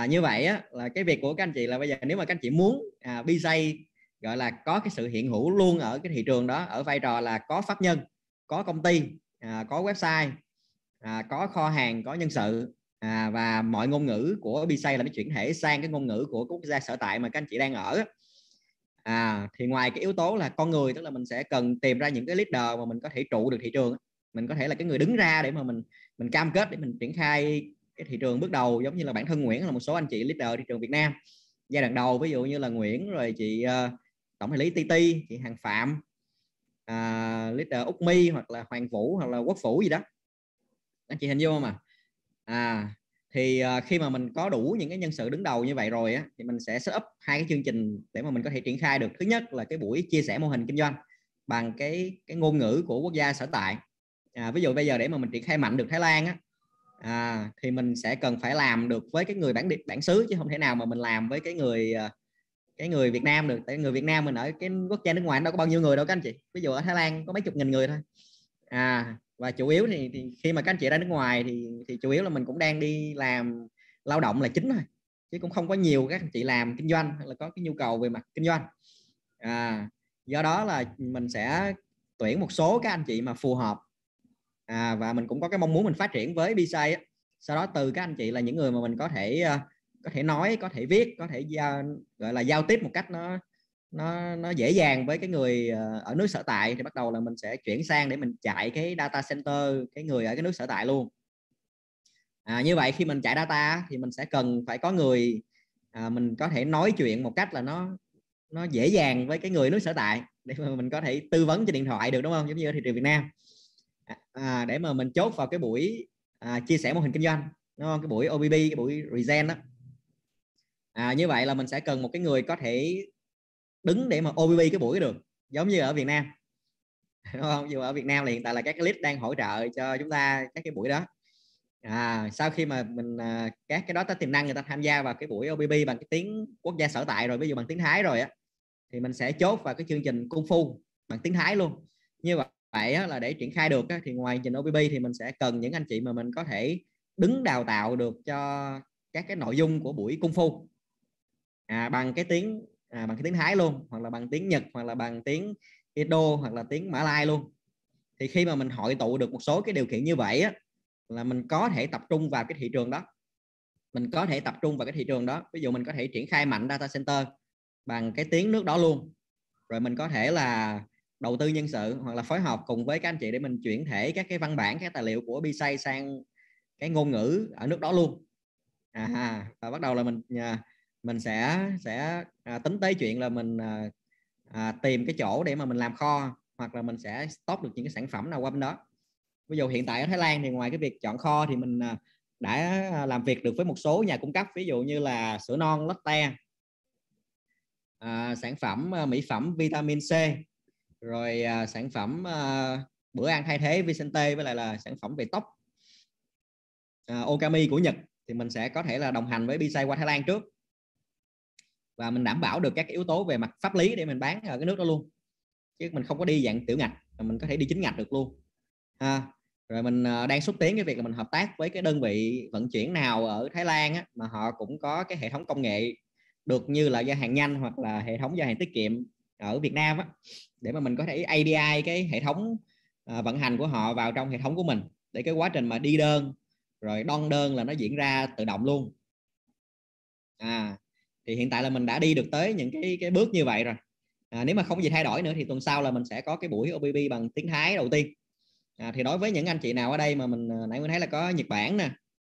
Như vậy á, là cái việc của các anh chị là bây giờ nếu mà các anh chị muốn BJ gọi là có cái sự hiện hữu luôn ở cái thị trường đó, ở vai trò là có pháp nhân, có công ty, có website, có kho hàng, có nhân sự, và mọi ngôn ngữ của BJ là nó chuyển thể sang cái ngôn ngữ của quốc gia sở tại mà các anh chị đang ở. Thì ngoài cái yếu tố là con người, tức là mình sẽ cần tìm ra những cái leader mà mình có thể trụ được thị trường, mình có thể là cái người đứng ra để mà mình cam kết để mình triển khai cái thị trường bước đầu, giống như là bản thân Nguyễn là một số anh chị leader thị trường Việt Nam giai đoạn đầu, ví dụ như là Nguyễn, rồi chị tổng đại lý TT, chị Hằng Phạm, leader Úc My, hoặc là Hoàng Vũ, hoặc là Quốc Phủ gì đó, anh chị hình dung không thì khi mà mình có đủ những cái nhân sự đứng đầu như vậy rồi á, thì mình sẽ set up hai cái chương trình để mà mình có thể triển khai được. Thứ nhất là cái buổi chia sẻ mô hình kinh doanh bằng cái ngôn ngữ của quốc gia sở tại. Ví dụ bây giờ để mà mình triển khai mạnh được Thái Lan á, thì mình sẽ cần phải làm được với cái người bản xứ, chứ không thể nào mà mình làm với cái người Việt Nam được. Tại người Việt Nam mình ở cái quốc gia nước ngoài đâu có bao nhiêu người đâu các anh chị. Ví dụ ở Thái Lan có mấy chục nghìn người thôi. Và chủ yếu thì khi mà các anh chị ra nước ngoài thì chủ yếu là mình cũng đang đi làm lao động là chính thôi, chứ cũng không có nhiều các anh chị làm kinh doanh hay là có cái nhu cầu về mặt kinh doanh. Do đó là mình sẽ tuyển một số các anh chị mà phù hợp, và mình cũng có cái mong muốn mình phát triển với BSay á. Sau đó từ các anh chị là những người mà mình có thể nói, có thể viết, có thể gọi là giao tiếp một cách nó dễ dàng với cái người ở nước sở tại, thì bắt đầu là mình sẽ chuyển sang để mình chạy cái data center cái người ở cái nước sở tại luôn. Như vậy khi mình chạy data thì mình sẽ cần phải có người mình có thể nói chuyện một cách là nó dễ dàng với cái người nước sở tại, để mà mình có thể tư vấn trên điện thoại được, đúng không, giống như ở thị trường Việt Nam. Để mà mình chốt vào cái buổi chia sẻ mô hình kinh doanh, đúng không, cái buổi OBB, cái buổi Regen đó. Như vậy là mình sẽ cần một cái người có thể đứng để mà OBB cái buổi được, giống như ở Việt Nam, đúng không? Dù ở Việt Nam là hiện tại là các cái lead đang hỗ trợ cho chúng ta các cái buổi đó. Sau khi mà mình các cái đó có tiềm năng người ta tham gia vào cái buổi OBB bằng cái tiếng quốc gia sở tại rồi, ví dụ bằng tiếng Thái rồi á, thì mình sẽ chốt vào cái chương trình Kung Fu bằng tiếng Thái luôn. Như vậy á, là để triển khai được á, thì ngoài chương trình OBB thì mình sẽ cần những anh chị mà mình có thể đứng đào tạo được cho các cái nội dung của buổi Kung Fu bằng cái tiếng Thái luôn, hoặc là bằng tiếng Nhật, hoặc là bằng tiếng Indo, hoặc là tiếng Mã Lai luôn. Thì khi mà mình hội tụ được một số cái điều kiện như vậy á, là mình có thể tập trung vào cái thị trường đó. Ví dụ mình có thể triển khai mạnh data center bằng cái tiếng nước đó luôn, rồi mình có thể là đầu tư nhân sự, hoặc là phối hợp cùng với các anh chị để mình chuyển thể các cái văn bản, các tài liệu của BSay sang cái ngôn ngữ ở nước đó luôn. Và bắt đầu là mình sẽ tính tới chuyện là mình tìm cái chỗ để mà mình làm kho, hoặc là mình sẽ stock được những cái sản phẩm nào qua bên đó. Ví dụ hiện tại ở Thái Lan thì ngoài cái việc chọn kho thì mình đã làm việc được với một số nhà cung cấp, ví dụ như là sữa non Lotte, sản phẩm mỹ phẩm vitamin C, rồi sản phẩm bữa ăn thay thế Vicente, với lại là sản phẩm về tóc Okami của Nhật. Thì mình sẽ có thể là đồng hành với BSay qua Thái Lan trước, và mình đảm bảo được các yếu tố về mặt pháp lý để mình bán ở cái nước đó luôn, chứ mình không có đi dạng tiểu ngạch, mình có thể đi chính ngạch được luôn. Rồi mình đang xúc tiến cái việc là mình hợp tác với cái đơn vị vận chuyển nào ở Thái Lan á, mà họ cũng có cái hệ thống công nghệ được như là giao hàng nhanh, hoặc là hệ thống giao hàng tiết kiệm ở Việt Nam á, để mà mình có thể API cái hệ thống vận hành của họ vào trong hệ thống của mình, để cái quá trình mà đi đơn rồi đong đơn là nó diễn ra tự động luôn. Thì hiện tại là mình đã đi được tới những cái bước như vậy rồi. Nếu mà không gì thay đổi nữa thì tuần sau là mình sẽ có cái buổi OBB bằng tiếng Thái đầu tiên. Thì đối với những anh chị nào ở đây mà mình nãy mình thấy là có Nhật Bản nè,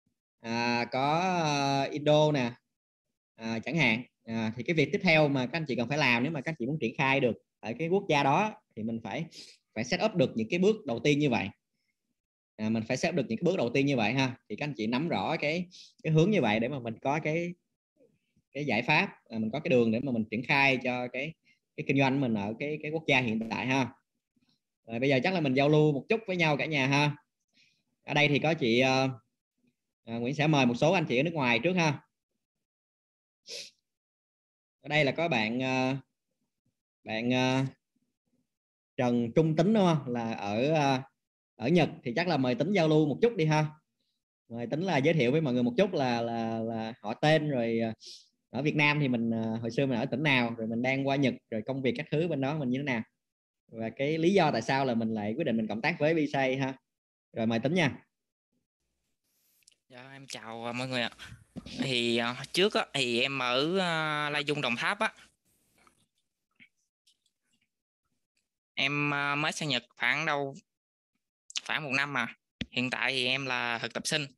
có Indo nè, chẳng hạn, thì cái việc tiếp theo mà các anh chị cần phải làm nếu mà các anh chị muốn triển khai được ở cái quốc gia đó, thì mình phải set up được những cái bước đầu tiên như vậy. Mình phải set up được những cái bước đầu tiên như vậy ha, thì các anh chị nắm rõ cái hướng như vậy để mà mình có cái giải pháp, mình có cái đường để mà mình triển khai cho cái kinh doanh mình ở cái quốc gia hiện tại ha. Rồi bây giờ chắc là mình giao lưu một chút với nhau cả nhà ha. Ở đây thì có chị Nguyễn sẽ mời một số anh chị ở nước ngoài trước ha. Ở đây là có bạn Trần Trung Tính, đúng không, là ở Nhật, thì chắc là mời Tính giao lưu một chút đi ha. Mời Tính là giới thiệu với mọi người một chút là họ tên, rồi ở Việt Nam thì mình hồi xưa mình ở tỉnh nào, rồi mình đang qua Nhật, rồi công việc các thứ bên đó mình như thế nào, và cái lý do tại sao là mình lại quyết định mình cộng tác với Vsay ha. Rồi mời Tính nha. Dạ, em chào mọi người ạ. Thì trước á, thì em ở Lai Dung, Đồng Tháp á. Em mới sang Nhật khoảng 1 năm mà. Hiện tại thì em là thực tập sinh.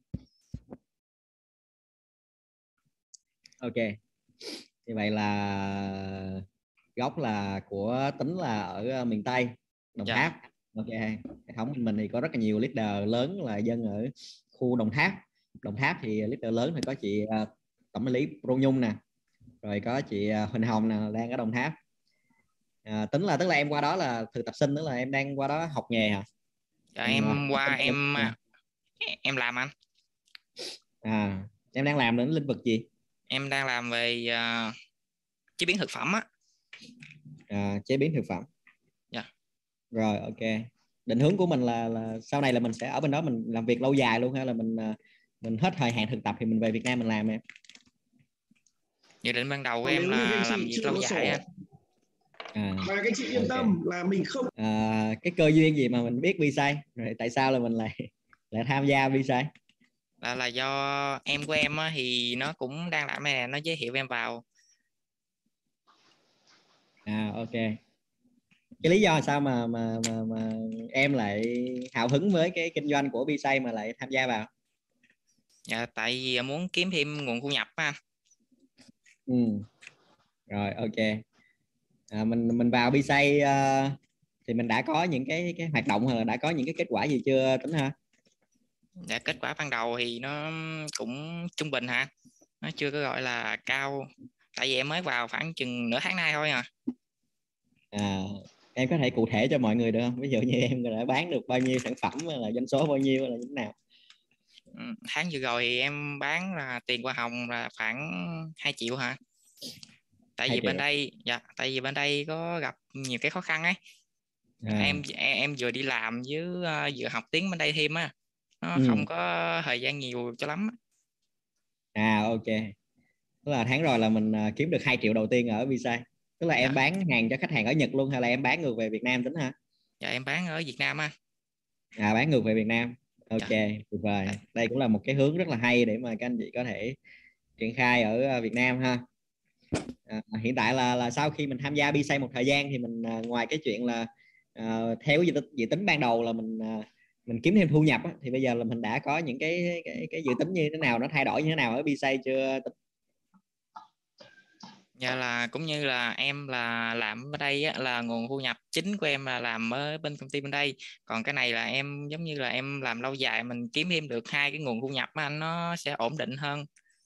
Ok, như vậy là gốc là của Tính là ở miền Tây, Đồng Dạ, Tháp. Ok, hệ thống mình thì có rất là nhiều leader lớn là dân ở khu Đồng Tháp. Đồng Tháp thì leader lớn thì có chị tổng quản lý Pro Nhung nè, rồi có chị Huỳnh Hồng nè, đang ở Đồng Tháp. Tính là tức là em qua đó là thực tập sinh, tức là em đang qua đó học nghề hả? dạ Em em qua em làm anh. em đang làm đến lĩnh vực gì? Em đang làm về chế biến thực phẩm á. Chế biến thực phẩm. Dạ. Rồi ok, định hướng của mình là sau này là mình sẽ ở bên đó mình làm việc lâu dài luôn, hay là mình hết thời hạn thực tập thì mình về Việt Nam mình làm em? Dự định ban đầu của Còn em nếu như các anh là làm chị việc chưa lâu có dài anh. sổ và các chị yên Ok. tâm là mình không Cái cơ duyên gì mà mình biết Vsay, rồi tại sao là mình lại lại tham gia Vsay? Là do em của em á, thì nó cũng đang làm này, nó giới thiệu em vào. Ok, cái lý do sao mà em lại hào hứng với cái kinh doanh của Vsay mà lại tham gia vào? Dạ, tại vì muốn kiếm thêm nguồn thu nhập á. Ừ. Rồi ok, mình vào Vsay thì mình đã có những cái hoạt động hay là đã có những cái kết quả gì chưa Tính ha? Dạ, kết quả ban đầu thì nó cũng trung bình hả, nó chưa có gọi là cao, tại vì em mới vào khoảng chừng nửa tháng nay thôi à. à, em có thể cụ thể cho mọi người được không, ví dụ như em đã bán được bao nhiêu sản phẩm, hay là doanh số bao nhiêu, hay là như thế nào? Tháng vừa rồi thì em bán là tiền hoa hồng là khoảng 2 triệu hả. Tại 2 vì bên triệu. đây, dạ, tại vì bên đây có gặp nhiều cái khó khăn ấy. à, Em vừa đi làm với vừa học tiếng bên đây thêm á, nó ừ. không có thời gian nhiều cho lắm. Ok, tức là tháng rồi là mình kiếm được 2 triệu đầu tiên ở Visa, tức là Dạ. em bán hàng cho khách hàng ở Nhật luôn, hay là em bán ngược về Việt Nam Tính ha? Dạ, em bán ở Việt Nam á. Bán ngược về Việt Nam. Ok, Dạ. tuyệt vời, Tại, đây cũng là một cái hướng rất là hay để mà các anh chị có thể triển khai ở Việt Nam ha. Hiện tại là sau khi mình tham gia Visa một thời gian thì mình ngoài cái chuyện là theo dự tính ban đầu là mình kiếm thêm thu nhập á, thì bây giờ là mình đã có những cái dự tính như thế nào, nó thay đổi như thế nào ở Visa chưa? dạ, là cũng như là em là làm ở đây á, là nguồn thu nhập chính của em là làm ở bên công ty bên đây. Còn cái này là em giống như là em làm lâu dài, mình kiếm thêm được hai cái nguồn thu nhập á anh, nó sẽ ổn định hơn.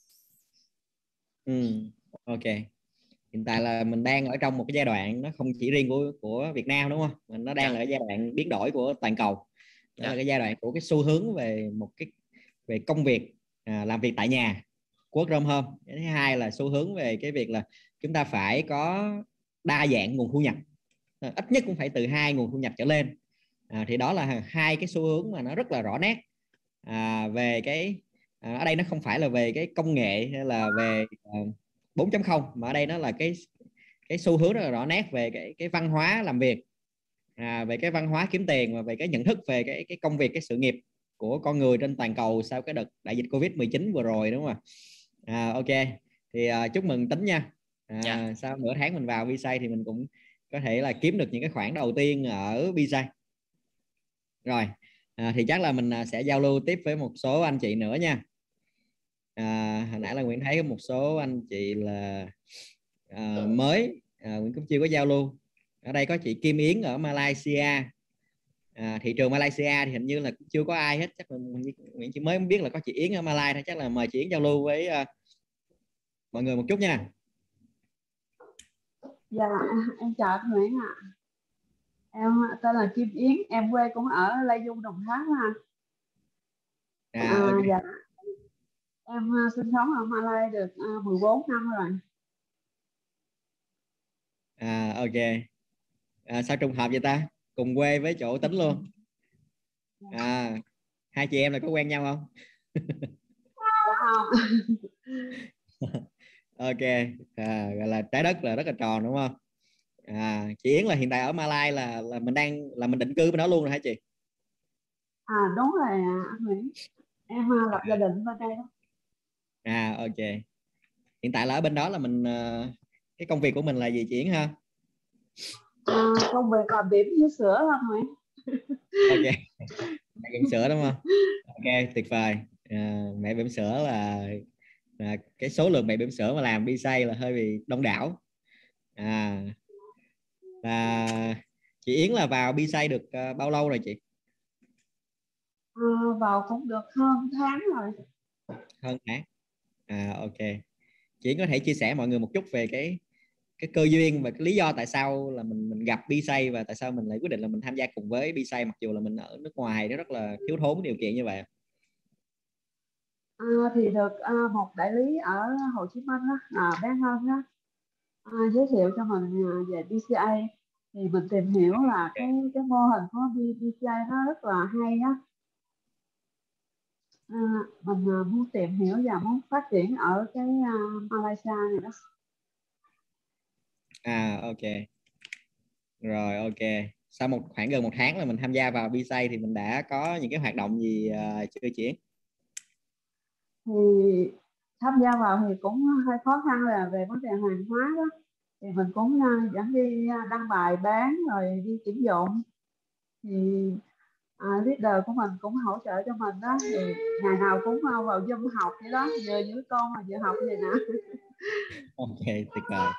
Ok, hiện tại là mình đang ở trong một cái giai đoạn nó không chỉ riêng của Việt Nam đúng không, mà nó đang Dạ. là cái giai đoạn biến đổi của toàn cầu. Đó là Dạ. cái giai đoạn của cái xu hướng về công việc, làm việc tại nhà, work from home. Cái thứ hai là xu hướng về cái việc là chúng ta phải có đa dạng nguồn thu nhập, ít nhất cũng phải từ hai nguồn thu nhập trở lên. Thì đó là hai cái xu hướng mà nó rất là rõ nét. Về cái ở đây nó không phải là về cái công nghệ hay là về 4.0, mà ở đây nó là cái xu hướng rất là rõ nét về cái văn hóa làm việc, về cái văn hóa kiếm tiền, và về cái nhận thức về cái công việc, cái sự nghiệp của con người trên toàn cầu sau cái đợt đại dịch Covid-19 vừa rồi, đúng không ạ? Ok, thì chúc mừng Tính nha. Dạ. Sau nửa tháng mình vào Visa thì mình cũng có thể là kiếm được những cái khoản đầu tiên ở Visa. Rồi thì chắc là mình sẽ giao lưu tiếp với một số anh chị nữa nha. Hồi nãy là Nguyễn thấy có một số anh chị là mới, Nguyễn cũng chưa có giao lưu. Ở đây có chị Kim Yến ở Malaysia. Thị trường Malaysia thì hình như là chưa có ai hết, chắc là Nguyễn chỉ mới biết là có chị Yến ở Malaysia thôi. Chắc là mời chị Yến giao lưu với mọi người một chút nha. Dạ, em chào anh Nguyễn ạ. Em tên là Kim Yến, em quê cũng ở Lai Dung, Đồng Tháp ha. Ok. Dạ, em sinh sống ở Malaysia được 14 năm rồi. Ok. Sao trùng hợp vậy ta, cùng quê với chỗ Tính luôn? Hai chị em là có quen nhau không? Ok, gọi là trái đất là rất là tròn đúng không? Chị Yến là hiện tại ở Malai là mình định cư bên đó luôn rồi hả chị? Đúng rồi anh Nguyễn, em lập gia đình bên đây đó. Ok, hiện tại là ở bên đó là mình cái công việc của mình là gì chị Yến ha? Công việc làm điểm với sữa anh Nguyễn. Ok, mẹ bỉm sữa đúng không? Ok, tuyệt vời. Mẹ bỉm sữa là cái số lượng mẹ bỉm sữa mà làm bi xay là hơi bị đông đảo. Và chị Yến là vào bi xay được bao lâu rồi chị? Vào cũng được hơn tháng rồi. Hơn tháng. Ok, chị Yến có thể chia sẻ mọi người một chút về cái cơ duyên và cái lý do tại sao là mình gặp bi xay và tại sao mình lại quyết định là mình tham gia cùng với bi xay mặc dù là mình ở nước ngoài nó rất là thiếu thốn điều kiện như vậy. Thì được một đại lý ở Hồ Chí Minh đó, bé Ngân đó, giới thiệu cho mình về BCA, thì mình tìm hiểu là cái mô hình của BCA nó rất là hay á. Mình muốn tìm hiểu và muốn phát triển ở cái Malaysia này đó. Ok rồi, ok. Sau khoảng gần một tháng là mình tham gia vào BSay thì mình đã có những cái hoạt động gì chưa chị? Thì tham gia vào thì cũng hơi khó khăn là về vấn đề hàng hóa đó, thì mình cũng dẫn đi đăng bài bán rồi đi tuyển dụng, thì leader của mình cũng hỗ trợ cho mình đó, thì ngày nào cũng vào Zoom học vậy đó, vừa giữ con mà vừa học vậy nè. Ok, tuyệt vời.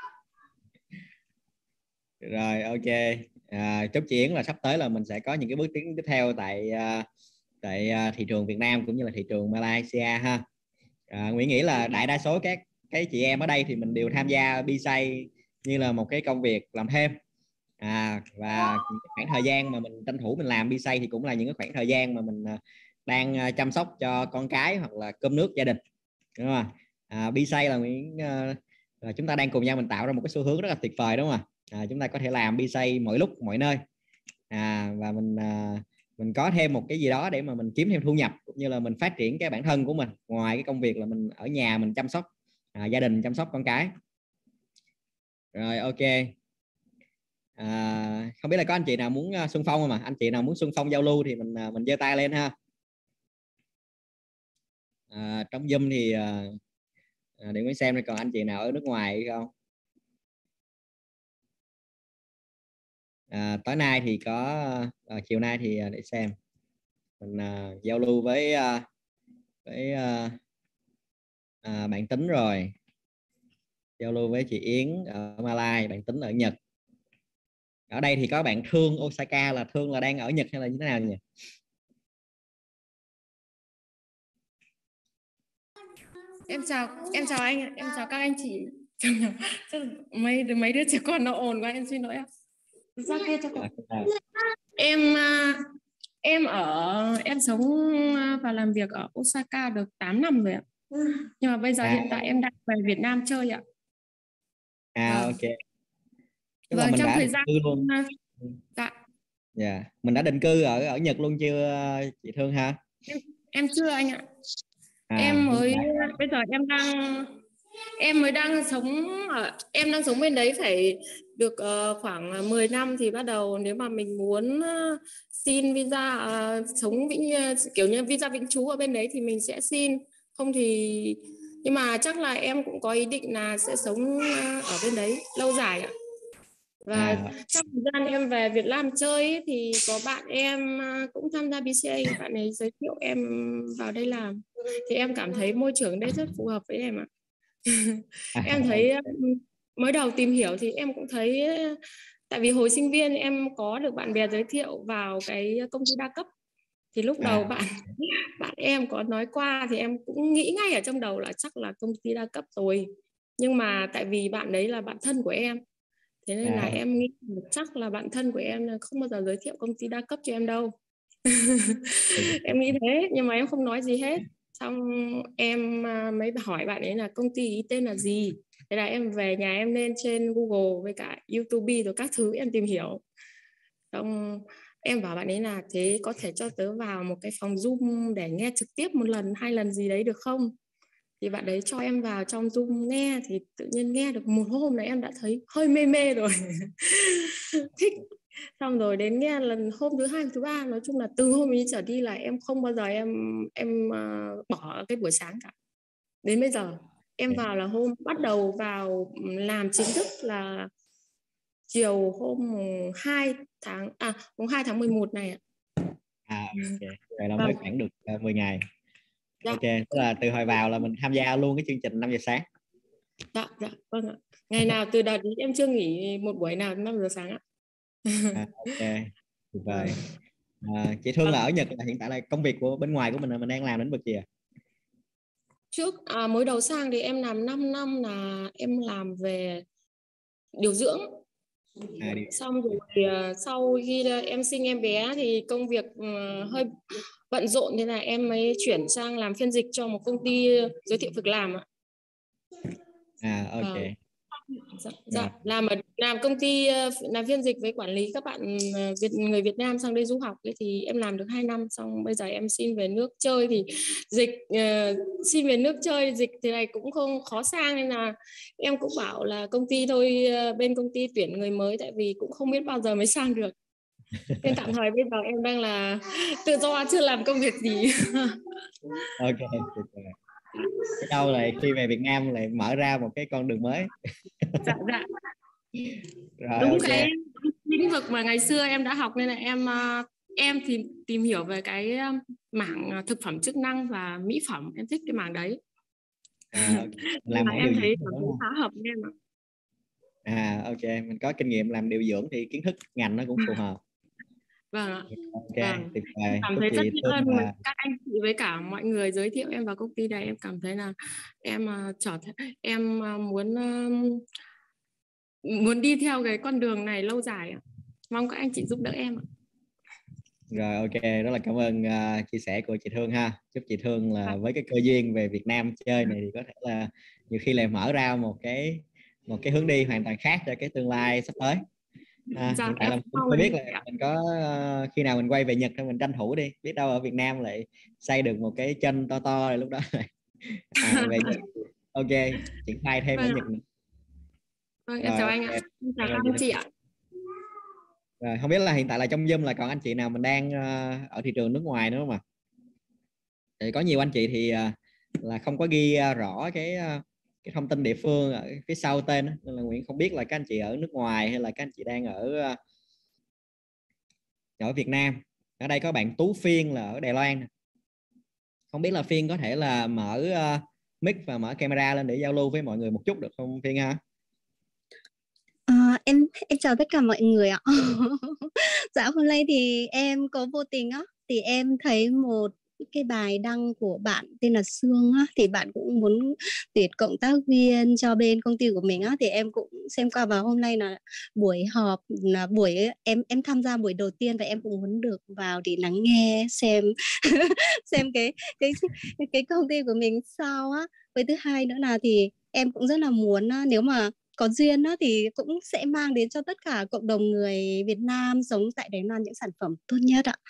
Rồi, ok. Chúc chị Yến là sắp tới là mình sẽ có những cái bước tiến tiếp theo tại thị trường Việt Nam cũng như là thị trường Malaysia ha. Nguyễn nghĩ là đại đa số các cái chị em ở đây thì mình đều tham gia BSay như là một cái công việc làm thêm. Và khoảng thời gian mà mình tranh thủ mình làm BSay thì cũng là những cái khoảng thời gian mà mình đang chăm sóc cho con cái hoặc là cơm nước gia đình, đúng không? BSay là chúng ta đang cùng nhau mình tạo ra một cái xu hướng rất là tuyệt vời, đúng không ạ? Chúng ta có thể làm BSay mọi lúc mọi nơi, và mình có thêm một cái gì đó để mà mình kiếm thêm thu nhập cũng như là mình phát triển cái bản thân của mình ngoài cái công việc là mình ở nhà mình chăm sóc gia đình, chăm sóc con cái. Rồi, ok. Không biết là có anh chị nào muốn xung phong không, mà anh chị nào muốn xung phong giao lưu thì mình giơ tay lên ha. Trong Zoom thì để mới xem còn anh chị nào ở nước ngoài hay không. Tối nay thì có chiều nay thì để xem mình giao lưu với bạn Tính, rồi giao lưu với chị Yến ở Malai, bạn Tính ở Nhật. Ở đây thì có bạn Thương Osaka, là Thương là đang ở Nhật hay là như thế nào nhỉ? Em chào anh, em chào các anh chị. Mấy đứa trẻ con nó ồn quá, em xin lỗi ạ. Ra kia cho con. Em sống và làm việc ở Osaka được 8 năm rồi ạ. Nhưng mà bây giờ hiện tại em đang về Việt Nam chơi ạ. Ok. Tức là Vâng, mình trong đã thời định gian cư luôn. Dạ. Mình đã định cư ở Nhật luôn chưa chị Thương ha? Em chưa anh ạ. Em mới bây giờ em mới đang sống em đang sống bên đấy phải được khoảng 10 năm thì bắt đầu, nếu mà mình muốn xin visa sống kiểu như visa vĩnh trú ở bên đấy thì mình sẽ xin, không thì nhưng mà chắc là em cũng có ý định là sẽ sống ở bên đấy lâu dài ạ. Và trong thời gian em về Việt Nam chơi ấy, thì có bạn em cũng tham gia BCA, bạn ấy giới thiệu em vào đây làm, thì em cảm thấy môi trường đây rất phù hợp với em ạ. Em thấy mới đầu tìm hiểu thì em cũng thấy, tại vì hồi sinh viên em có được bạn bè giới thiệu vào cái công ty đa cấp, thì lúc đầu bạn em có nói qua thì em cũng nghĩ ngay ở trong đầu là chắc là công ty đa cấp rồi, nhưng mà tại vì bạn đấy là bạn thân của em, thế nên là em nghĩ chắc là bạn thân của em là không bao giờ giới thiệu công ty đa cấp cho em đâu. Em nghĩ thế, nhưng mà em không nói gì hết. Xong em mới hỏi bạn ấy là công ty ý tên là gì. Thế là em về nhà em lên trên Google với cả YouTube rồi các thứ em tìm hiểu. Xong Em bảo bạn ấy là thế có thể cho tớ vào một cái phòng Zoom để nghe trực tiếp 1 lần 2 lần gì đấy được không? Thì bạn đấy cho em vào trong Zoom nghe, thì tự nhiên nghe được một hôm là em đã thấy hơi mê mê rồi. Thích. Xong rồi đến nghe lần hôm thứ 2, thứ 3, nói chung là từ hôm ấy trở đi là em không bao giờ em bỏ cái buổi sáng cả. Đến bây giờ em vào là hôm bắt đầu vào làm chính thức là chiều hôm 2 tháng 11 này ạ. Ok. Vậy là Vâng. mới khoảng được 10 ngày. Dạ. Ok, tức là từ hồi vào là mình tham gia luôn cái chương trình 5 giờ sáng. Dạ, vâng ạ. Ngày nào từ đợt ấy em chưa nghỉ một buổi nào 5 giờ sáng ạ. Ok, tuyệt vời. Chị Thương là ở Nhật, là hiện tại là công việc của bên ngoài của mình là mình đang làm lĩnh vực gì ạ? Trước mới đầu sang thì em làm 5 năm là em làm về điều dưỡng. Xong rồi thì, sau khi em sinh em bé thì công việc hơi bận rộn, thế là em mới chuyển sang làm phiên dịch cho một công ty giới thiệu việc làm ạ. Ok. Dạ, làm công ty làm phiên dịch với quản lý các bạn người Việt Nam sang đây du học ấy, thì em làm được 2 năm, xong bây giờ em xin về nước chơi thì dịch xin về nước chơi dịch thế này cũng không khó sang, nên là em cũng bảo là công ty thôi, bên công ty tuyển người mới, tại vì cũng không biết bao giờ mới sang được. Nên tạm thời bây giờ em đang là tự do, chưa làm công việc gì. Ok, cái đâu lại khi về Việt Nam lại mở ra một cái con đường mới. Dạ. Rồi, Đúng ok. cái lĩnh vực mà ngày xưa em đã học, nên là em tìm hiểu về cái mảng thực phẩm chức năng và mỹ phẩm, em thích cái mảng đấy. Okay. Làm Mà mảng em điều thấy dưỡng khá hợp với em ạ. ok, mình có kinh nghiệm làm điều dưỡng thì kiến thức ngành nó cũng phù hợp. Vâng ạ. Ok, Vâng. tuyệt vời. Cảm Chúc thấy rất chị biết Thương ơn là các anh chị với cả mọi người giới thiệu em vào công ty này. Em cảm thấy là em muốn đi theo cái con đường này lâu dài ạ. Mong các anh chị giúp đỡ em ạ. rồi. Ok, rất là cảm ơn chia sẻ của chị Thương ha. Chúc chị Thương là với cái cơ duyên về Việt Nam chơi này thì có thể là nhiều khi lại mở ra một cái hướng đi hoàn toàn khác cho cái tương lai sắp tới. Hiện tại là mình không biết là mình có khi nào mình quay về Nhật thì mình tranh thủ đi, biết đâu ở Việt Nam lại xây được một cái chân to to rồi lúc đó về Nhật. Ok, triển khai thêm ở Nhật nữa. Vâng, em chào anh ạ. Em chào các anh chị ạ. Rồi, không biết là hiện tại là trong Zoom là còn anh chị nào mình đang ở thị trường nước ngoài nữa không ạ? Thì có nhiều anh chị thì là không có ghi rõ cái thông tin địa phương ở phía sau tên đó. Nên là Nguyễn không biết là các anh chị ở nước ngoài hay là các anh chị đang ở Việt Nam. Ở đây có bạn Tú Phiên là ở Đài Loan. Không biết là Phiên có thể là mở mic và mở camera lên để giao lưu với mọi người một chút được không Phiên ha? Em chào tất cả mọi người ạ. Dạ, hôm nay thì em có vô tình á, thì em thấy một cái bài đăng của bạn tên là Sương á, thì bạn cũng muốn tuyển cộng tác viên cho bên công ty của mình á, thì em cũng xem qua, và hôm nay là buổi họp, là buổi em tham gia buổi đầu tiên, và em cũng muốn được vào để lắng nghe xem xem cái công ty của mình sao á. Với thứ hai nữa là thì em cũng rất là muốn nếu mà có duyên đó, thì cũng sẽ mang đến cho tất cả cộng đồng người Việt Nam sống tại Đài Loan những sản phẩm tốt nhất ạ.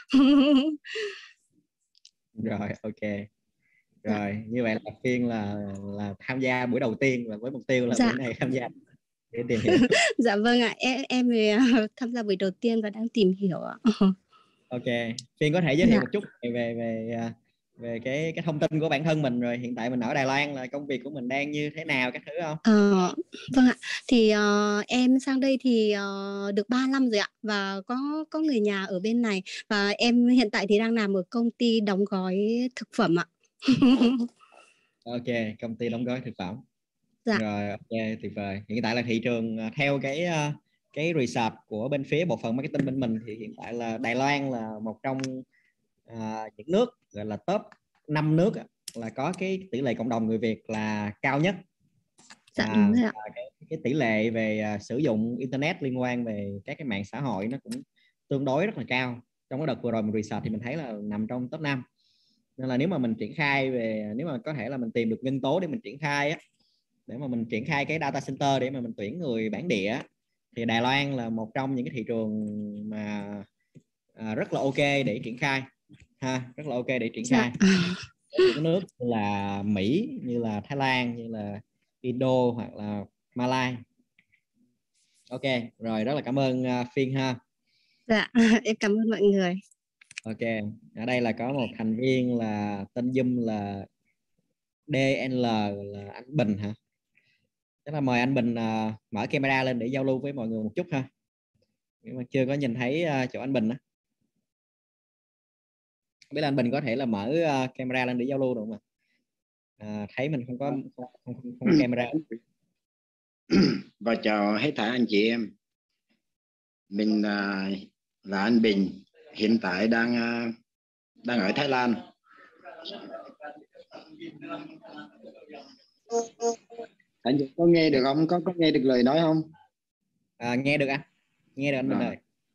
Rồi, ok. Rồi, như vậy là Phiên là tham gia buổi đầu tiên và với mục tiêu là buổi này tham gia để tìm hiểu. Dạ vâng ạ, em tham gia buổi đầu tiên và đang tìm hiểu ạ. Ok, Phiên có thể giới thiệu một chút về cái thông tin của bản thân mình, rồi hiện tại mình ở Đài Loan là công việc của mình đang như thế nào các thứ không? Vâng ạ, thì em sang đây thì được 3 năm rồi ạ, và có người nhà ở bên này, và em hiện tại thì đang làm ở công ty đóng gói thực phẩm ạ. Ok, công ty đóng gói thực phẩm. Dạ. Rồi, ok, tuyệt vời. Hiện tại là thị trường theo cái research của bên phía bộ phận marketing bên mình thì hiện tại là Đài Loan là một trong những nước gọi là top 5 nước là có cái tỷ lệ cộng đồng người Việt là cao nhất. Dạ, đúng rồi ạ. Cái tỷ lệ về sử dụng internet liên quan về các cái mạng xã hội nó cũng tương đối rất là cao. Trong cái đợt vừa rồi mình research thì mình thấy là nằm trong top 5. Nên là nếu mà mình triển khai nếu mà có thể là mình tìm được nhân tố để mình triển khai để mà mình triển khai cái data center để mà mình tuyển người bản địa thì Đài Loan là một trong những cái thị trường mà rất là ok để triển khai ha, rất là ok để triển khai. Những nước như là Mỹ, như là Thái Lan, như là Indo hoặc là Malai. Ok, rồi rất là cảm ơn Phiên ha. Dạ, em cảm ơn mọi người. Ok, ở đây là có một thành viên là tên Zoom là DNL là anh Bình hả? Chắc là mời anh Bình mở camera lên để giao lưu với mọi người một chút ha. Nhưng mà chưa có nhìn thấy chỗ anh Bình á. Biết là anh Bình có thể là mở camera lên để giao lưu được không ạ? Thấy mình không có camera. Và chào hết thảy anh chị em. Mình là anh Bình, hiện tại đang ở Thái Lan. Anh chị có nghe được không? Có nghe được lời nói không? Nghe được anh. Nghe được anh Bình ơi.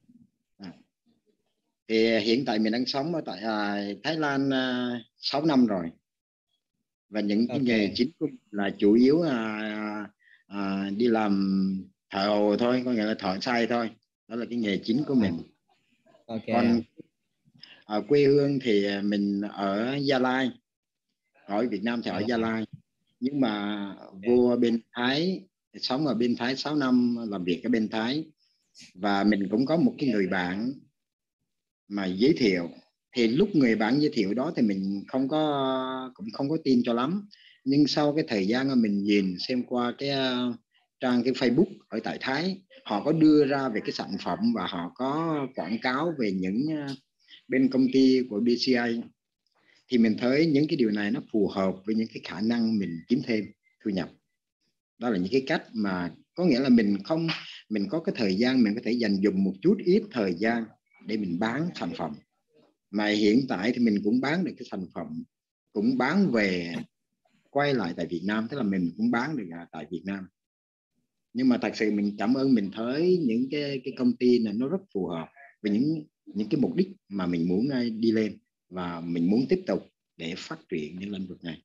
Thì hiện tại mình đang sống ở tại Thái Lan 6 năm rồi. Và những cái nghề chính của mình là chủ yếu đi làm thợ hồ thôi, có nghĩa là thợ xây thôi. Đó là cái nghề chính của mình. Còn ở quê hương thì mình ở Gia Lai. Ở Việt Nam thì ở Gia Lai. Nhưng mà vô bên Thái, sống ở bên Thái 6 năm, làm việc ở bên Thái. Và mình cũng có một cái người bạn mà giới thiệu. Thì lúc người bạn giới thiệu đó thì mình cũng không có tin cho lắm. Nhưng sau cái thời gian mà mình nhìn xem qua cái trang cái Facebook ở tại Thái, họ có đưa ra về cái sản phẩm và họ có quảng cáo về những bên công ty của BCI, thì mình thấy những cái điều này nó phù hợp với những cái khả năng mình kiếm thêm thu nhập. Đó là những cái cách mà có nghĩa là mình có cái thời gian, mình có thể dành dụm một chút ít thời gian để mình bán sản phẩm. Mà hiện tại thì mình cũng bán được cái sản phẩm, cũng bán về quay lại tại Việt Nam, tức là mình cũng bán được tại Việt Nam. Nhưng mà thật sự mình cảm ơn, mình thấy những cái công ty này nó rất phù hợp với những cái mục đích mà mình muốn đi lên và mình muốn tiếp tục để phát triển những lĩnh vực này.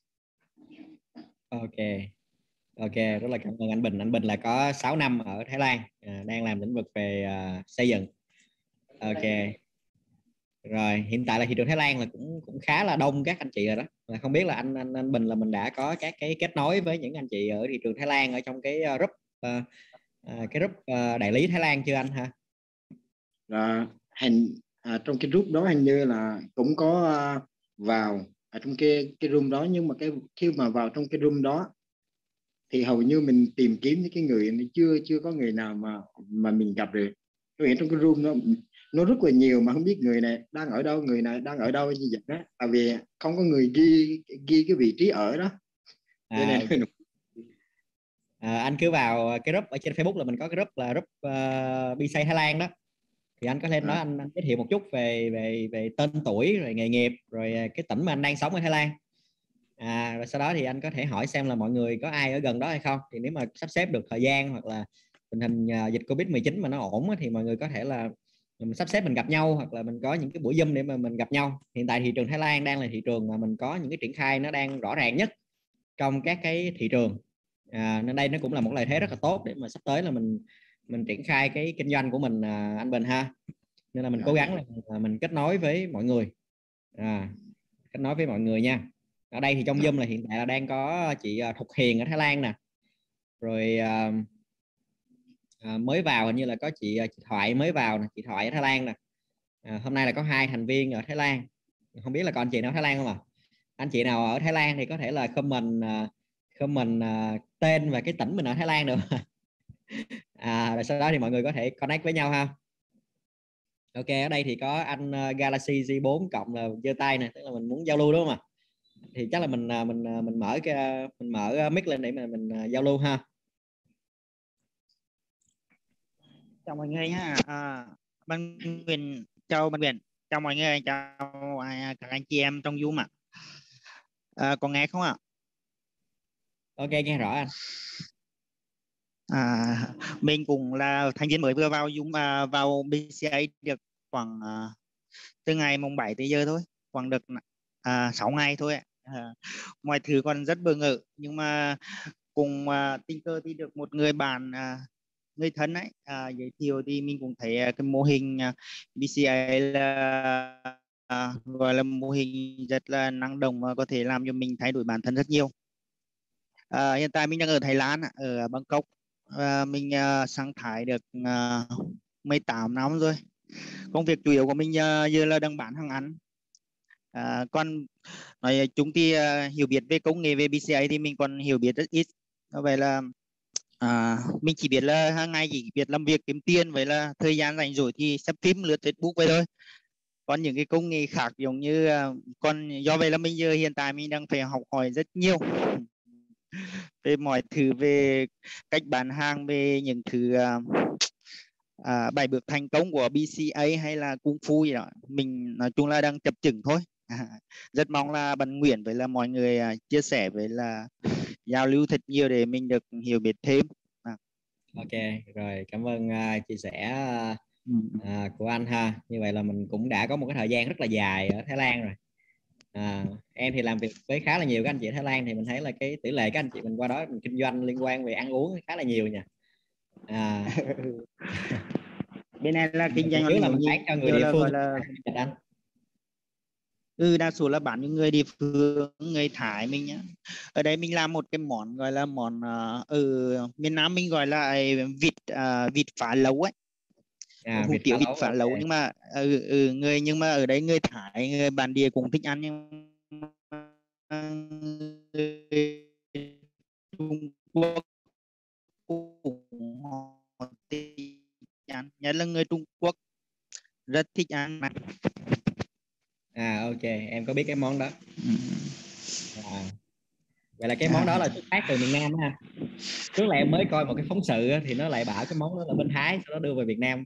Ok, rất là cảm ơn anh Bình. Anh Bình là có 6 năm ở Thái Lan, đang làm lĩnh vực về xây dựng. Ok. Rồi, hiện tại là thị trường Thái Lan là cũng khá là đông các anh chị rồi đó. Không biết là anh Bình là mình đã có các cái kết nối với những anh chị ở thị trường Thái Lan ở trong cái group đại lý Thái Lan chưa anh ha? Trong cái group đó hình như là cũng có vào ở trong cái room đó, nhưng mà khi mà vào trong cái room đó thì hầu như mình tìm kiếm những cái người chưa có người nào mà mình gặp được. Tôi nghĩ trong cái room nó rất là nhiều mà không biết người này đang ở đâu, người này đang ở đâu như vậy đó, tại vì không có người ghi cái vị trí ở đó. Anh cứ vào cái group ở trên Facebook là mình có cái group là group BCI Thái Lan đó, thì anh có thể nói anh giới thiệu một chút về tên tuổi rồi nghề nghiệp rồi cái tỉnh mà anh đang sống ở Thái Lan. Rồi sau đó thì anh có thể hỏi xem là mọi người có ai ở gần đó hay không, thì nếu mà sắp xếp được thời gian hoặc là tình hình dịch Covid-19 mà nó ổn thì mọi người có thể là mình sắp xếp mình gặp nhau, hoặc là mình có những cái buổi Zoom để mà mình gặp nhau. Hiện tại thị trường Thái Lan đang là thị trường mà mình có những cái triển khai nó đang rõ ràng nhất trong các cái thị trường, nên đây nó cũng là một lợi thế rất là tốt để mà sắp tới là mình triển khai cái kinh doanh của mình, anh Bình ha. Nên là mình cố gắng là mình kết nối với mọi người, kết nối với mọi người nha. Ở đây thì trong Zoom là hiện tại là đang có chị Thục Hiền ở Thái Lan nè, rồi mới vào hình như là có chị Thoại mới vào nè, chị Thoại ở Thái Lan nè. Hôm nay là có 2 thành viên ở Thái Lan, không biết là còn anh chị nào ở Thái Lan không ạ? Anh chị nào ở Thái Lan thì có thể là comment tên và cái tỉnh mình ở Thái Lan được. Rồi sau đó thì mọi người có thể connect với nhau ha. Ok, ở đây thì có anh Galaxy G4 cộng là giơ tay nè, tức là mình muốn giao lưu đúng không ạ? Thì chắc là mình mở mic lên để mà mình giao lưu ha. Chào mọi người nha. Ban Quyền chào Ban Quyền, chào mọi người, chào các anh chị em trong Zoom ạ. Có nghe không ạ? Ok, nghe rõ anh. Mình cũng là thành viên mới vừa vào Zoom, vào BCI được khoảng từ ngày mùng 7 tới giờ thôi, khoảng được 6 ngày thôi ạ. Mọi thứ còn rất bỡ ngỡ, nhưng mà cùng tình cờ thì được một người bạn người thân ấy giới thiệu thì mình cũng thấy cái mô hình BCA là gọi là mô hình rất là năng động và có thể làm cho mình thay đổi bản thân rất nhiều. Hiện tại mình đang ở Thái Lan, ở Bangkok. Mình sang Thái được 18 năm rồi. Công việc chủ yếu của mình giờ là đang bán hàng ăn. Còn nói chung thì hiểu biết về công nghệ về BCA thì mình còn hiểu biết rất ít. Vậy là mình chỉ biết là hàng ngày chỉ biết làm việc kiếm tiền, vậy là thời gian rảnh rỗi thì xem phim lướt Facebook vậy thôi. Còn những cái công nghệ khác giống như còn do vậy là mình giờ hiện tại mình đang phải học hỏi rất nhiều về mọi thứ, về cách bán hàng, về những thứ 7 bước thành công của BCA hay là Kung Fu gì đó. Mình nói chung là đang chập chững thôi. Rất mong là bạn Nguyễn với là mọi người chia sẻ với là giao lưu thật nhiều để mình được hiểu biết thêm. Ok, rồi cảm ơn chia sẻ của anh ha. Như vậy là mình cũng đã có một cái thời gian rất là dài ở Thái Lan rồi. Em thì làm việc với khá là nhiều các anh chị Thái Lan, thì mình thấy là cái tỷ lệ các anh chị mình qua đó mình kinh doanh liên quan về ăn uống khá là nhiều nha. Bên này là kinh doanh là mình bán cho người địa phương là anh. Đa số là bán những người địa phương, người Thái mình nhá. Ở đây mình làm một cái món gọi là món ở miền Nam mình gọi là vịt phá lấu ấy. Hủ tiếu vịt phá lấu, nhưng mà nhưng mà ở đây người Thái, người bản địa cũng thích ăn, nhưng Trung Quốc cũng thích ăn, nhất là người Trung Quốc rất thích ăn. Ok, em có biết cái món đó. Vậy là cái món đó là xuất phát từ miền Nam ha. Trước là em mới coi một cái phóng sự thì nó lại bảo cái món đó là bên Thái, sau đó đưa về Việt Nam.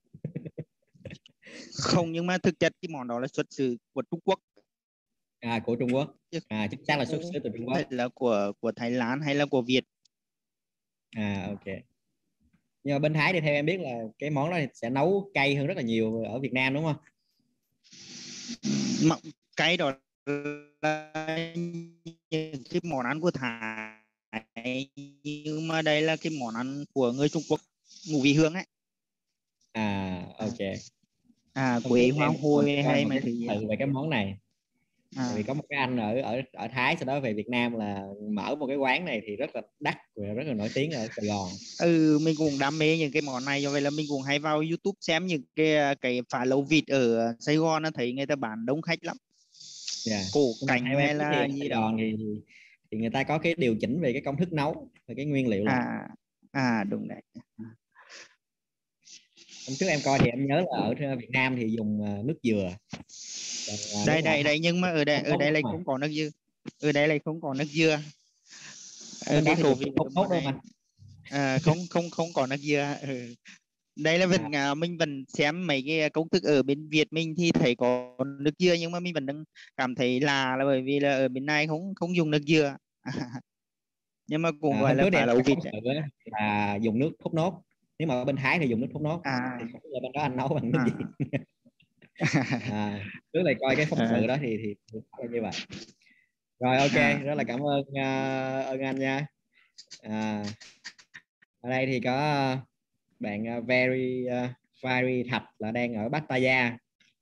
Không, nhưng mà thực chất cái món đó là xuất xứ của Trung Quốc. Của Trung Quốc. Chắc chắn là xuất xứ từ Trung Quốc. Là của Thái Lan hay là của Việt. Ok. Nhưng mà bên Thái thì theo em biết là cái món đó sẽ nấu cay hơn rất là nhiều ở Việt Nam đúng không? Cay đó là những cái món ăn của Thái, nhưng mà đây là cái món ăn của người Trung Quốc, ngũ vị hương ấy. Ok. Quế hoa hồi hay mấy thứ về cái món này. Vì có một cái anh ở Thái sau đó về Việt Nam là mở một cái quán này thì rất là đắt và rất là nổi tiếng ở Sài Gòn. Mình cũng đam mê những cái món này, do vậy là mình cũng hay vào YouTube xem những cái phá lấu vịt ở Sài Gòn, nó thấy người ta bán đông khách lắm. Cổ cảnh hay là gì đó thì người ta có cái điều chỉnh về cái công thức nấu và cái nguyên liệu đúng đấy. Hôm trước em coi thì em nhớ là ở Việt Nam thì dùng nước dừa. Đây nhưng mà ở đây lại không có nước dừa. Ở đây lại không có nước dừa. Cái khẩu vị tốt đâu mà. Không có nước dừa. Đây là mình vẫn xem mấy cái công thức ở bên Việt mình thì thấy có nước dừa, nhưng mà mình vẫn đang cảm thấy là bởi vì là ở bên này không dùng nước dừa. Nhưng mà cũng gọi là phá lấu vịt là dùng nước thốt nốt. Nếu mà ở bên Thái thì dùng nước thốt nốt. Thì không biết là bên đó anh nấu bằng nước gì. Trước này coi cái phóng sự đó thì là như vậy. Rồi ok, rất là cảm ơn anh nha. Ở đây thì có bạn Very Thạch là đang ở Pattaya.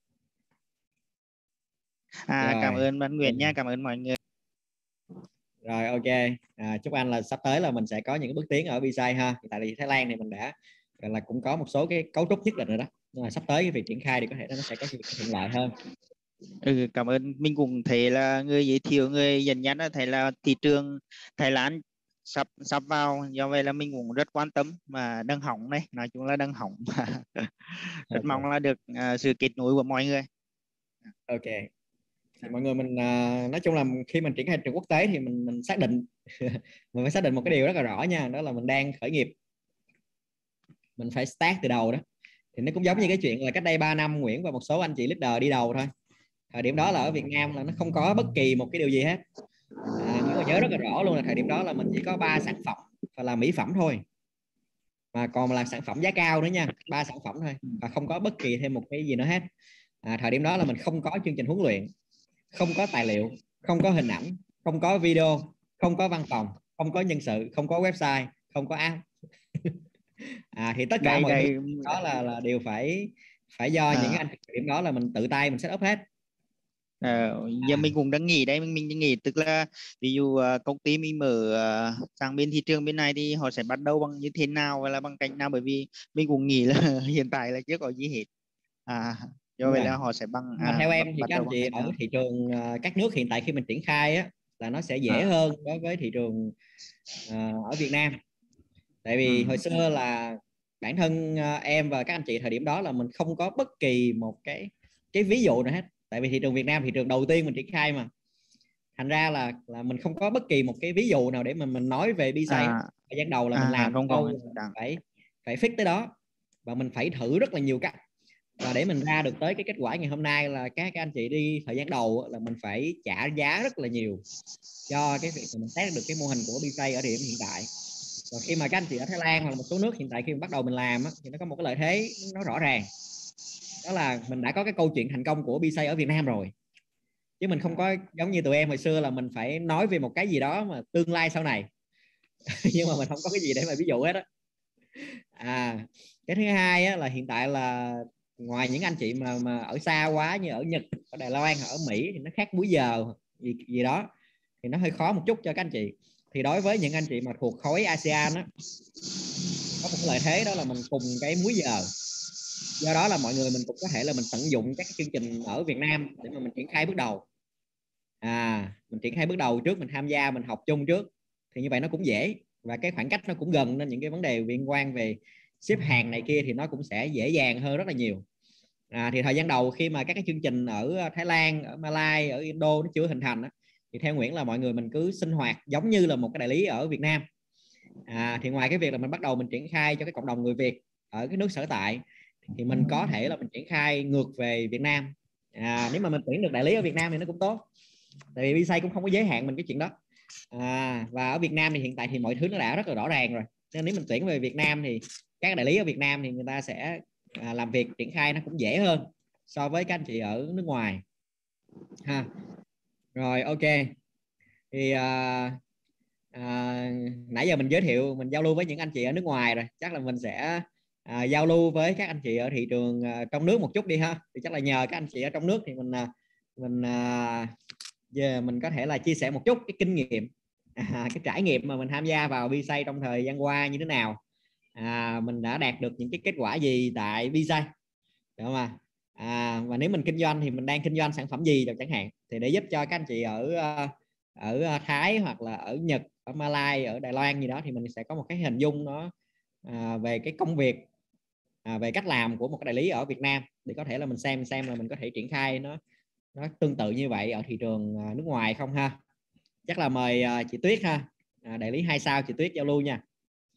Cảm ơn bạn Nguyễn nha, cảm ơn mọi người. Rồi ok, chúc anh là sắp tới là mình sẽ có những cái bước tiến ở BCA ha. Tại vì Thái Lan thì mình đã là cũng có một số cái cấu trúc nhất định rồi đó, nhưng mà sắp tới cái việc triển khai thì có thể nó sẽ có nhiều thuận lợi hơn. Cảm ơn. Mình cũng thấy là người giới thiệu, người dẫn dắt thấy là thị trường Thái Lan sắp vào, do vậy là mình cũng rất quan tâm và đang hỏng đấy, nói chung là đang hỏng. Rất mong là được sự kết nối của mọi người. Ok, thì mọi người mình nói chung là khi mình triển khai trường quốc tế thì mình xác định mình phải xác định một cái điều rất là rõ nha, đó là mình đang khởi nghiệp, mình phải start từ đầu đó. Thì nó cũng giống như cái chuyện là cách đây 3 năm Nguyễn và một số anh chị leader đi đầu thôi. Thời điểm đó là ở Việt Nam là nó không có bất kỳ một cái điều gì hết. Nguyễn còn nhớ rất là rõ luôn là thời điểm đó là mình chỉ có 3 sản phẩm và là mỹ phẩm thôi, mà còn là sản phẩm giá cao nữa nha, 3 sản phẩm thôi và không có bất kỳ thêm một cái gì nữa hết. Thời điểm đó là mình không có chương trình huấn luyện, không có tài liệu, không có hình ảnh, không có video, không có văn phòng, không có nhân sự, không có website, không có app. Thì tất cả mọi thứ đó là đều phải do những anh điểm đó là mình tự tay mình set up hết. Giờ mình cũng đang nghĩ đây, mình đang nghĩ tức là ví dụ công ty mình mở sang bên thị trường bên này thì họ sẽ bắt đầu bằng như thế nào và là bằng cách nào, bởi vì mình cũng nghĩ là hiện tại là chưa có gì hết. Do vậy là họ sẽ bằng theo em thì bắt các đầu anh bằng chị cách ở nào? thị trường các nước hiện tại khi mình triển khai á là nó sẽ dễ hơn đối với thị trường ở Việt Nam. Tại vì hồi xưa là bản thân em và các anh chị thời điểm đó là mình không có bất kỳ một cái ví dụ nào hết. Tại vì thị trường Việt Nam thị trường đầu tiên mình triển khai mà, thành ra là mình không có bất kỳ một cái ví dụ nào để mà mình nói về B-Sale. Thời gian đầu là mình làm phải fix tới đó, và mình phải thử rất là nhiều cách, và để mình ra được tới cái kết quả ngày hôm nay là các anh chị đi thời gian đầu là mình phải trả giá rất là nhiều cho cái việc mình test được cái mô hình của B-Sale ở điểm hiện tại. Và khi mà các anh chị ở Thái Lan hoặc là một số nước hiện tại khi mình bắt đầu mình làm thì nó có một cái lợi thế nó rõ ràng, đó là mình đã có cái câu chuyện thành công của B-Sale ở Việt Nam rồi, chứ mình không có giống như tụi em hồi xưa là mình phải nói về một cái gì đó mà tương lai sau này nhưng mà mình không có cái gì để mà ví dụ hết á. Cái thứ hai á, là hiện tại là ngoài những anh chị mà ở xa quá như ở Nhật, ở Đài Loan, ở Mỹ thì nó khác múi giờ gì đó thì nó hơi khó một chút cho các anh chị. Thì đối với những anh chị mà thuộc khối ASEAN á, có một cái lợi thế đó là mình cùng cái múi giờ, do đó là mọi người mình cũng có thể là mình tận dụng các cái chương trình ở Việt Nam để mà mình triển khai bước đầu. Mình triển khai bước đầu trước, mình tham gia, mình học chung trước thì như vậy nó cũng dễ, và cái khoảng cách nó cũng gần, nên những cái vấn đề liên quan về xếp hàng này kia thì nó cũng sẽ dễ dàng hơn rất là nhiều. Thì thời gian đầu khi mà các cái chương trình ở Thái Lan, ở Malai, ở Indo nó chưa hình thành á, thì theo Nguyễn là mọi người mình cứ sinh hoạt giống như là một cái đại lý ở Việt Nam. Thì ngoài cái việc là mình bắt đầu mình triển khai cho cái cộng đồng người Việt ở cái nước sở tại, thì mình có thể là mình triển khai ngược về Việt Nam. Nếu mà mình tuyển được đại lý ở Việt Nam thì nó cũng tốt, tại vì B-Sale cũng không có giới hạn mình cái chuyện đó. Và ở Việt Nam thì hiện tại thì mọi thứ nó đã rất là rõ ràng rồi, nên nếu mình tuyển về Việt Nam thì các đại lý ở Việt Nam thì người ta sẽ làm việc triển khai nó cũng dễ hơn so với các anh chị ở nước ngoài Rồi, ok. Thì nãy giờ mình giới thiệu, mình giao lưu với những anh chị ở nước ngoài rồi, chắc là mình sẽ giao lưu với các anh chị ở thị trường trong nước một chút đi ha. Thì chắc là nhờ các anh chị ở trong nước thì mình có thể là chia sẻ một chút cái kinh nghiệm, cái trải nghiệm mà mình tham gia vào B-Sale trong thời gian qua như thế nào, mình đã đạt được những cái kết quả gì tại B-Sale, đúng không ạ? Và nếu mình kinh doanh thì mình đang kinh doanh sản phẩm gì chẳng hạn, thì để giúp cho các anh chị ở Thái hoặc là ở Nhật, ở Malai, ở Đài Loan gì đó, thì mình sẽ có một cái hình dung nó về cái công việc, về cách làm của một cái đại lý ở Việt Nam, để có thể là mình xem là mình có thể triển khai nó tương tự như vậy ở thị trường nước ngoài không ha. Chắc là mời chị Tuyết ha, đại lý 2 sao, chị Tuyết giao lưu nha.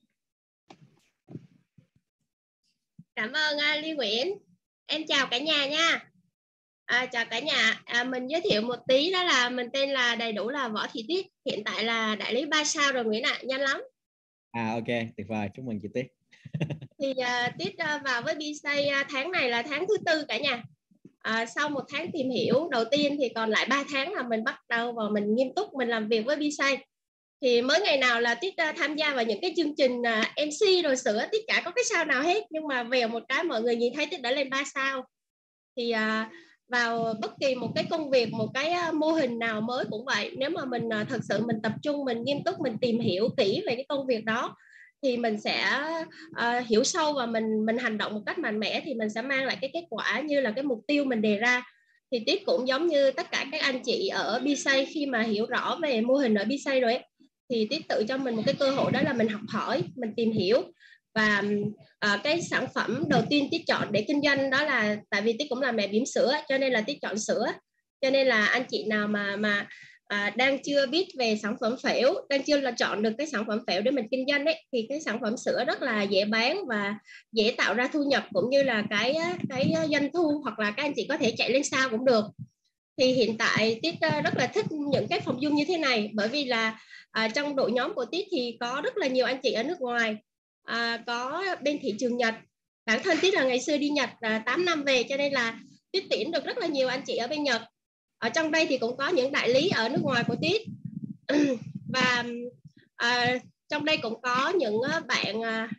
Cảm ơn Ly Nguyễn. Em chào cả nhà nha. Chào cả nhà. Mình giới thiệu một tí, đó là mình tên là đầy đủ là Võ Thị Tuyết, hiện tại là đại lý 3 sao rồi Nguyễn ạ. Nhanh lắm. Ok, tuyệt vời, chúc mừng chị Tuyết. Thì Tuyết vào với B-Sale tháng này là tháng thứ 4 cả nhà. Sau một tháng tìm hiểu đầu tiên thì còn lại 3 tháng là mình bắt đầu và mình nghiêm túc mình làm việc với B-Sale. Thì mới ngày nào là Tuyết tham gia vào những cái chương trình MC rồi sửa, Tuyết chả có cái sao nào hết, nhưng mà về một cái mọi người nhìn thấy Tuyết đã lên 3 sao. Thì vào bất kỳ một cái công việc, một cái mô hình nào mới cũng vậy, nếu mà mình thật sự mình tập trung, mình nghiêm túc, mình tìm hiểu kỹ về cái công việc đó thì mình sẽ hiểu sâu và mình hành động một cách mạnh mẽ, thì mình sẽ mang lại cái kết quả như là cái mục tiêu mình đề ra. Thì Tuyết cũng giống như tất cả các anh chị ở B-Sale, khi mà hiểu rõ về mô hình ở B-Sale rồi ấy, thì Tuyết tự cho mình một cái cơ hội, đó là mình học hỏi, mình tìm hiểu. Và cái sản phẩm đầu tiên Tuyết chọn để kinh doanh đó là, tại vì Tuyết cũng là mẹ bỉm sữa cho nên là Tuyết chọn sữa. Cho nên là anh chị nào mà đang chưa biết về sản phẩm phễu, đang chưa là chọn được cái sản phẩm phễu để mình kinh doanh ấy, thì cái sản phẩm sữa rất là dễ bán và dễ tạo ra thu nhập, cũng như là cái doanh thu, hoặc là các anh chị có thể chạy lên sao cũng được. Thì hiện tại Tuyết rất là thích những cái phòng dung như thế này, bởi vì là trong đội nhóm của Tuyết thì có rất là nhiều anh chị ở nước ngoài, có bên thị trường Nhật. Bản thân Tuyết là ngày xưa đi Nhật 8 năm về, cho nên là Tuyết tuyển được rất là nhiều anh chị ở bên Nhật. Ở trong đây thì cũng có những đại lý ở nước ngoài của Tuyết. Và trong đây cũng có những bạn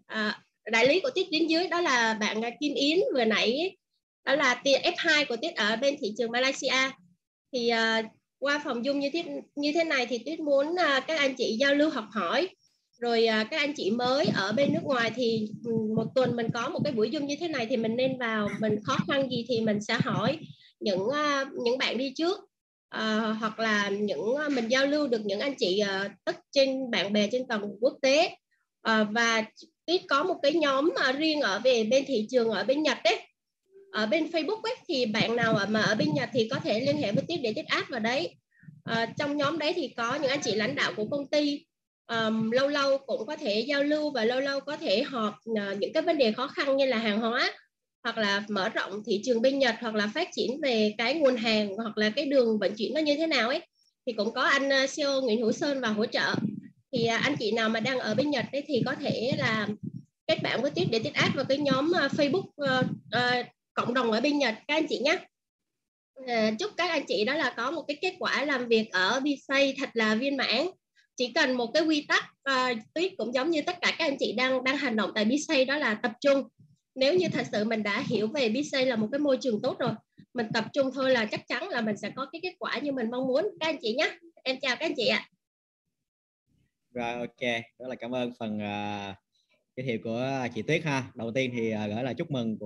đại lý của Tiết đến dưới đó là bạn Kim Yến vừa nãy, đó là F2 của Tiết ở bên thị trường Malaysia. Thì qua phòng Zoom như thế này thì Tiết muốn các anh chị giao lưu học hỏi. Rồi các anh chị mới ở bên nước ngoài thì một tuần mình có một cái buổi Zoom như thế này thì mình nên vào, mình khó khăn gì thì mình sẽ hỏi những bạn đi trước, hoặc là mình giao lưu được những anh chị trên bạn bè trên tầm quốc tế. Và Tiết có một cái nhóm riêng ở về bên thị trường ở bên Nhật đấy, ở bên Facebook ấy, thì bạn nào mà ở bên Nhật thì có thể liên hệ với Tiết để Tiết add vào đấy. Trong nhóm đấy thì có những anh chị lãnh đạo của công ty, lâu lâu cũng có thể giao lưu và lâu lâu có thể họp những cái vấn đề khó khăn như là hàng hóa, hoặc là mở rộng thị trường bên Nhật, hoặc là phát triển về cái nguồn hàng, hoặc là cái đường vận chuyển nó như thế nào ấy, thì cũng có anh CEO Nguyễn Hữu Sơn vào hỗ trợ. Thì anh chị nào mà đang ở bên Nhật ấy thì có thể là kết bạn với Tiết để Tiết add vào cái nhóm Facebook cộng đồng ở bên Nhật các anh chị nhé. Chúc các anh chị đó là có một cái kết quả làm việc ở Bisay thật là viên mãn. Chỉ cần một cái quy tắc, Tuyết cũng giống như tất cả các anh chị đang hành động tại Bisay, đó là tập trung. Nếu như thật sự mình đã hiểu về Bisay là một cái môi trường tốt rồi, mình tập trung thôi là chắc chắn là mình sẽ có cái kết quả như mình mong muốn các anh chị nhé. Em chào các anh chị ạ. Rồi, ok, đó là cảm ơn phần giới thiệu của chị Tuyết ha. Đầu tiên thì gửi là chúc mừng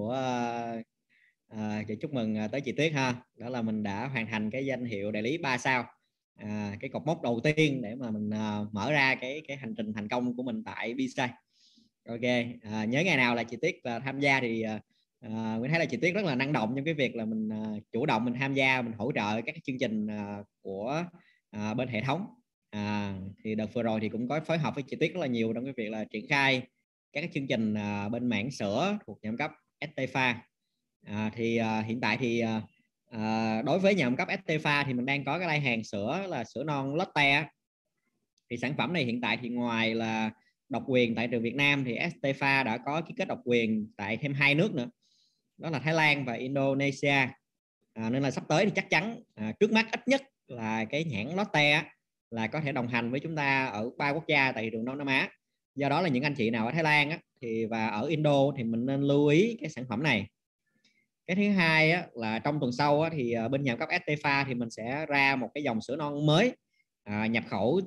chúc mừng tới chị Tuyết ha. Đó là mình đã hoàn thành cái danh hiệu đại lý 3 sao, cái cột mốc đầu tiên để mà mình mở ra cái hành trình thành công của mình tại Bisay. Ok, nhớ ngày nào là chị Tuyết tham gia thì Nguyễn thấy là chị Tuyết rất là năng động trong cái việc là mình chủ động mình tham gia, mình hỗ trợ các cái chương trình của bên hệ thống. Thì đợt vừa rồi thì cũng có phối hợp với chị Tuyết rất là nhiều trong cái việc là triển khai các cái chương trình bên mảng sữa thuộc nhà cung cấp ST-Pha. Hiện tại thì đối với nhà cung cấp ST-Pha thì mình đang có cái line hàng sữa là sữa non Lotte. Thì sản phẩm này hiện tại thì ngoài là độc quyền tại trường Việt Nam thì ST-Pha đã có ký kết độc quyền tại thêm 2 nước nữa, đó là Thái Lan và Indonesia. Nên là sắp tới thì chắc chắn trước mắt ít nhất là cái nhãn Lotte là có thể đồng hành với chúng ta ở 3 quốc gia tại thị trường Đông Nam Á. Do đó là những anh chị nào ở Thái Lan và ở Indo thì mình nên lưu ý cái sản phẩm này. Cái thứ hai là trong tuần sau thì bên nhà cung cấp ST-Pha thì mình sẽ ra một cái dòng sữa non mới nhập khẩu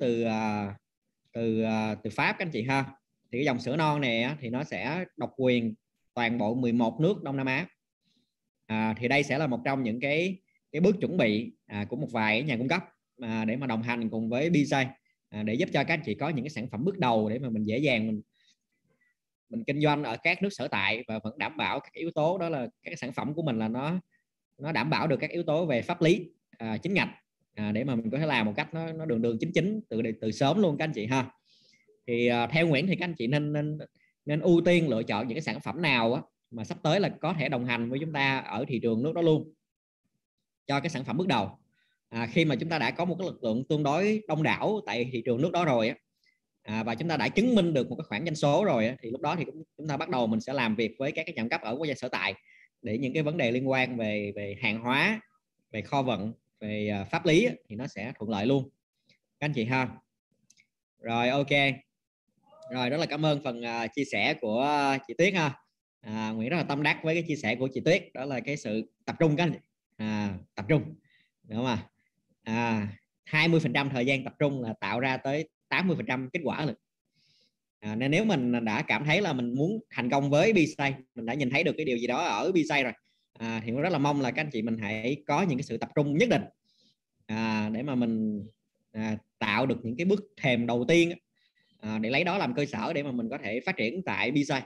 từ Pháp các anh chị ha. Thì cái dòng sữa non này thì nó sẽ độc quyền toàn bộ 11 nước Đông Nam Á. Thì đây sẽ là một trong những cái bước chuẩn bị của một vài nhà cung cấp để mà đồng hành cùng với Bisay để giúp cho các anh chị có những cái sản phẩm bước đầu để mà mình dễ dàng mình kinh doanh ở các nước sở tại và vẫn đảm bảo các yếu tố, đó là các sản phẩm của mình là nó đảm bảo được các yếu tố về pháp lý chính ngạch để mà mình có thể làm một cách nó đường chính từ sớm luôn các anh chị ha. Thì theo Nguyễn thì các anh chị nên ưu tiên lựa chọn những cái sản phẩm nào mà sắp tới là có thể đồng hành với chúng ta ở thị trường nước đó luôn cho cái sản phẩm bước đầu. Khi mà chúng ta đã có một cái lực lượng tương đối đông đảo tại thị trường nước đó rồi và chúng ta đã chứng minh được một cái khoản doanh số rồi thì lúc đó thì chúng ta bắt đầu mình sẽ làm việc với các cái nhà cung cấp ở quốc gia sở tại để những cái vấn đề liên quan về hàng hóa, về kho vận, về pháp lý thì nó sẽ thuận lợi luôn các anh chị ha. Rồi, ok, rồi đó là cảm ơn phần chia sẻ của chị Tuyết ha. Nguyễn rất là tâm đắc với cái chia sẻ của chị Tuyết, đó là cái sự tập trung các anh chị. Tập trung đúng không 20% thời gian tập trung là tạo ra tới 80% kết quả rồi. Nên nếu mình đã cảm thấy là mình muốn thành công với Bisay, mình đã nhìn thấy được cái điều gì đó ở Bisay rồi thì rất là mong là các anh chị mình hãy có những cái sự tập trung nhất định để mà mình tạo được những cái bước thềm đầu tiên để lấy đó làm cơ sở để mà mình có thể phát triển tại Bisay.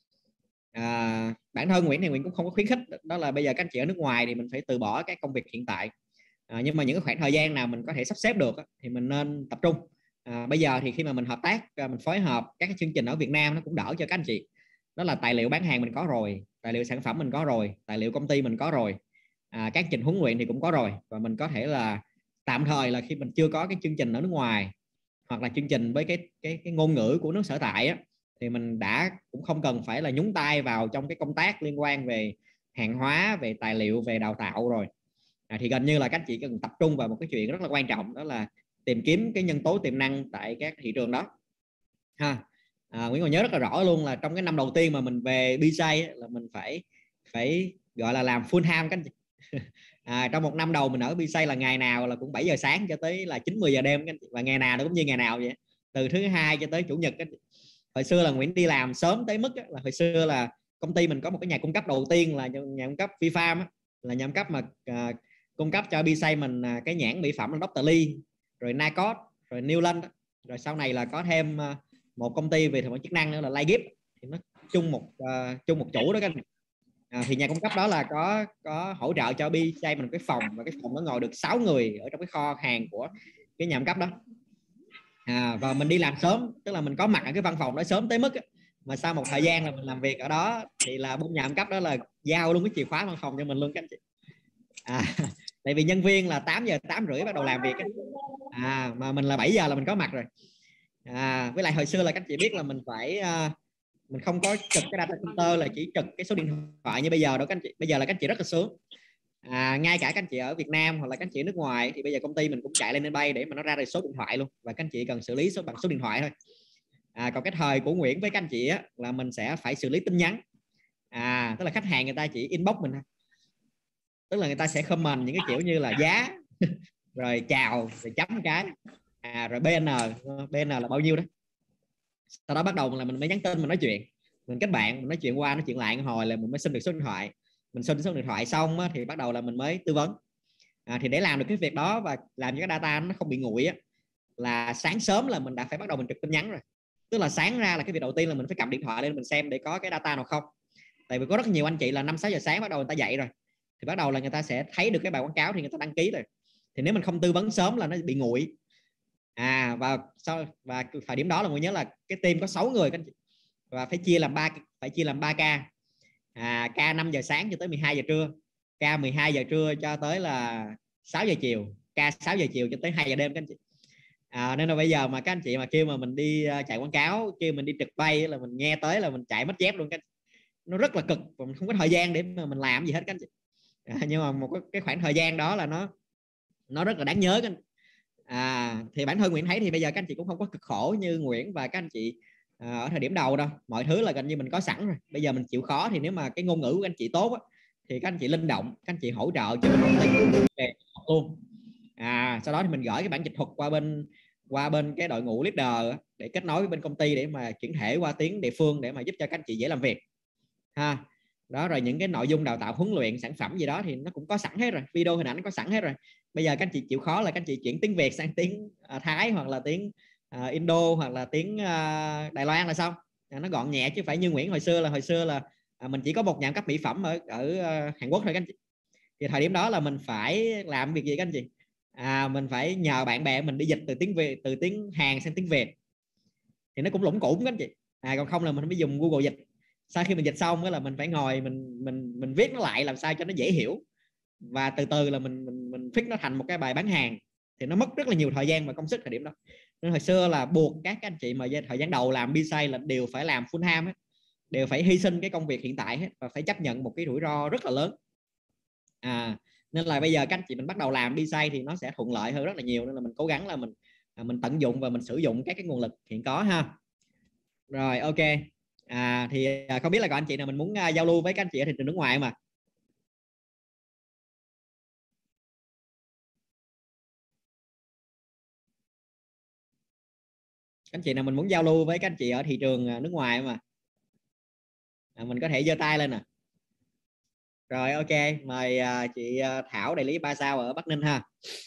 Bản thân Nguyễn thì Nguyễn cũng không có khuyến khích đó là bây giờ các anh chị ở nước ngoài thì mình phải từ bỏ các công việc hiện tại, nhưng mà những cái khoảng thời gian nào mình có thể sắp xếp được thì mình nên tập trung. Bây giờ thì khi mà mình hợp tác, mình phối hợp các cái chương trình ở Việt Nam nó cũng đỡ cho các anh chị, đó là tài liệu bán hàng mình có rồi, tài liệu sản phẩm mình có rồi, tài liệu công ty mình có rồi, các trình huấn luyện thì cũng có rồi, và mình có thể là tạm thời là khi mình chưa có cái chương trình ở nước ngoài hoặc là chương trình với cái ngôn ngữ của nước sở tại thì mình đã cũng không cần phải là nhúng tay vào trong cái công tác liên quan về hàng hóa, về tài liệu, về đào tạo rồi. Thì gần như là các anh chị cần tập trung vào một cái chuyện rất là quan trọng, đó là tìm kiếm cái nhân tố tiềm năng tại các thị trường đó ha. Nguyễn còn nhớ rất là rõ luôn là trong cái năm đầu tiên mà mình về BSay là mình phải gọi là làm full time các anh chị. Trong một năm đầu mình ở BSay là ngày nào là cũng 7 giờ sáng cho tới là 9-10 giờ đêm các anh chị. Và ngày nào nó cũng như ngày nào vậy, từ thứ hai cho tới chủ nhật các anh chị. Hồi xưa là Nguyễn đi làm sớm tới mức là hồi xưa là công ty mình có một cái nhà cung cấp đầu tiên là nhà cung cấp ViFarm, là nhà cung cấp mà cung cấp cho BSay mình cái nhãn mỹ phẩm là Dr. Lee, rồi Nacot, rồi Newland, rồi sau này là có thêm một công ty về thực phẩm chức năng nữa là Ligip, thì nó chung một chủ đó các anh. Thì nhà cung cấp đó là có hỗ trợ cho BSay mình cái phòng, và cái phòng nó ngồi được 6 người ở trong cái kho hàng của cái nhà cung cấp đó. Và mình đi làm sớm, tức là mình có mặt ở cái văn phòng đó sớm tới mức mà sau một thời gian là mình làm việc ở đó thì là bên nhà cung cấp đó là giao luôn cái chìa khóa văn phòng cho mình luôn các anh chị. Tại vì nhân viên là 8 giờ 8 rưỡi bắt đầu làm việc mà mình là 7 giờ là mình có mặt rồi. Với lại hồi xưa là các anh chị biết là mình phải mình không có trực cái data center là chỉ trực cái số điện thoại như bây giờ đâu các anh chị. Bây giờ là các anh chị rất là sướng. Ngay cả các anh chị ở Việt Nam hoặc là các anh chị ở nước ngoài thì bây giờ công ty mình cũng chạy lên bay để mà nó ra được số điện thoại luôn, và các anh chị cần xử lý bằng số điện thoại thôi. Còn cái thời của Nguyễn với các anh chị á, là mình sẽ phải xử lý tin nhắn. Tức là khách hàng người ta chỉ inbox mình thôi, tức là người ta sẽ comment những cái kiểu như là giá rồi chào rồi chấm cái rồi BN là bao nhiêu đó. Sau đó bắt đầu là mình mới nhắn tin, mình nói chuyện, mình kết bạn, mình nói chuyện qua nói chuyện lại hồi là mình mới xin được số điện thoại. Mình xin số điện thoại xong á, thì bắt đầu là mình mới tư vấn. Thì để làm được cái việc đó và làm cho cái data nó không bị nguội á, là sáng sớm là mình đã phải bắt đầu mình trực tin nhắn rồi. Tức là sáng ra là cái việc đầu tiên là mình phải cầm điện thoại lên mình xem để có cái data nào không. Tại vì có rất nhiều anh chị là 5-6 giờ sáng bắt đầu người ta dậy rồi, thì bắt đầu là người ta sẽ thấy được cái bài quảng cáo thì người ta đăng ký rồi. Thì nếu mình không tư vấn sớm là nó bị nguội. Và thời điểm đó là mình nhớ là cái team có 6 người các anh chị, và phải chia làm 3 ca. Ca 5 giờ sáng cho tới 12 giờ trưa, ca 12 giờ trưa cho tới là 6 giờ chiều, ca 6 giờ chiều cho tới 2 giờ đêm các anh chị. Nên là bây giờ mà các anh chị mà kêu mà mình đi chạy quảng cáo, kêu mình đi trực bay là mình nghe tới là mình chạy mất dép luôn các anh chị. Nó rất là cực và mình không có thời gian để mà mình làm gì hết các anh chị. Nhưng mà một cái khoảng thời gian đó là nó rất là đáng nhớ các anh. Thì bản thân Nguyễn thấy thì bây giờ các anh chị cũng không có cực khổ như Nguyễn và các anh chị ở thời điểm đầu đâu. Mọi thứ là gần như mình có sẵn rồi. Bây giờ mình chịu khó thì nếu mà cái ngôn ngữ của anh chị tốt á, thì các anh chị linh động, các anh chị hỗ trợ cho mình luôn. Sau đó thì mình gửi cái bản dịch thuật qua bên cái đội ngũ leader để kết nối với bên công ty để mà chuyển thể qua tiếng địa phương để mà giúp cho các anh chị dễ làm việc. Đó, rồi những cái nội dung đào tạo huấn luyện sản phẩm gì đó thì nó cũng có sẵn hết rồi, video hình ảnh nó có sẵn hết rồi. Bây giờ các anh chị chịu khó là các anh chị chuyển tiếng Việt sang tiếng Thái hoặc là tiếng Indo hoặc là tiếng Đài Loan là xong. Nó gọn nhẹ, chứ phải như Nguyễn hồi xưa là mình chỉ có một nhà cung cấp mỹ phẩm ở Hàn Quốc thôi các anh chị. Thì thời điểm đó là mình phải làm việc gì các anh chị? Mình phải nhờ bạn bè mình đi dịch từ tiếng Hàn sang tiếng Việt, thì nó cũng lủng củng các anh chị. Còn không là mình phải dùng Google dịch. Sau khi mình dịch xong đó là mình phải ngồi mình viết nó lại làm sao cho nó dễ hiểu, và từ từ là mình fix nó thành một cái bài bán hàng. Thì nó mất rất là nhiều thời gian và công sức thời điểm đó. Nên hồi xưa là buộc các anh chị mà thời gian đầu làm BSay là đều phải làm full time hết, đều phải hy sinh cái công việc hiện tại hết, và phải chấp nhận một cái rủi ro rất là lớn. Nên là bây giờ các anh chị mình bắt đầu làm BSay thì nó sẽ thuận lợi hơn rất là nhiều. Nên là mình cố gắng là mình tận dụng và mình sử dụng các cái nguồn lực hiện có ha. Rồi ok. Thì không biết là có anh chị nào mình muốn giao lưu với các anh chị ở thị trường nước ngoài mà. Các anh chị nào mình muốn giao lưu với các anh chị ở thị trường nước ngoài mà. Mình có thể giơ tay lên nè. Rồi ok, mời chị Thảo, đại lý 3 sao ở Bắc Ninh ha.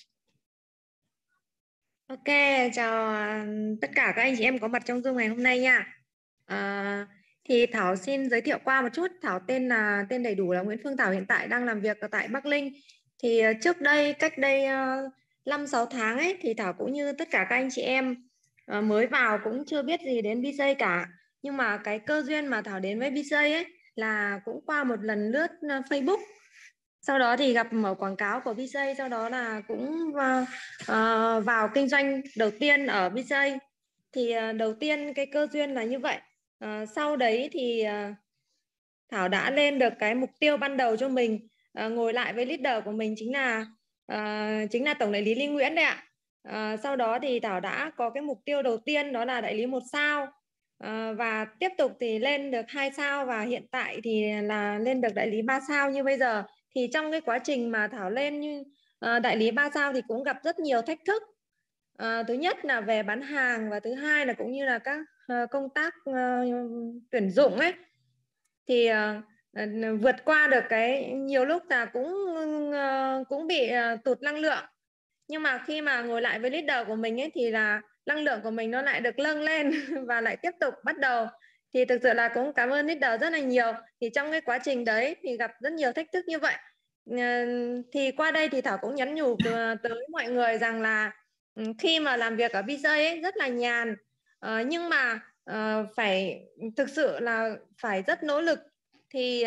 Ok, chào tất cả các anh chị em có mặt trong Zoom ngày hôm nay nha. Thì Thảo xin giới thiệu qua một chút. Thảo tên đầy đủ là Nguyễn Phương Thảo, hiện tại đang làm việc ở tại Bắc Ninh. Thì trước đây, cách đây 5-6 tháng ấy, thì Thảo cũng như tất cả các anh chị em mới vào cũng chưa biết gì đến BSay cả. Nhưng mà cái cơ duyên mà Thảo đến với BSay ấy là cũng qua một lần lướt Facebook. Sau đó thì gặp mở quảng cáo của BSay, sau đó là cũng vào kinh doanh đầu tiên ở BSay. Thì đầu tiên cái cơ duyên là như vậy. Sau đấy thì Thảo đã lên được cái mục tiêu ban đầu cho mình, ngồi lại với leader của mình chính là tổng đại lý Linh Nguyễn đấy ạ. Sau đó thì Thảo đã có cái mục tiêu đầu tiên, đó là đại lý 1 sao. và tiếp tục thì lên được 2 sao và hiện tại thì là lên được đại lý 3 sao như bây giờ. Thì trong cái quá trình mà Thảo lên như đại lý 3 sao thì cũng gặp rất nhiều thách thức. Thứ nhất là về bán hàng và thứ hai là cũng như là các công tác tuyển dụng ấy, thì vượt qua được cái nhiều lúc là cũng bị tụt năng lượng, nhưng mà khi mà ngồi lại với leader của mình ấy thì là năng lượng của mình nó lại được nâng lên và lại tiếp tục bắt đầu. Thì thực sự là cũng cảm ơn leader rất là nhiều. Thì trong cái quá trình đấy thì gặp rất nhiều thách thức như vậy. Thì qua đây thì Thảo cũng nhắn nhủ tới mọi người rằng là khi mà làm việc ở BJ ấy rất là nhàn, nhưng mà phải thực sự là phải rất nỗ lực thì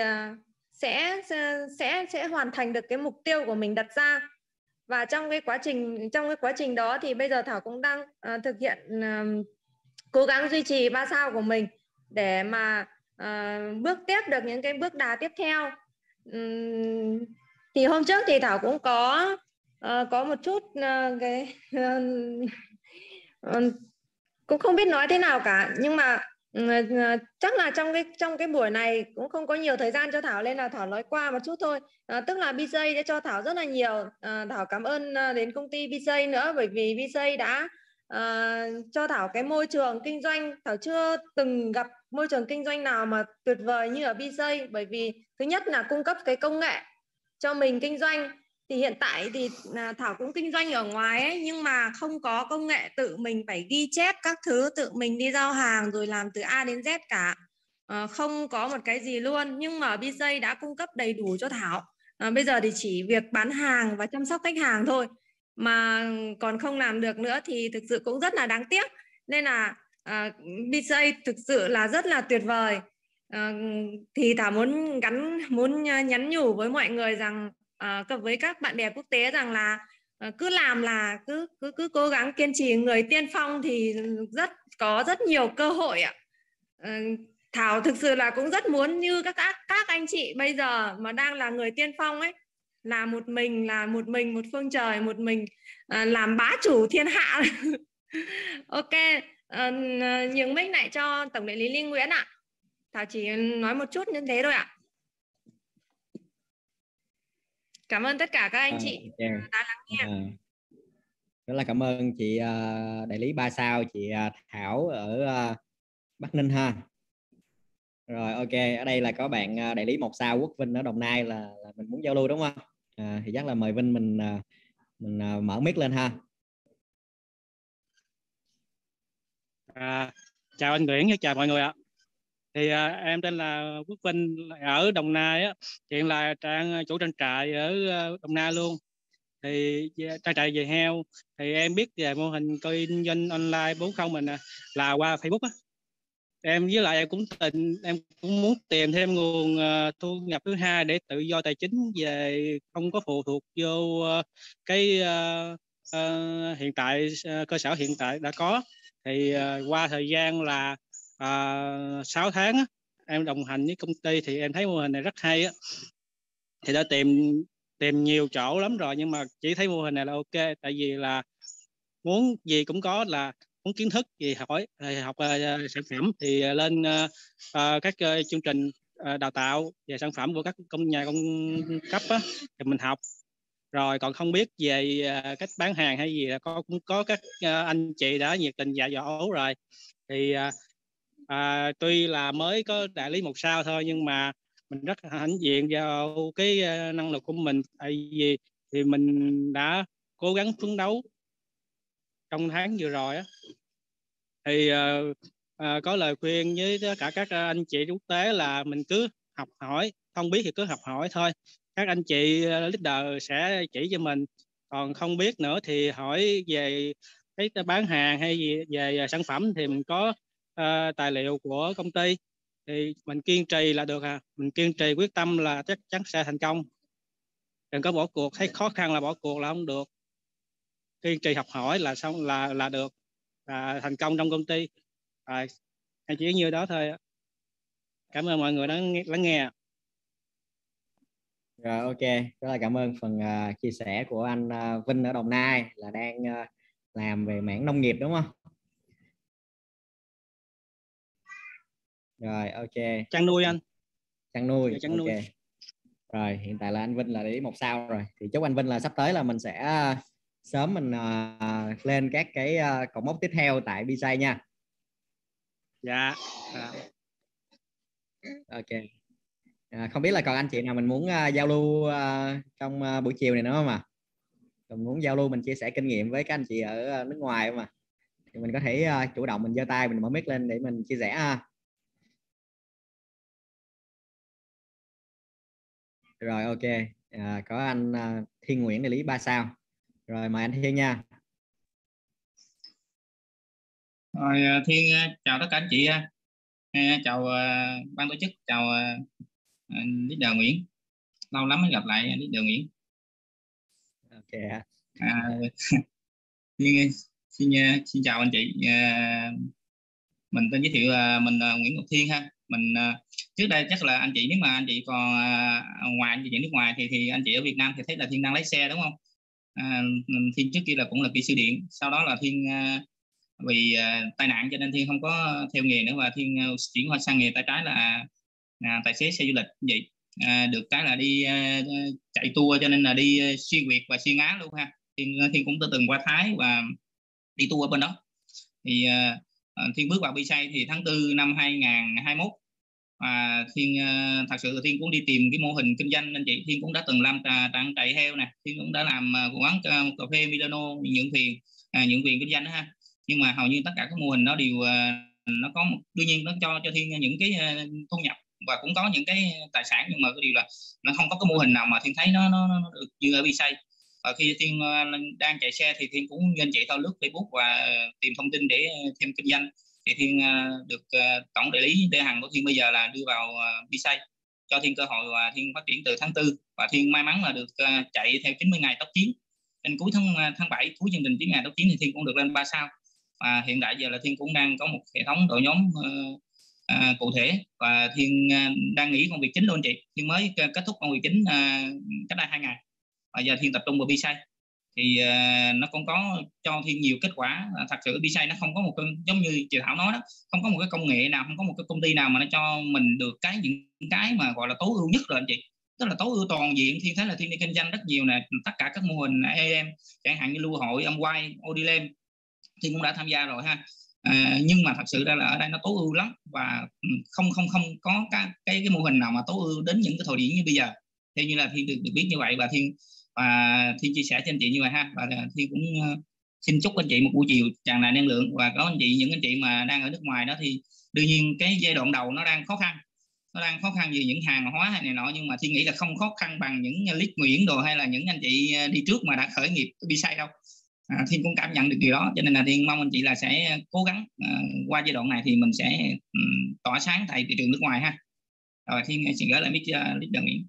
sẽ hoàn thành được cái mục tiêu của mình đặt ra. Và trong cái quá trình đó thì bây giờ Thảo cũng đang thực hiện cố gắng duy trì 3 sao của mình để mà bước tiếp được những cái bước đà tiếp theo. Thì hôm trước thì Thảo cũng có một chút cũng không biết nói thế nào cả, nhưng mà chắc là trong cái buổi này cũng không có nhiều thời gian cho Thảo nên là Thảo nói qua một chút thôi. Tức là BJ đã cho Thảo rất là nhiều. Thảo cảm ơn đến công ty BJ nữa, bởi vì BJ đã cho Thảo cái môi trường kinh doanh. Thảo chưa từng gặp môi trường kinh doanh nào mà tuyệt vời như ở BJ, bởi vì thứ nhất là cung cấp cái công nghệ cho mình kinh doanh. Thì hiện tại thì Thảo cũng kinh doanh ở ngoài ấy, nhưng mà không có công nghệ tự mình phải ghi chép các thứ, tự mình đi giao hàng rồi làm từ A đến Z cả. Không có một cái gì luôn. Nhưng mà BJ đã cung cấp đầy đủ cho Thảo. Bây giờ thì chỉ việc bán hàng và chăm sóc khách hàng thôi mà còn không làm được nữa thì thực sự cũng rất là đáng tiếc. Nên là BJ thực sự là rất là tuyệt vời. Thì Thảo muốn nhắn nhủ với mọi người rằng với các bạn bè quốc tế rằng là cứ làm là cứ cố gắng kiên trì. Người tiên phong thì có rất nhiều cơ hội ạ. Thảo thực sự là cũng rất muốn như các anh chị bây giờ mà đang là người tiên phong ấy, là một mình một phương trời, một mình làm bá chủ thiên hạ. Ok, nhường mic lại cho tổng đại lý Linh Nguyễn ạ. Thảo chỉ nói một chút như thế thôi ạ. Cảm ơn tất cả các anh chị đã lắng nghe. Rất là cảm ơn chị đại lý 3 sao, chị Thảo ở Bắc Ninh ha. Rồi ok, ở đây là có bạn đại lý 1 sao Quốc Vinh ở Đồng Nai là mình muốn giao lưu đúng không? Thì chắc là mời Vinh mình mở mic lên ha. Chào anh Nguyễn, chào mọi người ạ. Thì em tên là Quốc Vinh, ở Đồng Nai á, hiện là chủ trang trại ở Đồng Nai luôn. Thì trang trại về heo thì em biết về mô hình kinh doanh online 4.0 mình là qua Facebook á. Em với lại em cũng muốn tìm thêm nguồn thu nhập thứ hai để tự do tài chính, về không có phụ thuộc vô cái hiện tại cơ sở hiện tại đã có. Thì qua thời gian là 6 tháng á, em đồng hành với công ty thì em thấy mô hình này rất hay á. Thì đã tìm nhiều chỗ lắm rồi nhưng mà chỉ thấy mô hình này là ok, tại vì là muốn gì cũng có, là muốn kiến thức gì hỏi, học sản phẩm thì lên các chương trình đào tạo về sản phẩm của các nhà cung cấp á, thì mình học. Rồi còn không biết về cách bán hàng hay gì là cũng có các anh chị đã nhiệt tình dạy dỗ rồi. Thì tuy là mới có đại lý 1 sao thôi nhưng mà mình rất hãnh diện vào cái năng lực của mình, tại vì thì mình đã cố gắng phấn đấu trong tháng vừa rồi á. Thì có lời khuyên với tất cả các anh chị quốc tế là mình cứ học hỏi, không biết thì cứ học hỏi thôi. Các anh chị leader sẽ chỉ cho mình, còn không biết nữa thì hỏi về cái bán hàng hay gì về sản phẩm thì mình có tài liệu của công ty, thì mình kiên trì là được mình kiên trì quyết tâm là chắc chắn sẽ thành công. Đừng có bỏ cuộc, thấy khó khăn là bỏ cuộc là không được. Kiên trì học hỏi là xong là được, là thành công trong công ty. Hay chỉ như đó thôi. Cảm ơn mọi người đã lắng nghe. Rồi ok, rất là cảm ơn phần chia sẻ của anh Vinh ở Đồng Nai là đang làm về mảng nông nghiệp đúng không? Rồi ok. Chăn nuôi anh. Chăn nuôi. Chăn ok. nuôi. Rồi hiện tại là anh Vinh là để ý 1 sao rồi. Thì chúc anh Vinh là sắp tới là mình sẽ sớm mình lên các cái cột mốc tiếp theo tại B-Say nha. Dạ. Ok. Không biết là còn anh chị nào mình muốn giao lưu trong buổi chiều này nữa không ạ? Mình muốn giao lưu, mình chia sẻ kinh nghiệm với các anh chị ở nước ngoài không ạ? Thì mình có thể chủ động mình giơ tay, mình mở mic lên để mình chia sẻ ha. Rồi ok. Có anh Thiên Nguyễn đại lý 3 sao. Rồi mời anh Thiên nha. Rồi Thiên chào tất cả anh chị, chào ban tổ chức, chào leader Nguyễn, lâu lắm mới gặp lại leader Nguyễn. Ok. Xin chào anh chị. Mình tên giới thiệu là mình Nguyễn Ngọc Thiên ha. Mình trước đây chắc là anh chị, nếu mà anh chị còn ngoài anh chị nước ngoài thì anh chị ở Việt Nam thì thấy là Thiên đang lái xe đúng không? Thiên trước kia là cũng là kỹ sư điện, sau đó là Thiên vì tai nạn cho nên Thiên không có theo nghề nữa và Thiên chuyển qua sang nghề tay trái là tài xế xe du lịch vậy. Được cái là đi chạy tour cho nên là đi xuyên Việt và xuyên Á luôn ha. Thiên cũng từng qua Thái và đi tour ở bên đó. Thì Thiên bước vào B-Say thì tháng 4 năm 2021 và Thiên thật sự là Thiên cũng đi tìm cái mô hình kinh doanh. Anh chị, Thiên cũng đã từng làm trang trại heo nè, Thiên cũng đã làm quán cà phê Milano, nhượng quyền kinh doanh đó ha. Nhưng mà hầu như tất cả các mô hình đó đều nó có đương nhiên nó cho Thiên những cái thu nhập và cũng có những cái tài sản, nhưng mà cái điều là nó không có cái mô hình nào mà Thiên thấy nó được như ở B-Say. Và khi Thiên đang chạy xe thì Thiên cũng nhanh chạy theo lướt Facebook và tìm thông tin để thêm kinh doanh. Thì Thiên được tổng đại lý Lê Hằng của Thiên bây giờ là đưa vào B-Say, cho Thiên cơ hội và Thiên phát triển từ tháng 4 và Thiên may mắn là được chạy theo 90 ngày tốc chiến. Đến cuối tháng 7, cuối chương trình 90 ngày tốc chiến thì Thiên cũng được lên 3 sao. Và hiện tại giờ là Thiên cũng đang có một hệ thống đội nhóm cụ thể và Thiên đang nghỉ công việc chính luôn chị. Thiên mới kết thúc công việc chính cách đây 2 ngày. Và giờ Thiên tập trung vào B-Say thì nó cũng có cho Thiên nhiều kết quả. Thật sự B-Say nó không có một giống như chị Thảo nói đó, không có một cái công nghệ nào, không có một cái công ty nào mà nó cho mình được những cái mà gọi là tối ưu nhất rồi anh chị, tức là tối ưu toàn diện. Thiên thấy là Thiên đi kinh doanh rất nhiều nè, tất cả các mô hình AM chẳng hạn như lưu hội, Amway, Odilem Thiên cũng đã tham gia rồi ha. Nhưng mà thật sự ra là ở đây nó tối ưu lắm và không có cái mô hình nào mà tối ưu đến những cái thời điểm như bây giờ. Theo như là Thiên được biết như vậy và Thiên chia sẻ cho anh chị như vậy ha. Và Thiên cũng xin chúc anh chị một buổi chiều tràn đầy năng lượng. Và có những anh chị mà đang ở nước ngoài đó thì đương nhiên cái giai đoạn đầu nó đang khó khăn vì những hàng hóa hay này nọ, nhưng mà Thiên nghĩ là không khó khăn bằng những lead Nguyễn đồ hay là những anh chị đi trước mà đã khởi nghiệp B-Say đâu. Thiên cũng cảm nhận được điều đó, cho nên là Thiên mong anh chị là sẽ cố gắng qua giai đoạn này thì mình sẽ tỏa sáng tại thị trường nước ngoài ha. Rồi Thiên xin gửi lại mic cho leader Nguyễn.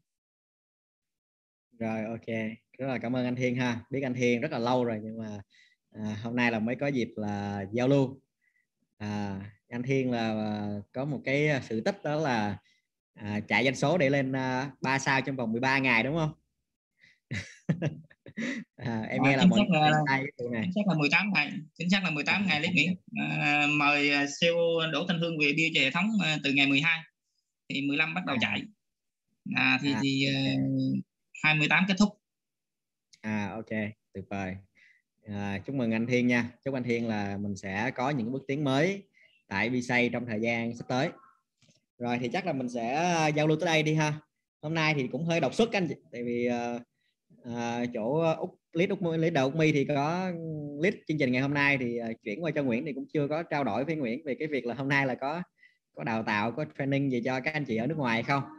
Rồi ok, rất là cảm ơn anh Thiên ha. Biết anh Thiên rất là lâu rồi nhưng mà hôm nay là mới có dịp là giao lưu. Anh Thiên là có một cái sự tích đó là chạy doanh số để lên 3 sao trong vòng 13 ngày đúng không? Em nghe là mọi người chính xác là 18 ngày, chính xác là 18 ngày lấy Nguyễn. Mời CEO Đỗ Thanh Hương về bia cho hệ thống từ ngày 12 thì 15 bắt đầu chạy. Thì 28 kết thúc. Ok, tuyệt vời. Chúc mừng anh Thiên nha. Chúc anh Thiên là mình sẽ có những bước tiến mới tại B-Say trong thời gian sắp tới. Rồi thì chắc là mình sẽ giao lưu tới đây đi ha. Hôm nay thì cũng hơi đột xuất anh chị, tại vì chỗ leader Úc My thì có lead chương trình ngày hôm nay thì chuyển qua cho Nguyễn thì cũng chưa có trao đổi với Nguyễn về cái việc là hôm nay là có đào tạo, có training gì cho các anh chị ở nước ngoài không.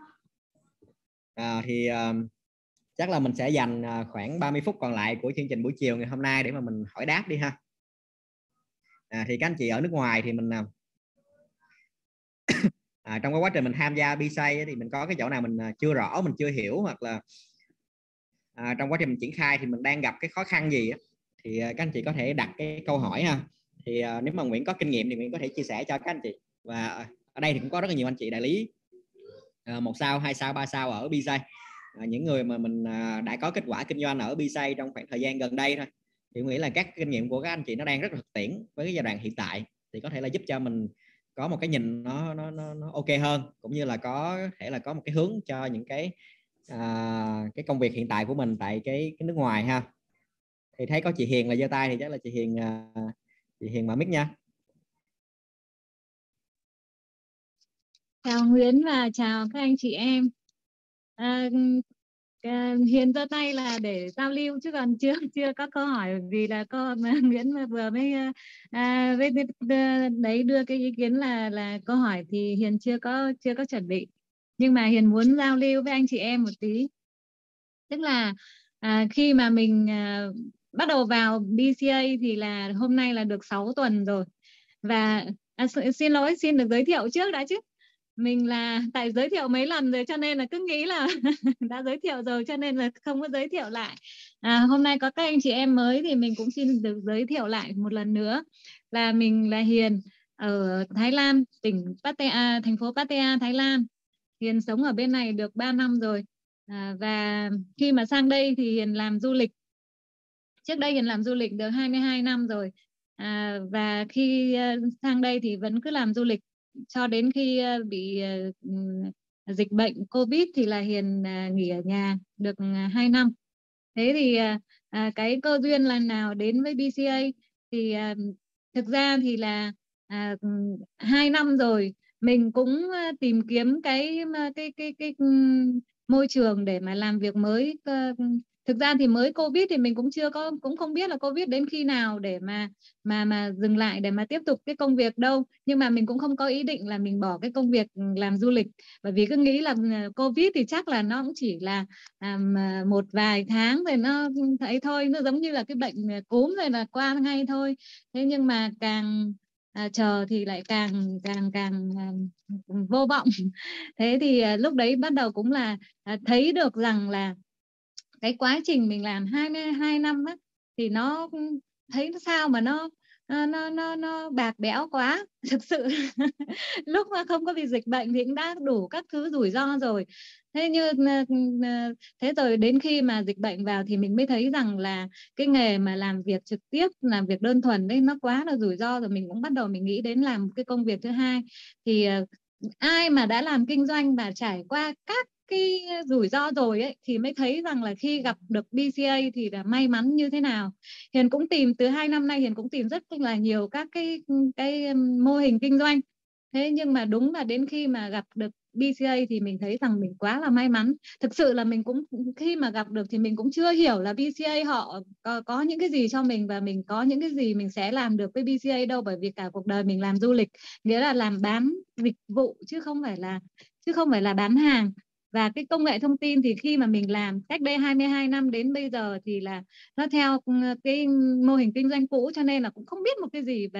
Chắc là mình sẽ dành khoảng 30 phút còn lại của chương trình buổi chiều ngày hôm nay để mà mình hỏi đáp đi ha. Thì các anh chị ở nước ngoài thì mình trong cái quá trình mình tham gia B-Say thì mình có cái chỗ nào mình chưa rõ, mình chưa hiểu, hoặc là trong quá trình mình triển khai thì mình đang gặp cái khó khăn gì thì các anh chị có thể đặt cái câu hỏi ha. Thì nếu mà Nguyễn có kinh nghiệm thì Nguyễn có thể chia sẻ cho các anh chị. Và ở đây thì cũng có rất là nhiều anh chị đại lý 1 sao, 2 sao, 3 sao ở B-Say, những người mà mình đã có kết quả kinh doanh ở B-Say trong khoảng thời gian gần đây thôi. Thì nghĩ là các kinh nghiệm của các anh chị nó đang rất là thực tiễn với cái giai đoạn hiện tại, thì có thể là giúp cho mình có một cái nhìn nó ok hơn, cũng như là có thể là có một cái hướng cho những cái công việc hiện tại của mình tại cái nước ngoài ha. Thì thấy có chị Hiền là giơ tay thì chắc là chị Hiền mở mic nha. Chào Nguyễn và chào các anh chị em. Hiền giơ tay là để giao lưu chứ còn chưa có câu hỏi, vì là Nguyễn vừa mới đấy đưa cái ý kiến là câu hỏi thì Hiền chưa có chuẩn bị, nhưng mà Hiền muốn giao lưu với anh chị em một tí. Tức là khi mà mình bắt đầu vào BCA thì là hôm nay là được 6 tuần rồi, và xin lỗi, xin được giới thiệu trước đã chứ. Mình là tại giới thiệu mấy lần rồi cho nên là cứ nghĩ là đã giới thiệu rồi cho nên là không có giới thiệu lại. Hôm nay có các anh chị em mới thì mình cũng xin được giới thiệu lại một lần nữa, là mình là Hiền ở Thái Lan, tỉnh Pattaya, thành phố Pattaya, Thái Lan. Hiền sống ở bên này được 3 năm rồi. Và khi mà sang đây thì Hiền làm du lịch. Trước đây Hiền làm du lịch được 22 năm rồi. Và khi sang đây thì vẫn cứ làm du lịch cho đến khi bị dịch bệnh Covid thì là Hiền nghỉ ở nhà được 2 năm. Thế thì cái cơ duyên lần nào đến với BCA thì thực ra thì là 2 năm rồi mình cũng tìm kiếm cái môi trường để mà làm việc mới. Thực ra thì mới Covid thì mình cũng không biết là Covid đến khi nào để mà dừng lại để mà tiếp tục cái công việc đâu, nhưng mà mình cũng không có ý định là mình bỏ cái công việc làm du lịch, bởi vì cứ nghĩ là Covid thì chắc là nó cũng chỉ là một vài tháng rồi nó thấy thôi, nó giống như là cái bệnh cúm rồi là qua ngay thôi. Thế nhưng mà càng chờ thì lại càng vô vọng. Thế thì lúc đấy bắt đầu cũng là thấy được rằng là cái quá trình mình làm 22 năm á, thì nó thấy sao mà nó bạc bẽo quá thực sự. Lúc mà không có bị dịch bệnh thì cũng đã đủ các thứ rủi ro rồi. Thế rồi đến khi mà dịch bệnh vào thì mình mới thấy rằng là cái nghề mà làm việc trực tiếp, làm việc đơn thuần đấy, nó quá là rủi ro rồi. Mình cũng bắt đầu mình nghĩ đến làm cái công việc thứ hai. Thì ai mà đã làm kinh doanh và trải qua các cái rủi ro rồi ấy thì mới thấy rằng là khi gặp được BCA thì là may mắn như thế nào. Hiền cũng tìm từ 2 năm nay, Hiền cũng tìm rất là nhiều các cái mô hình kinh doanh. Thế nhưng mà đúng là đến khi mà gặp được BCA thì mình thấy rằng mình quá là may mắn. Thực sự là mình cũng khi mà gặp được thì mình cũng chưa hiểu là BCA họ có những cái gì cho mình và mình có những cái gì mình sẽ làm được với BCA đâu, bởi vì cả cuộc đời mình làm du lịch, nghĩa là làm bán dịch vụ chứ không phải là bán hàng. Và cái công nghệ thông tin thì khi mà mình làm cách đây 22 năm đến bây giờ thì là nó theo cái mô hình kinh doanh cũ, cho nên là cũng không biết một cái gì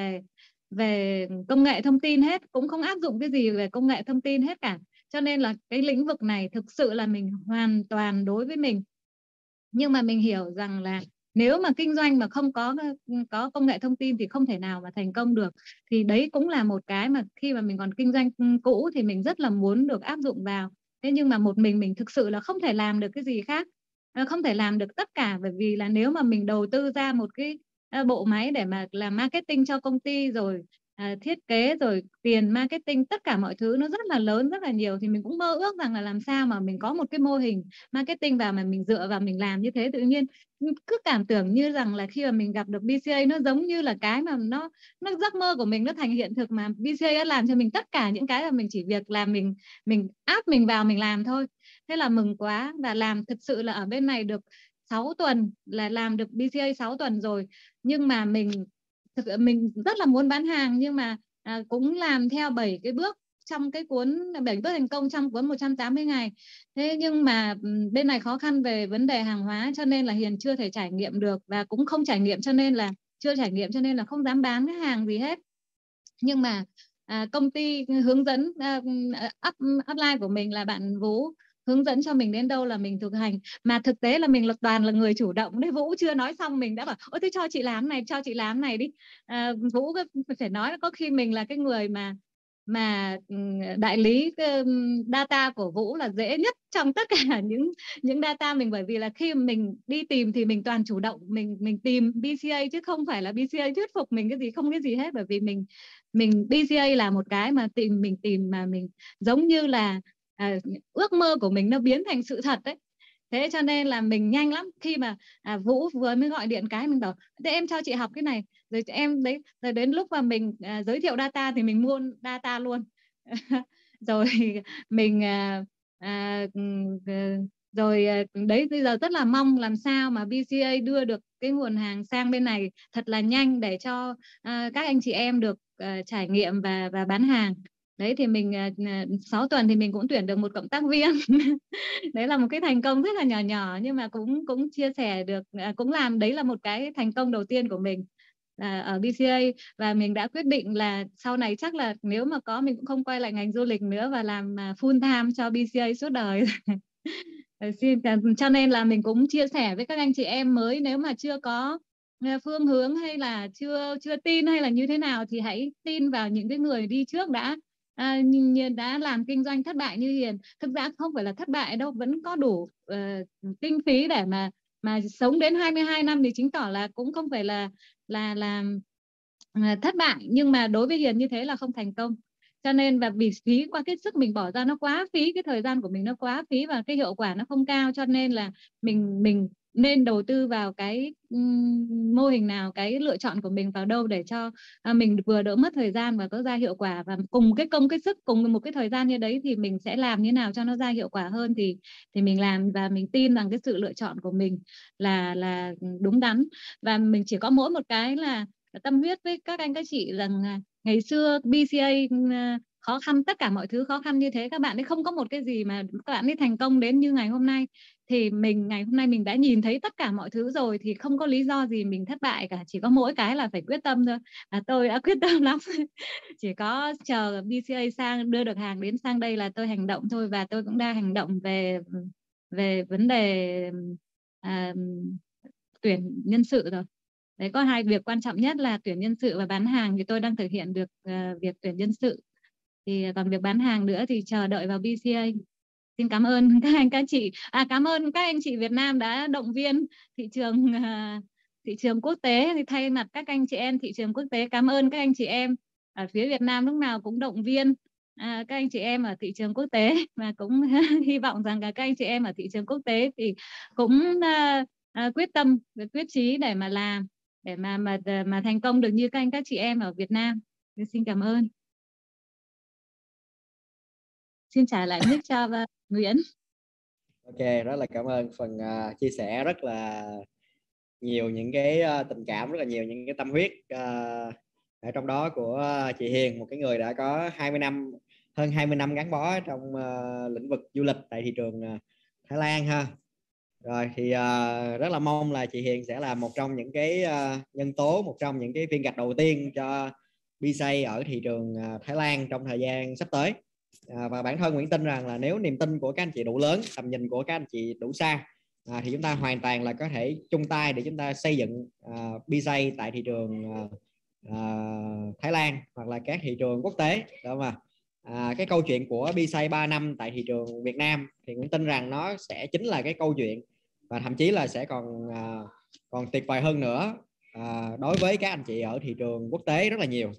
về công nghệ thông tin hết, cũng không áp dụng cái gì về công nghệ thông tin hết cả. Cho nên là cái lĩnh vực này thực sự là mình hoàn toàn đối với mình. Nhưng mà mình hiểu rằng là nếu mà kinh doanh mà không có công nghệ thông tin thì không thể nào mà thành công được. Thì đấy cũng là một cái mà khi mà mình còn kinh doanh cũ thì mình rất là muốn được áp dụng vào. Thế nhưng mà một mình thực sự là không thể làm được cái gì khác, không thể làm được tất cả, bởi vì là nếu mà mình đầu tư ra một cái bộ máy để mà làm marketing cho công ty, rồi thiết kế, rồi tiền marketing, tất cả mọi thứ nó rất là lớn, rất là nhiều, thì mình cũng mơ ước rằng là làm sao mà mình có một cái mô hình marketing vào mà mình dựa vào mình làm như thế. Tự nhiên cứ cảm tưởng như rằng là khi mà mình gặp được BCA nó giống như là cái mà nó giấc mơ của mình nó thành hiện thực, mà BCA đã làm cho mình tất cả những cái mà mình chỉ việc làm, mình áp mình vào mình làm thôi. Thế là mừng quá, và làm thực sự là ở bên này được 6 tuần, là làm được BCA 6 tuần rồi. Nhưng mà mình rất là muốn bán hàng, nhưng mà cũng làm theo 7 cái bước trong cái cuốn 7 bước thành công trong cuốn 180 ngày. Thế nhưng mà bên này khó khăn về vấn đề hàng hóa, cho nên là Hiền chưa thể trải nghiệm được, và cũng không trải nghiệm cho nên là không dám bán cái hàng gì hết. Nhưng mà công ty hướng dẫn upline của mình là bạn Vũ hướng dẫn cho mình đến đâu là mình thực hành, mà thực tế là mình toàn là người chủ động đấy. Vũ chưa nói xong mình đã bảo ôi thế cho chị làm này, cho chị làm này đi. Vũ phải nói là có khi mình là cái người mà mà đại lý data của Vũ là dễ nhất trong tất cả những data mình, bởi vì là khi mình đi tìm thì mình toàn chủ động, mình tìm BCA chứ không phải là BCA thuyết phục mình cái gì, không cái gì hết, bởi vì mình BCA là một cái mà mình tìm mà mình giống như là ước mơ của mình nó biến thành sự thật đấy. Thế cho nên là mình nhanh lắm. Khi mà Vũ vừa mới gọi điện cái mình bảo thế em cho chị học cái này, rồi em đấy, rồi đến lúc mà mình giới thiệu data thì mình mua data luôn. Rồi mình rồi đấy, bây giờ rất là mong làm sao mà BCA đưa được cái nguồn hàng sang bên này thật là nhanh để cho các anh chị em được trải nghiệm và bán hàng. Đấy thì mình 6 tuần thì mình cũng tuyển được một cộng tác viên. Đấy là một cái thành công rất là nhỏ nhỏ, nhưng mà cũng chia sẻ được, cũng làm, đấy là một cái thành công đầu tiên của mình ở BCA. Và mình đã quyết định là sau này chắc là nếu mà có mình cũng không quay lại ngành du lịch nữa và làm full time cho BCA suốt đời. Cho nên là mình cũng chia sẻ với các anh chị em mới, nếu mà chưa có phương hướng hay là chưa tin hay là như thế nào thì hãy tin vào những cái người đi trước đã làm kinh doanh thất bại như Hiền. Thực ra không phải là thất bại đâu, vẫn có đủ kinh phí để mà sống đến 22 năm thì chứng tỏ là cũng không phải là thất bại, nhưng mà đối với Hiền như thế là không thành công. Cho nên và vì phí qua cái sức mình bỏ ra nó quá phí, cái thời gian của mình nó quá phí và cái hiệu quả nó không cao, cho nên là mình nên đầu tư vào cái mô hình nào, cái lựa chọn của mình vào đâu để cho mình vừa đỡ mất thời gian và có ra hiệu quả. Và cùng cái công cái sức cùng một cái thời gian như đấy thì mình sẽ làm như nào cho nó ra hiệu quả hơn thì mình làm. Và mình tin rằng cái sự lựa chọn của mình là đúng đắn. Và mình chỉ có mỗi một cái là tâm huyết với các anh các chị rằng ngày xưa BCA khó khăn, tất cả mọi thứ khó khăn như thế, các bạn ấy không có một cái gì mà các bạn ấy thành công đến như ngày hôm nay. Thì ngày hôm nay mình đã nhìn thấy tất cả mọi thứ rồi thì không có lý do gì mình thất bại cả, chỉ có mỗi cái là phải quyết tâm thôi. Tôi đã quyết tâm lắm. Chỉ có chờ BCA sang đưa được hàng đến sang đây là tôi hành động thôi, và tôi cũng đang hành động về vấn đề tuyển nhân sự rồi. Đấy, có hai việc quan trọng nhất là tuyển nhân sự và bán hàng, thì tôi đang thực hiện được việc tuyển nhân sự. Thì còn việc bán hàng nữa thì chờ đợi vào BCA. Xin cảm ơn các anh các chị. Cảm ơn các anh chị Việt Nam đã động viên thị trường quốc tế. Thì thay mặt các anh chị em thị trường quốc tế, cảm ơn các anh chị em ở phía Việt Nam lúc nào cũng động viên các anh chị em ở thị trường quốc tế, và cũng hy vọng rằng các anh chị em ở thị trường quốc tế thì cũng quyết tâm, quyết chí để mà làm, để mà thành công được như các anh các chị em ở Việt Nam. Xin cảm ơn. Xin trả lại mic cho Nguyễn. Ok, rất là cảm ơn phần chia sẻ rất là nhiều những cái tình cảm, rất là nhiều những cái tâm huyết ở trong đó của chị Hiền, một cái người đã có hơn 20 năm gắn bó trong lĩnh vực du lịch tại thị trường Thái Lan ha. Rồi thì rất là mong là chị Hiền sẽ là một trong những cái nhân tố, một trong những cái viên gạch đầu tiên cho BCA ở thị trường Thái Lan trong thời gian sắp tới. Và bản thân Nguyễn tin rằng là nếu niềm tin của các anh chị đủ lớn, tầm nhìn của các anh chị đủ xa, thì chúng ta hoàn toàn là có thể chung tay để chúng ta xây dựng BCA tại thị trường Thái Lan hoặc là các thị trường quốc tế, đúng không ạ? Cái câu chuyện của BCA 3 năm tại thị trường Việt Nam thì Nguyễn tin rằng nó sẽ chính là cái câu chuyện, và thậm chí là sẽ còn tuyệt vời hơn nữa đối với các anh chị ở thị trường quốc tế rất là nhiều.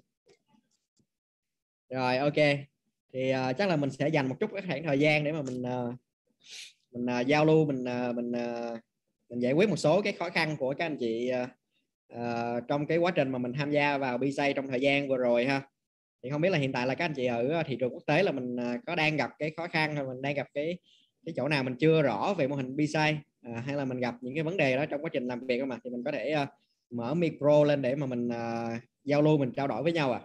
Rồi, ok, thì chắc là mình sẽ dành một chút cái khoảng thời gian để mà mình giao lưu, mình giải quyết một số cái khó khăn của các anh chị trong cái quá trình mà mình tham gia vào BCA trong thời gian vừa rồi ha. Thì không biết là hiện tại là các anh chị ở thị trường quốc tế là mình có đang gặp cái khó khăn, hay mình đang gặp cái chỗ nào mình chưa rõ về mô hình BCA, hay là mình gặp những cái vấn đề đó trong quá trình làm việc không ạ? Thì mình có thể mở micro lên để mà mình giao lưu, mình trao đổi với nhau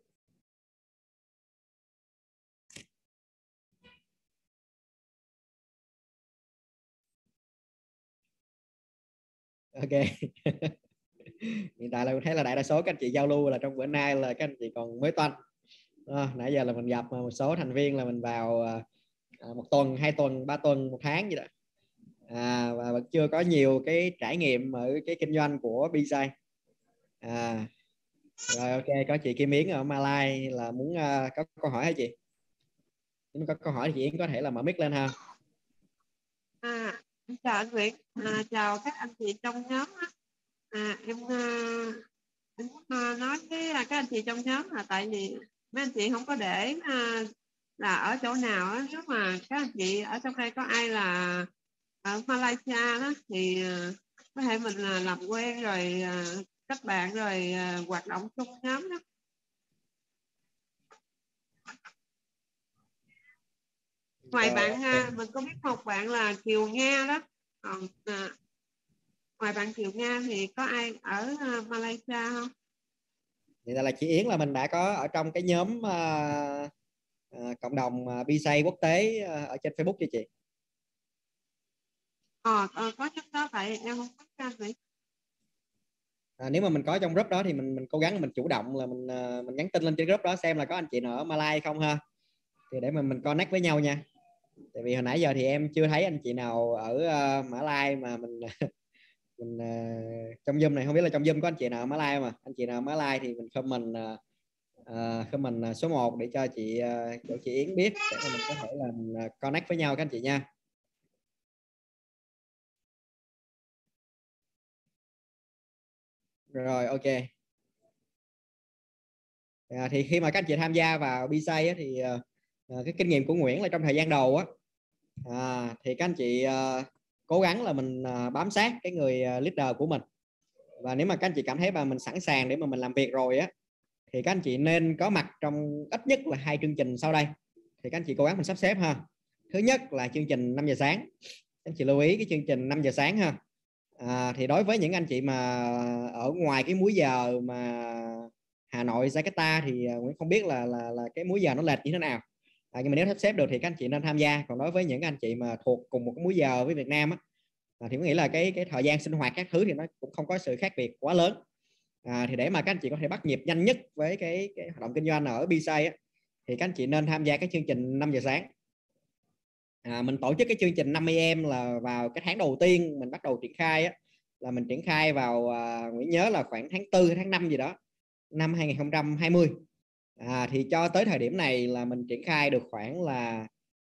Ok. Hiện tại là thấy là đại đa số các anh chị giao lưu là trong bữa nay là các anh chị còn mới toanh. Nãy giờ là mình gặp một số thành viên là mình vào 1 tuần, 2 tuần, 3 tuần, 1 tháng gì đó, và vẫn chưa có nhiều cái trải nghiệm ở cái kinh doanh của BCA. Rồi ok, có chị Kim Yến ở Malai là muốn có câu hỏi hả chị? Nếu có câu hỏi thì chị Yến có thể là mở mic lên ha. Chào anh Nguyễn, chào các anh chị trong nhóm. Em muốn nói với các anh chị trong nhóm là tại vì mấy anh chị không có để là ở chỗ nào á. Nếu mà các anh chị ở trong đây có ai là ở Malaysia đó thì có thể mình làm quen rồi các bạn rồi hoạt động chung nhóm đó. Ngoài bạn mình có biết một bạn là Kiều Nga đó, còn ngoài bạn Kiều Nga thì có ai ở Malaysia không? Thì là chị Yến là mình đã có ở trong cái nhóm cộng đồng BSay quốc tế ở trên Facebook cho chị. Có chút đó tại em không biết ra vậy. Nếu mà mình có trong group đó thì mình cố gắng mình chủ động là mình nhắn tin lên trên group đó xem là có anh chị nào ở Malai không ha, thì để mình connect với nhau nha. Tại vì hồi nãy giờ thì em chưa thấy anh chị nào ở Mã Lai mà mình trong Zoom này, không biết là trong Zoom có anh chị nào ở Mã Lai, mà anh chị nào ở Mã Lai thì mình comment số 1 để cho chị Yến biết để mà mình có thể là connect với nhau các anh chị nha. Rồi ok. Thì khi mà các anh chị tham gia vào BSay thì cái kinh nghiệm của Nguyễn là trong thời gian đầu á, thì các anh chị cố gắng là mình bám sát cái người leader của mình, và nếu mà các anh chị cảm thấy mà mình sẵn sàng để mà mình làm việc rồi á thì các anh chị nên có mặt trong ít nhất là 2 chương trình sau đây. Thì các anh chị cố gắng mình sắp xếp ha. Thứ nhất là chương trình 5 giờ sáng, các anh chị lưu ý cái chương trình 5 giờ sáng ha. Thì đối với những anh chị mà ở ngoài cái múi giờ mà Hà Nội, Jakarta thì Nguyễn không biết là cái múi giờ nó lệch như thế nào. Nhưng mà nếu sắp xếp được thì các anh chị nên tham gia. Còn đối với những anh chị mà thuộc cùng một cái múi giờ với Việt Nam á, thì mình nghĩ là cái thời gian sinh hoạt các thứ thì nó cũng không có sự khác biệt quá lớn. Thì để mà các anh chị có thể bắt nhịp nhanh nhất với cái hoạt động kinh doanh ở BSay á, thì các anh chị nên tham gia cái chương trình 5 giờ sáng. Mình tổ chức cái chương trình 50em là vào cái tháng đầu tiên mình bắt đầu triển khai á, là mình triển khai vào Nguyễn nhớ là khoảng tháng 4 tháng 5 gì đó năm 2020. Thì cho tới thời điểm này là mình triển khai được khoảng là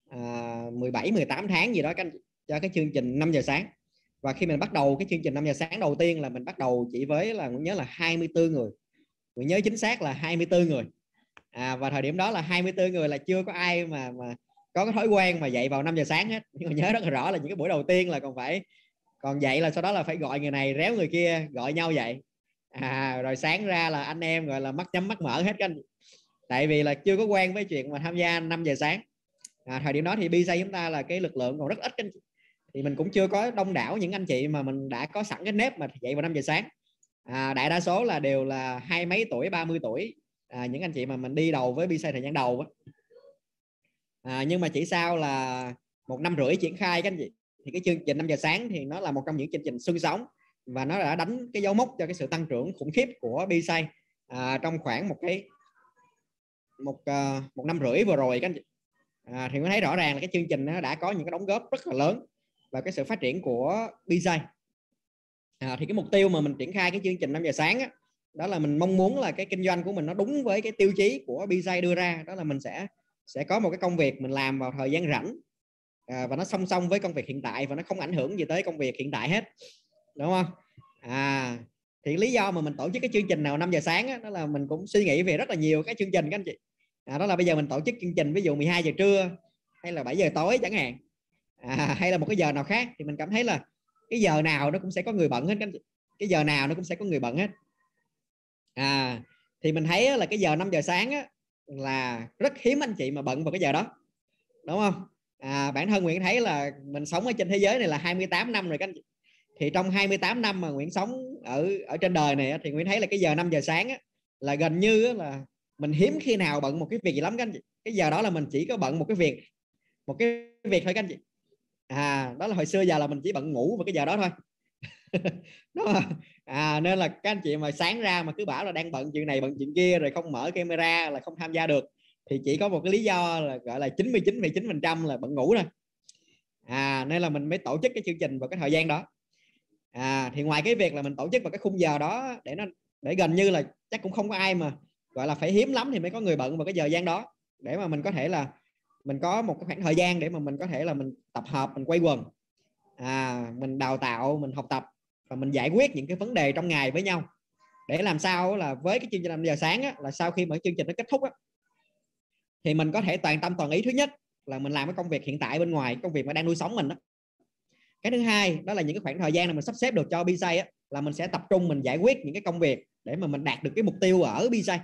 17-18 tháng gì đó cho cái chương trình 5 giờ sáng. Và khi mình bắt đầu cái chương trình 5 giờ sáng đầu tiên là mình bắt đầu chỉ với là Nguyễn nhớ là 24 người. Nguyễn nhớ chính xác là 24 người. Và thời điểm đó là 24 người là chưa có ai mà có cái thói quen mà dậy vào 5 giờ sáng hết. Nhưng mà nhớ rất là rõ là những cái buổi đầu tiên là còn dậy là sau đó là phải gọi người này réo người kia, gọi nhau dậy. Rồi sáng ra là anh em gọi là mắt nhắm mắt mở hết các anh. Tại vì là chưa có quen với chuyện mà tham gia 5 giờ sáng. Thời điểm đó thì BSay chúng ta là cái lực lượng còn rất ít anh chị. Thì mình cũng chưa có đông đảo những anh chị mà mình đã có sẵn cái nếp mà dậy vào 5 giờ sáng. Đại đa số là đều là 20 mấy tuổi, 30 tuổi. Những anh chị mà mình đi đầu với BSay thời gian đầu á. Nhưng mà chỉ sau là 1 năm rưỡi triển khai các anh chị, thì cái chương trình 5 giờ sáng thì nó là một trong những chương trình xương sống, và nó đã đánh cái dấu mốc cho cái sự tăng trưởng khủng khiếp của BSay trong khoảng một năm rưỡi vừa rồi các anh chị. Thì mới thấy rõ ràng là cái chương trình nó đã có những cái đóng góp rất là lớn vào cái sự phát triển của BSay. Thì cái mục tiêu mà mình triển khai cái chương trình 5 giờ sáng á, đó là mình mong muốn là cái kinh doanh của mình nó đúng với cái tiêu chí của BSay đưa ra, đó là mình sẽ có một cái công việc mình làm vào thời gian rảnh, và nó song song với công việc hiện tại và nó không ảnh hưởng gì tới công việc hiện tại hết, đúng không? Thì lý do mà mình tổ chức cái chương trình nào 5 giờ sáng á, đó là mình cũng suy nghĩ về rất là nhiều cái chương trình các anh chị. Đó là bây giờ mình tổ chức chương trình ví dụ 12 giờ trưa hay là 7 giờ tối chẳng hạn, hay là một cái giờ nào khác, thì mình cảm thấy là cái giờ nào nó cũng sẽ có người bận hết các anh chị. Cái giờ nào nó cũng sẽ có người bận hết. Thì mình thấy là cái giờ 5 giờ sáng á, là rất hiếm anh chị mà bận vào cái giờ đó, đúng không? Bản thân Nguyễn thấy là mình sống ở trên thế giới này là 28 năm rồi các anh chị. Thì trong 28 năm mà Nguyễn sống ở trên đời này thì Nguyễn thấy là cái giờ 5 giờ sáng á, là gần như là mình hiếm khi nào bận một cái việc gì lắm các anh chị. Cái giờ đó là mình chỉ có bận một cái việc thôi các anh chị. Đó là hồi xưa giờ là mình chỉ bận ngủ vào cái giờ đó thôi. Đó. Nên là các anh chị mà sáng ra mà cứ bảo là đang bận chuyện này bận chuyện kia rồi không mở camera là không tham gia được, thì chỉ có một cái lý do là gọi là 99,9% là bận ngủ thôi. Nên là mình mới tổ chức cái chương trình vào cái thời gian đó. Thì ngoài cái việc là mình tổ chức vào cái khung giờ đó để để gần như là chắc cũng không có ai mà gọi là phải hiếm lắm thì mới có người bận vào cái giờ gian đó để mà mình có thể là mình có một cái khoảng thời gian để mà mình có thể là mình tập hợp, mình quây quần, mình đào tạo, mình học tập và mình giải quyết những cái vấn đề trong ngày với nhau, để làm sao là với cái chương trình 5 giờ sáng á, là sau khi mà chương trình nó kết thúc á, thì mình có thể toàn tâm toàn ý. Thứ nhất là mình làm cái công việc hiện tại bên ngoài, công việc mà đang nuôi sống mình đó. Cái thứ hai đó là những cái khoảng thời gian này mình sắp xếp được cho B-Say á, là mình sẽ tập trung mình giải quyết những cái công việc để mà mình đạt được cái mục tiêu ở B-Say.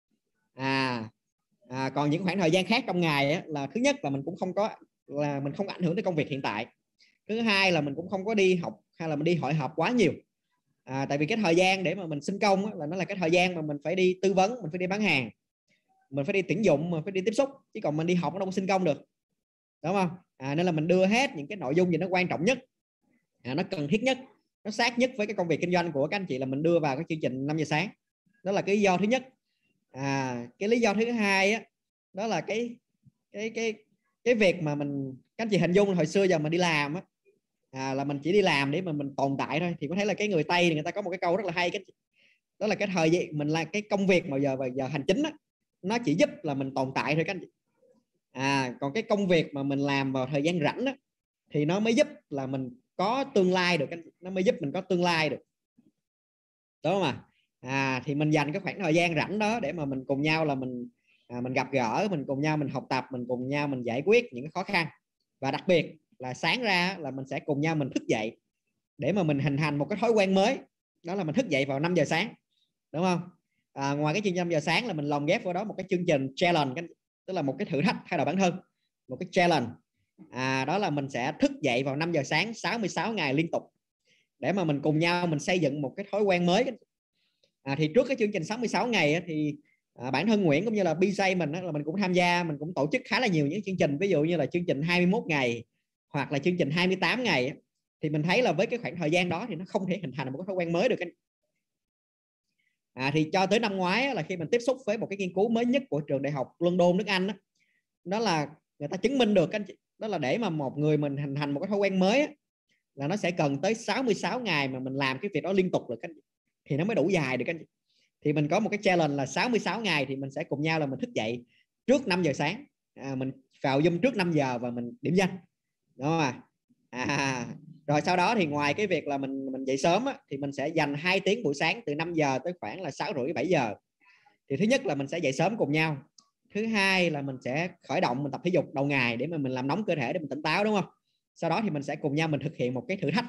Còn những khoảng thời gian khác trong ngày á, là thứ nhất là mình cũng không có, là mình không ảnh hưởng tới công việc hiện tại. Thứ hai là mình cũng không có đi học hay là mình đi hội họp quá nhiều. Tại vì cái thời gian để mà mình xin công á, là nó là cái thời gian mà mình phải đi tư vấn, mình phải đi bán hàng, mình phải đi tuyển dụng, mình phải đi tiếp xúc, chứ còn mình đi học nó đâu có xin công được, đúng không? Nên là mình đưa hết những cái nội dung gì nó quan trọng nhất, nó cần thiết nhất, nó sát nhất với cái công việc kinh doanh của các anh chị là mình đưa vào cái chương trình 5 giờ sáng. Đó là cái lý do thứ nhất. Cái lý do thứ hai á, đó là cái việc mà các anh chị hình dung hồi xưa giờ mình đi làm á, là mình chỉ đi làm để mà mình tồn tại thôi. Thì có thể là cái người Tây thì người ta có một cái câu rất là hay, đó là cái thời gian mình là cái công việc mà giờ hành chính á, nó chỉ giúp là mình tồn tại thôi các anh chị. Còn cái công việc mà mình làm vào thời gian rảnh á, thì nó mới giúp là mình có tương lai được, nó mới giúp mình có tương lai được, đúng không ạ? Thì mình dành cái khoảng thời gian rảnh đó để mà mình cùng nhau là mình gặp gỡ, mình cùng nhau mình học tập, mình cùng nhau mình giải quyết những cái khó khăn. Và đặc biệt là sáng ra là mình sẽ cùng nhau mình thức dậy để mà mình hình thành một cái thói quen mới, đó là mình thức dậy vào 5 giờ sáng, đúng không? Ngoài cái chương trình 5 giờ sáng là mình lồng ghép vào đó một cái chương trình challenge, tức là một cái thử thách thay đổi bản thân, một cái challenge. Đó là mình sẽ thức dậy vào 5 giờ sáng 66 ngày liên tục để mà mình cùng nhau mình xây dựng một cái thói quen mới. Thì trước cái chương trình 66 ngày thì bản thân Nguyễn cũng như là B-Say mình là mình cũng tham gia, mình cũng tổ chức khá là nhiều những chương trình, ví dụ như là chương trình 21 ngày hoặc là chương trình 28 ngày. Thì mình thấy là với cái khoảng thời gian đó thì nó không thể hình thành một cái thói quen mới được. Thì cho tới năm ngoái là khi mình tiếp xúc với một cái nghiên cứu mới nhất của trường đại học London nước Anh đó là người ta chứng minh được đó là để mà một người mình hình thành một cái thói quen mới là nó sẽ cần tới 66 ngày mà mình làm cái việc đó liên tục được thì nó mới đủ dài được. Thì mình có một cái challenge là 66 ngày thì mình sẽ cùng nhau là mình thức dậy trước 5 giờ sáng, mình vào Zoom trước 5 giờ và mình điểm danh, đúng không rồi sau đó thì ngoài cái việc là mình dậy sớm thì mình sẽ dành 2 tiếng buổi sáng từ 5 giờ tới khoảng là 6 rưỡi 7 giờ. Thì thứ nhất là mình sẽ dậy sớm cùng nhau, thứ hai là mình sẽ khởi động, mình tập thể dục đầu ngày để mà mình làm nóng cơ thể để mình tỉnh táo, đúng không? Sau đó thì mình sẽ cùng nhau mình thực hiện một cái thử thách.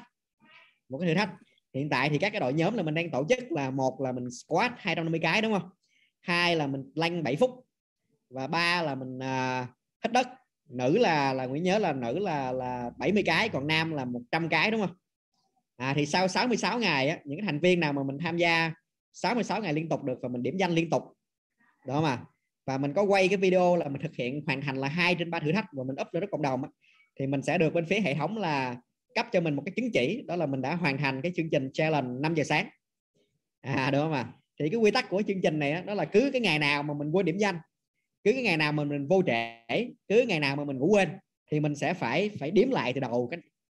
Hiện tại thì các cái đội nhóm là mình đang tổ chức là một là mình squat 250 cái, đúng không? Hai là mình plank 7 phút và ba là mình hít đất. Nữ là Nguyễn nhớ là nữ là 70 cái, còn nam là 100 cái, đúng không? Thì sau 66 ngày những cái thành viên nào mà mình tham gia 66 ngày liên tục được và mình điểm danh liên tục, đúng không và mình có quay cái video là mình thực hiện hoàn thành là 2 trên 3 thử thách và mình up lên cộng đồng thì mình sẽ được bên phía hệ thống là cấp cho mình một cái chứng chỉ, đó là mình đã hoàn thành cái chương trình challenge 5 giờ sáng. Đúng không Thì cái quy tắc của chương trình này đó là cứ cái ngày nào mà mình quên điểm danh, cứ cái ngày nào mà mình vô trễ, cứ ngày nào mà mình ngủ quên thì mình sẽ phải điểm lại từ đầu.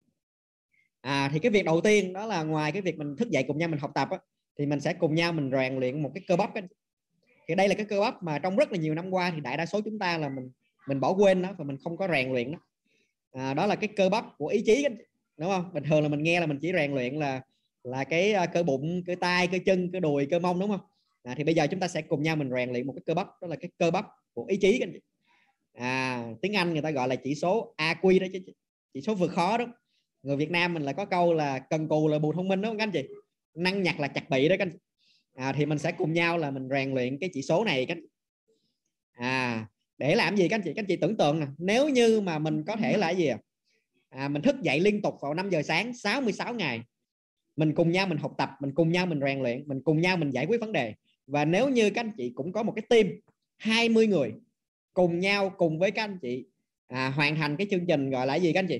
Thì cái việc đầu tiên đó là ngoài cái việc mình thức dậy cùng nhau mình học tập thì mình sẽ cùng nhau mình rèn luyện một cái cơ bắp. Thì đây là cái cơ bắp mà trong rất là nhiều năm qua thì đại đa số chúng ta là mình bỏ quên nó và mình không có rèn luyện nó. Đó là cái cơ bắp của ý chí, đúng không? Bình thường là mình nghe là mình chỉ rèn luyện là cái cơ bụng, cơ tay, cơ chân, cơ đùi, cơ mông, đúng không? Thì bây giờ chúng ta sẽ cùng nhau mình rèn luyện một cái cơ bắp, đó là cái cơ bắp của ý chí. Tiếng Anh người ta gọi là chỉ số AQ đó, chỉ số vượt khó đó. Người Việt Nam mình là có câu là cần cù là bù thông minh, đúng không các anh chị? Năng nhặt là chặt bị đó các anh chị. Thì mình sẽ cùng nhau là mình rèn luyện cái chỉ số này các anh. Để làm gì các anh chị? Các anh chị tưởng tượng nè, nếu như mà mình có thể là gì mình thức dậy liên tục vào 5 giờ sáng 66 ngày, mình cùng nhau mình học tập, mình cùng nhau mình rèn luyện, mình cùng nhau mình giải quyết vấn đề. Và nếu như các anh chị cũng có một cái team 20 người cùng nhau cùng với các anh chị hoàn thành cái chương trình gọi là gì các anh chị?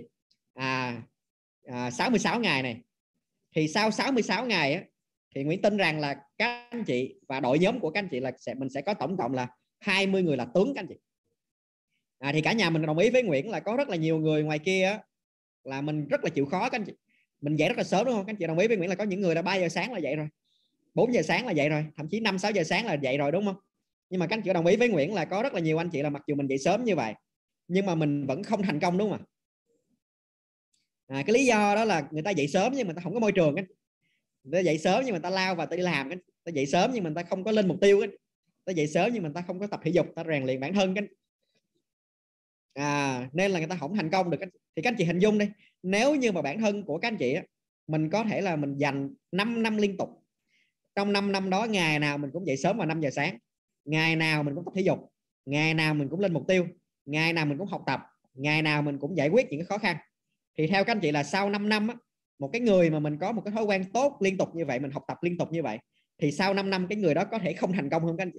66 ngày này, thì sau 66 ngày thì Nguyễn tin rằng là các anh chị và đội nhóm của các anh chị là mình sẽ có tổng cộng là 20 người là tướng các anh chị. Thì cả nhà mình đồng ý với Nguyễn là có rất là nhiều người ngoài kia là mình rất là chịu khó các anh chị. Mình dậy rất là sớm, đúng không? Các anh chị đồng ý với Nguyễn là có những người là 3 giờ sáng là dậy rồi. 4 giờ sáng là dậy rồi, thậm chí 5-6 giờ sáng là dậy rồi, đúng không? Nhưng mà các anh chị có đồng ý với Nguyễn là có rất là nhiều anh chị là mặc dù mình dậy sớm như vậy nhưng mà mình vẫn không thành công, đúng không ạ? Cái lý do đó là người ta dậy sớm nhưng mà người ta không có môi trường. Người ta dậy sớm nhưng mà người ta lao vào ta đi làm. Người ta dậy sớm nhưng mà người ta không có lên mục tiêu. Người ta dậy sớm nhưng mà người ta không có tập thể dục, ta rèn luyện bản thân. Nên là người ta không thành công được. Thì các anh chị hình dung đi, nếu như mà bản thân của các anh chị mình có thể là mình dành 5 năm liên tục, trong 5 năm đó ngày nào mình cũng dậy sớm vào 5 giờ sáng, ngày nào mình cũng tập thể dục, ngày nào mình cũng lên mục tiêu, ngày nào mình cũng học tập, ngày nào mình cũng giải quyết những cái khó khăn, thì theo các anh chị là sau 5 năm một cái người mà mình có một cái thói quen tốt liên tục như vậy, mình học tập liên tục như vậy, thì sau 5 năm cái người đó có thể không thành công hơn các anh chị?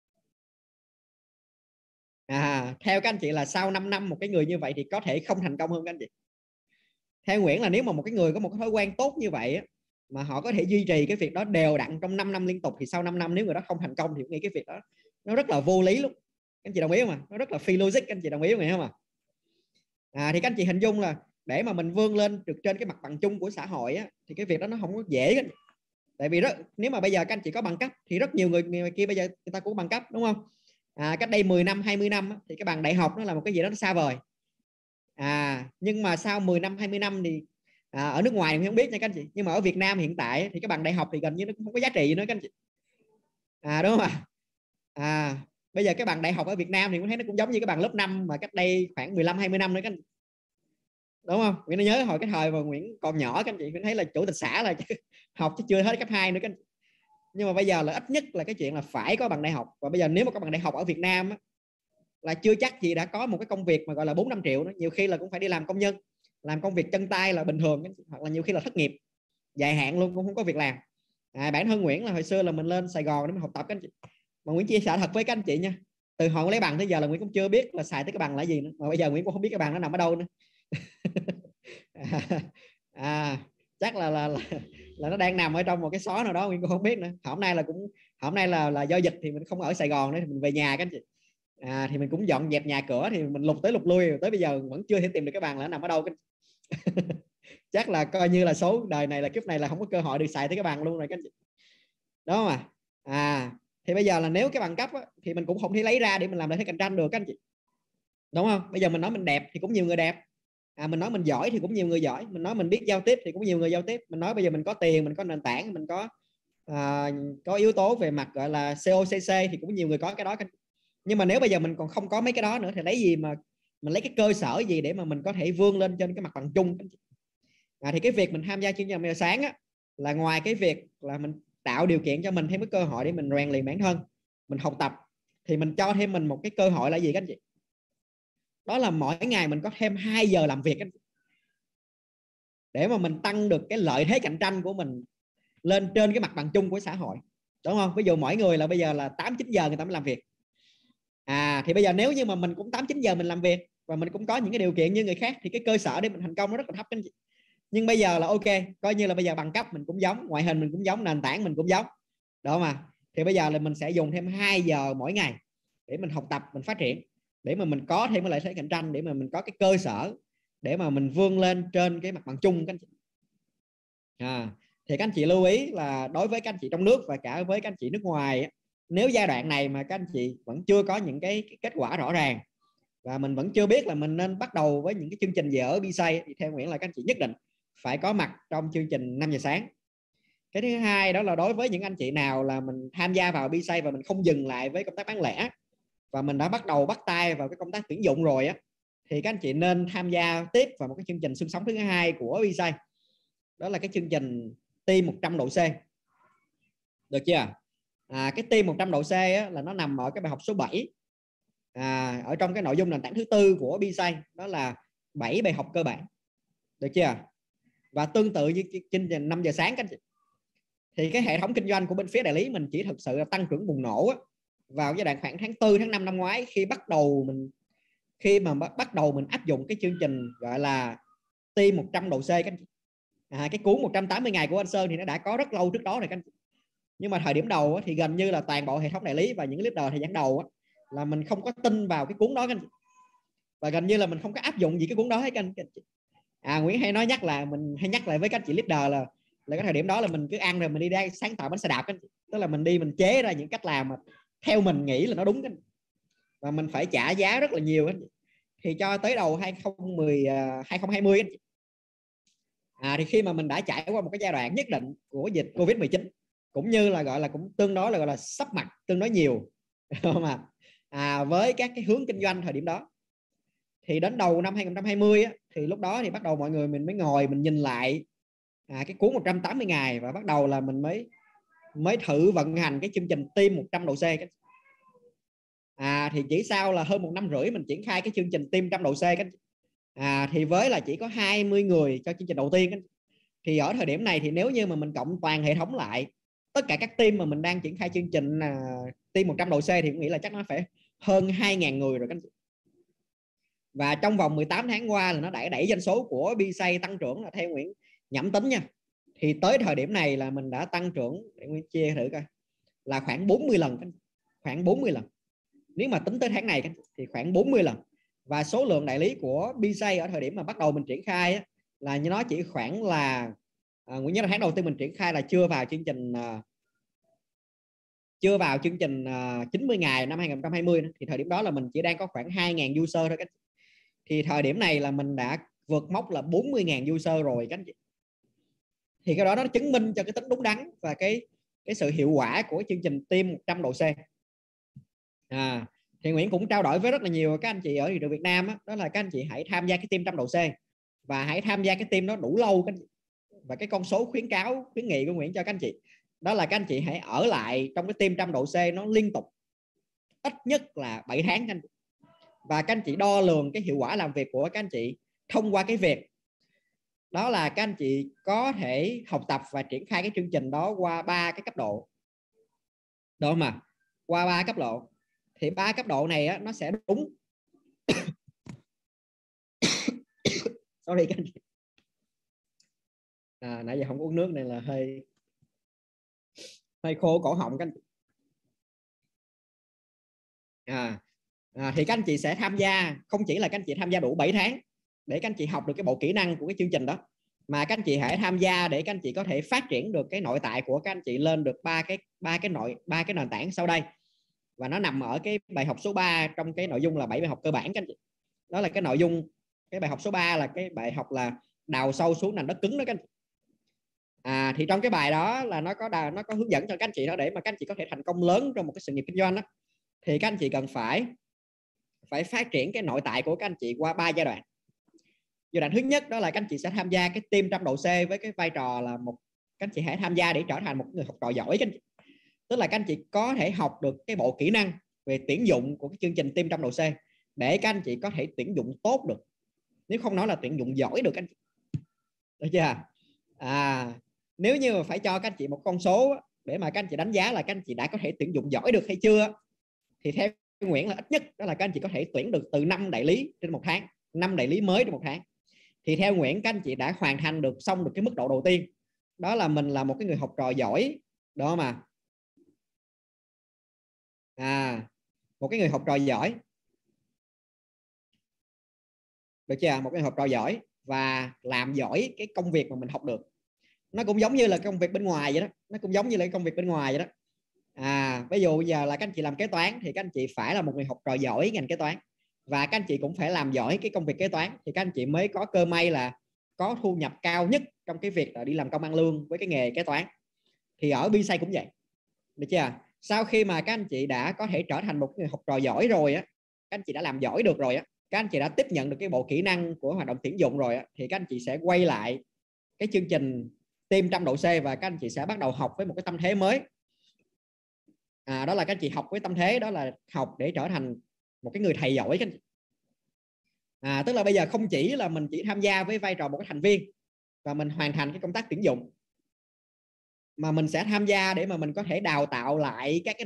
Theo các anh chị là sau 5 năm một cái người như vậy thì có thể không thành công hơn các anh chị? Theo Nguyễn là nếu mà một cái người có một cái thói quen tốt như vậy mà họ có thể duy trì cái việc đó đều đặn trong 5 năm liên tục, thì sau 5 năm nếu người đó không thành công thì nghĩ cái việc đó nó rất là vô lý luôn. Các anh chị đồng ý không ạ? Nó rất là phi logic, các anh chị đồng ý không ạ? Thì các anh chị hình dung là để mà mình vươn lên được trên cái mặt bằng chung của xã hội thì cái việc đó nó không có dễ. Tại vì nếu mà bây giờ các anh chị có bằng cấp thì rất nhiều người kia bây giờ người ta cũng có bằng cấp, đúng không? Cách đây 10 năm 20 năm thì cái bằng đại học nó là một cái gì đó nó xa vời. Nhưng mà sau 10 năm 20 năm thì ở nước ngoài thì không biết nha các anh chị, nhưng mà ở Việt Nam hiện tại thì cái bằng đại học thì gần như nó cũng không có giá trị gì nữa các anh chị. Đúng không ạ? Bây giờ cái bằng đại học ở Việt Nam thì cũng thấy nó cũng giống như cái bằng lớp 5 mà cách đây khoảng 15-20 năm nữa các anh chị. Đúng không? Nguyễn nhớ hồi cái thời mà Nguyễn còn nhỏ các anh chị cũng thấy là chủ tịch xã là học chứ chưa hết cấp 2 nữa các anh chị. Nhưng mà bây giờ là ít nhất là cái chuyện là phải có bằng đại học. Và bây giờ nếu mà có bằng đại học ở Việt Nam là chưa chắc gì đã có một cái công việc mà gọi là 4-5 triệu nữa. Nhiều khi là cũng phải đi làm công nhân, làm công việc chân tay là bình thường, hoặc là nhiều khi là thất nghiệp dài hạn luôn cũng không có việc làm. Bản thân Nguyễn là hồi xưa là mình lên Sài Gòn để mình học tập các anh chị. Mà Nguyễn chia sẻ thật với các anh chị nha, từ hồi lấy bằng tới giờ là Nguyễn cũng chưa biết là xài tới cái bằng là gì nữa. Mà bây giờ Nguyễn cũng không biết cái bằng nó nằm ở đâu nữa. Chắc là nó đang nằm ở trong một cái xó nào đó, Nguyễn cũng không biết nữa. Hôm nay là do dịch thì mình không ở Sài Gòn nữa, thì mình về nhà các anh chị. Thì mình cũng dọn dẹp nhà cửa, thì mình lục tới lục lui tới bây giờ vẫn chưa thể tìm được cái bằng là nó nằm ở đâu. Chắc là coi như là số đời này là kiếp này là không có cơ hội được xài tới cái bằng luôn rồi các anh chị. Đúng không thì bây giờ là nếu cái bằng cấp thì mình cũng không thể lấy ra để mình làm lợi thế cạnh tranh được các anh chị. Đúng không? Bây giờ mình nói mình đẹp thì cũng nhiều người đẹp. Mình nói mình giỏi thì cũng nhiều người giỏi. Mình nói mình biết giao tiếp thì cũng nhiều người giao tiếp. Mình nói bây giờ mình có tiền, mình có nền tảng, mình có yếu tố về mặt gọi là COCC thì cũng nhiều người có cái đó. Nhưng mà nếu bây giờ mình còn không có mấy cái đó nữa thì lấy gì mà mình lấy cái cơ sở gì để mà mình có thể vươn lên trên cái mặt bằng chung? Thì cái việc mình tham gia chương trình 5 giờ sáng là ngoài cái việc là mình tạo điều kiện cho mình thêm cái cơ hội để mình rèn luyện bản thân, mình học tập, thì mình cho thêm mình một cái cơ hội là gì các anh chị? Đó là mỗi ngày mình có thêm 2 giờ làm việc để mà mình tăng được cái lợi thế cạnh tranh của mình lên trên cái mặt bằng chung của xã hội, đúng không? Ví dụ mỗi người là bây giờ là 8-9 giờ người ta mới làm việc. Thì bây giờ nếu như mà mình cũng 8-9 giờ mình làm việc và mình cũng có những cái điều kiện như người khác thì cái cơ sở để mình thành công nó rất là thấp các anh chị. Nhưng bây giờ là ok, coi như là bây giờ bằng cấp mình cũng giống, ngoại hình mình cũng giống, nền tảng mình cũng giống, đúng không? Thì bây giờ là mình sẽ dùng thêm 2 giờ mỗi ngày để mình học tập, mình phát triển, để mà mình có thêm cái lợi thế cạnh tranh, để mà mình có cái cơ sở để mà mình vươn lên trên cái mặt bằng chung các anh chị. Thì các anh chị lưu ý là đối với các anh chị trong nước và cả với các anh chị nước ngoài, nếu giai đoạn này mà các anh chị vẫn chưa có những cái kết quả rõ ràng và mình vẫn chưa biết là mình nên bắt đầu với những cái chương trình gì ở BSay, thì theo Nguyễn là các anh chị nhất định phải có mặt trong chương trình 5 giờ sáng. Cái thứ hai đó là đối với những anh chị nào là mình tham gia vào BSay và mình không dừng lại với công tác bán lẻ và mình đã bắt đầu bắt tay vào cái công tác tuyển dụng rồi thì các anh chị nên tham gia tiếp vào một cái chương trình xương sống thứ hai của BSay. Đó là cái chương trình Team 100 độ C. Được chưa? Cái Team 100 độ C là nó nằm ở cái bài học số 7. Ở trong cái nội dung nền tảng thứ 4 của BSay, đó là 7 bài học cơ bản. Được chưa? Và tương tự như chương trình 5 giờ sáng các anh chị, thì cái hệ thống kinh doanh của bên phía đại lý mình chỉ thực sự là tăng trưởng bùng nổ vào giai đoạn khoảng tháng 4, tháng 5 năm ngoái, khi mà bắt đầu mình áp dụng cái chương trình gọi là Team 100 độ C các anh chị. Cái cuốn 180 ngày của anh Sơn thì nó đã có rất lâu trước đó rồi các anh chị. Nhưng mà thời điểm đầu thì gần như là toàn bộ hệ thống đại lý và những leader thời gian đầu là mình không có tin vào cái cuốn đó các anh chị. Và gần như là mình không có áp dụng gì cái cuốn đó hết các anh chị. Nguyễn hay nói mình hay nhắc lại với các anh chị leader là là cái thời điểm đó là mình cứ ăn rồi mình đi ra sáng tạo bánh xe đạp các anh chị. Tức là mình đi mình chế ra những cách làm mà theo mình nghĩ là nó đúng các anh chị. Và mình phải trả giá rất là nhiều các anh chị. Thì cho tới đầu 2020 anh chị. Thì khi mà mình đã trải qua một cái giai đoạn nhất định của dịch Covid-19 cũng như là gọi là cũng tương đối là gọi là sắp mặt tương đối nhiều mà với các cái hướng kinh doanh thời điểm đó, thì đến đầu năm 2020 á, thì lúc đó thì bắt đầu mọi người mình mới ngồi mình nhìn lại cái cuốn 180 ngày và bắt đầu là mình mới thử vận hành cái chương trình Team 100 độ C. Thì chỉ sau là hơn 1 năm rưỡi mình triển khai cái chương trình Team 100 độ C thì với là chỉ có 20 người cho chương trình đầu tiên thì ở thời điểm này thì nếu như mà mình cộng toàn hệ thống lại tất cả các team mà mình đang triển khai chương trình Team 100 độ C thì cũng nghĩ là chắc nó phải hơn 2.000 người rồi các anh chị. Và trong vòng 18 tháng qua là nó đã đẩy doanh số của BSay tăng trưởng là theo Nguyễn nhẩm tính nha. Thì tới thời điểm này là mình đã tăng trưởng, để Nguyễn chia thử coi, là khoảng 40 lần. Khoảng 40 lần. Nếu mà tính tới tháng này thì khoảng 40 lần. Và số lượng đại lý của BSay ở thời điểm mà bắt đầu mình triển khai là nó chỉ khoảng là Nguyễn nhớ là tháng đầu tiên mình triển khai là chưa vào chương trình 90 ngày năm 2020 thì thời điểm đó là mình chỉ đang có khoảng 2.000 user thôi các. Thì thời điểm này là mình đã vượt mốc là 40.000 user rồi các anh chị. Thì cái đó nó chứng minh cho cái tính đúng đắn và cái sự hiệu quả của chương trình Team 100 độ C. Thì Nguyễn cũng trao đổi với rất là nhiều các anh chị ở thị trường Việt Nam đó là các anh chị hãy tham gia cái Team 100 độ C và hãy tham gia cái team đó đủ lâu các anh chị. Và cái con số khuyến nghị của Nguyễn cho các anh chị đó là các anh chị hãy ở lại trong cái Team 100 độ C nó liên tục ít nhất là 7 tháng các anh chị. Và các anh chị đo lường cái hiệu quả làm việc của các anh chị thông qua cái việc đó là các anh chị có thể học tập và triển khai cái chương trình đó qua 3 cái cấp độ. Đúng không ạ? Qua 3 cấp độ. Thì 3 cấp độ này nó sẽ đúng. Sorry các anh chị. Nãy giờ không uống nước này là hơi khô cổ họng các anh chị. Thì các anh chị sẽ tham gia, không chỉ là các anh chị tham gia đủ 7 tháng để các anh chị học được cái bộ kỹ năng của cái chương trình đó, mà các anh chị hãy tham gia để các anh chị có thể phát triển được cái nội tại của các anh chị lên được ba cái nền tảng sau đây. Và nó nằm ở cái bài học số 3 trong cái nội dung là 7 bài học cơ bản các anh chị. Đó là cái nội dung, cái bài học số 3 là cái bài học là đào sâu xuống nền đất cứng đó các anh chị. Thì trong cái bài đó là nó có hướng dẫn cho các anh chị đó để mà các anh chị có thể thành công lớn trong một cái sự nghiệp kinh doanh đó. Thì các anh chị cần phải phát triển cái nội tại của các anh chị qua 3 giai đoạn. Giai đoạn thứ nhất đó là các anh chị sẽ tham gia cái Team 100 độ C với cái vai trò là các anh chị hãy tham gia để trở thành một người học trò giỏi các anh chị. Tức là các anh chị có thể học được cái bộ kỹ năng về tuyển dụng của cái chương trình Team 100 độ C để các anh chị có thể tuyển dụng tốt được. Nếu không nói là tuyển dụng giỏi được các anh chị. Được chưa? Nếu như mà phải cho các anh chị một con số để mà các anh chị đánh giá là các anh chị đã có thể tuyển dụng giỏi được hay chưa, thì theo Nguyễn là ít nhất đó là các anh chị có thể tuyển được từ 5 đại lý trên một tháng, 5 đại lý mới trên một tháng. Thì theo Nguyễn các anh chị đã hoàn thành được xong được cái mức độ đầu tiên. Đó là mình là một cái người học trò giỏi, đó mà. Một cái người học trò giỏi. Được chưa? Một cái học trò giỏi và làm giỏi cái công việc mà mình học được. Nó cũng giống như là công việc bên ngoài vậy đó. Nó cũng giống như là công việc bên ngoài vậy đó. Ví dụ bây giờ là các anh chị làm kế toán thì các anh chị phải là một người học trò giỏi ngành kế toán. Và các anh chị cũng phải làm giỏi cái công việc kế toán thì các anh chị mới có cơ may là có thu nhập cao nhất trong cái việc là đi làm công ăn lương với cái nghề kế toán. Thì ở BSay cũng vậy. Được chưa? Sau khi mà các anh chị đã có thể trở thành một người học trò giỏi rồi các anh chị đã làm giỏi được rồi các anh chị đã tiếp nhận được cái bộ kỹ năng của hoạt động tuyển dụng rồi thì các anh chị sẽ quay lại cái chương trình Team 100 độ C và các anh chị sẽ bắt đầu học với một cái tâm thế mới. Đó là các anh chị học với tâm thế đó là học để trở thành một cái người thầy giỏi các anh chị. Tức là bây giờ không chỉ là mình chỉ tham gia với vai trò một cái thành viên và mình hoàn thành cái công tác tuyển dụng, mà mình sẽ tham gia để mà mình có thể đào tạo lại các cái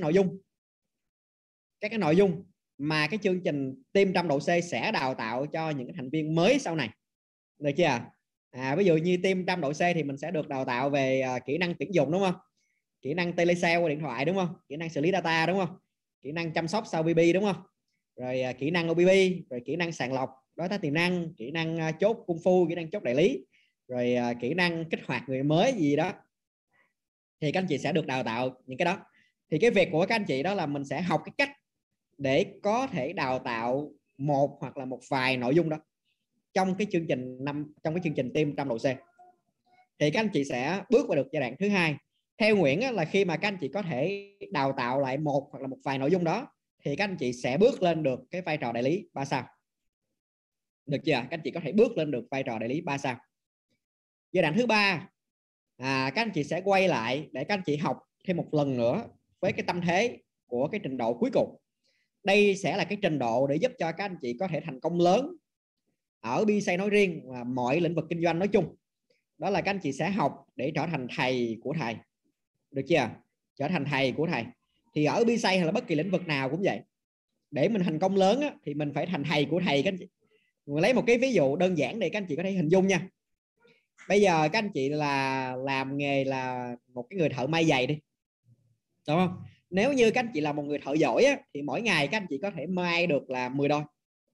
nội dung mà cái chương trình Team 100 độ C sẽ đào tạo cho những cái thành viên mới sau này. Được chưa? Ví dụ như Team 100 độ C thì mình sẽ được đào tạo về kỹ năng tuyển dụng, đúng không? Kỹ năng telesale qua điện thoại, đúng không? Kỹ năng xử lý data, đúng không? Kỹ năng chăm sóc sau BB, đúng không? Rồi kỹ năng OBB, rồi kỹ năng sàng lọc đối tác tiềm năng, kỹ năng chốt cung phu, kỹ năng chốt đại lý, rồi kỹ năng kích hoạt người mới gì đó, thì các anh chị sẽ được đào tạo những cái đó. Thì cái việc của các anh chị đó là mình sẽ học cái cách để có thể đào tạo một hoặc là một vài nội dung đó trong cái chương trình team 100 độ C. Thì các anh chị sẽ bước qua được giai đoạn thứ hai. Theo Nguyễn là khi mà các anh chị có thể đào tạo lại một hoặc là một vài nội dung đó, thì các anh chị sẽ bước lên được cái vai trò đại lý 3 sao. Được chưa? Các anh chị có thể bước lên được vai trò đại lý 3 sao. Giai đoạn thứ ba, các anh chị sẽ quay lại để các anh chị học thêm một lần nữa với cái tâm thế của cái trình độ cuối cùng. Đây sẽ là cái trình độ để giúp cho các anh chị có thể thành công lớn ở BSA nói riêng và mọi lĩnh vực kinh doanh nói chung. Đó là các anh chị sẽ học để trở thành thầy của thầy. Được chưa? Trở thành thầy của thầy. Thì ở BSA hay là bất kỳ lĩnh vực nào cũng vậy. Để mình thành công lớn thì mình phải thành thầy của thầy các anh chị. Mình lấy một cái ví dụ đơn giản để các anh chị có thể hình dung nha. Bây giờ các anh chị là làm nghề là một cái người thợ may giày đi, đúng không? Nếu như các anh chị là một người thợ giỏi thì mỗi ngày các anh chị có thể may được là 10 đôi,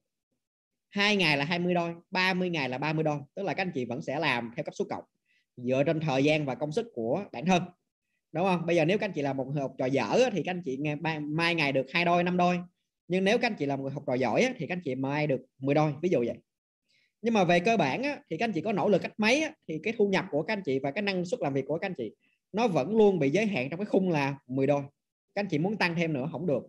2 ngày là 20 đôi, 30 ngày là 30 đôi. Tức là các anh chị vẫn sẽ làm theo cấp số cộng dựa trên thời gian và công sức của bản thân, đúng không? Bây giờ nếu các anh chị là một người học trò dở thì các anh chị may ngày được 2 đôi, 5 đôi. Nhưng nếu các anh chị là một người học trò giỏi thì các anh chị may được 10 đôi, ví dụ vậy. Nhưng mà về cơ bản thì các anh chị có nỗ lực cách mấy thì cái thu nhập của các anh chị và cái năng suất làm việc của các anh chị nó vẫn luôn bị giới hạn trong cái khung là 10 đôi. Các anh chị muốn tăng thêm nữa không được.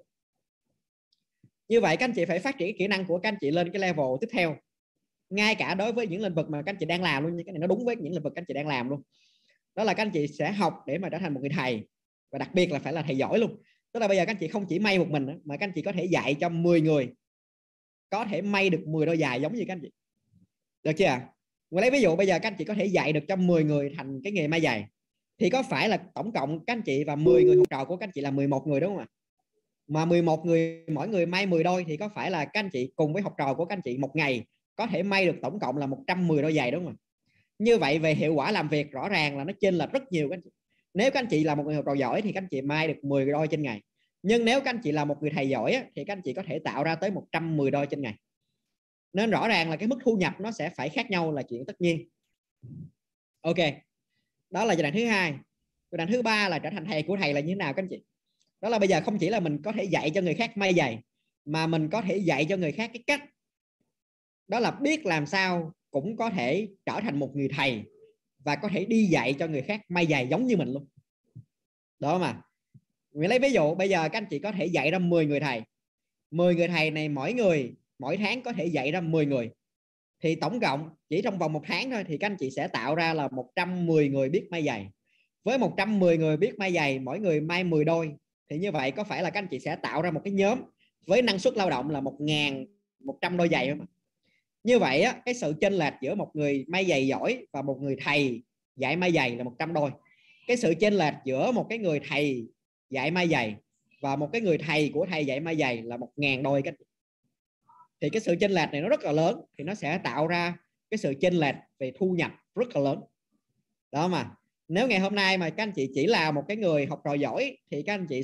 Như vậy các anh chị phải phát triển kỹ năng của các anh chị lên cái level tiếp theo, ngay cả đối với những lĩnh vực mà các anh chị đang làm luôn. Cái này nó đúng với những lĩnh vực các anh chị đang làm luôn. Đó là các anh chị sẽ học để mà trở thành một người thầy, và đặc biệt là phải là thầy giỏi luôn. Tức là bây giờ các anh chị không chỉ may một mình mà các anh chị có thể dạy cho 10 người có thể may được 10 đôi giày giống như các anh chị. Được chưa? Mình lấy ví dụ bây giờ các anh chị có thể dạy được cho 10 người thành cái nghề may giày, thì có phải là tổng cộng các anh chị và 10 người học trò của các anh chị là 11 người, đúng không ạ? Mà 11 người mỗi người may 10 đôi thì có phải là các anh chị cùng với học trò của các anh chị một ngày có thể may được tổng cộng là 110 đôi giày, đúng không ạ? Như vậy về hiệu quả làm việc rõ ràng là nó chênh lệch rất nhiều các anh chị. Nếu các anh chị là một người học trò giỏi thì các anh chị may được 10 đôi trên ngày. Nhưng nếu các anh chị là một người thầy giỏi thì các anh chị có thể tạo ra tới 110 đôi trên ngày. Nên rõ ràng là cái mức thu nhập nó sẽ phải khác nhau là chuyện tất nhiên. Ok, đó là giai đoạn thứ hai. Giai đoạn thứ ba là trở thành thầy của thầy là như thế nào các anh chị? Đó là bây giờ không chỉ là mình có thể dạy cho người khác may giày, mà mình có thể dạy cho người khác cái cách đó là biết làm sao cũng có thể trở thành một người thầy và có thể đi dạy cho người khác may giày giống như mình luôn. Đó mà. Mình lấy ví dụ bây giờ các anh chị có thể dạy ra 10 người thầy. 10 người thầy này mỗi tháng có thể dạy ra 10 người. Thì tổng cộng chỉ trong vòng 1 tháng thôi thì các anh chị sẽ tạo ra là 110 người biết may giày. Với 110 người biết may giày, mỗi người may 10 đôi, thì như vậy có phải là các anh chị sẽ tạo ra một cái nhóm với năng suất lao động là 1.100 đôi giày không? Như vậy cái sự chênh lệch giữa một người may giày giỏi và một người thầy dạy may giày là 100 đôi. Cái sự chênh lệch giữa một cái người thầy dạy may giày và một cái người thầy của thầy dạy may giày là 1.000 đôi. Thì cái sự chênh lệch này nó rất là lớn, thì nó sẽ tạo ra cái sự chênh lệch về thu nhập rất là lớn. Đó mà. Nếu ngày hôm nay mà các anh chị chỉ là một cái người học trò giỏi thì các anh chị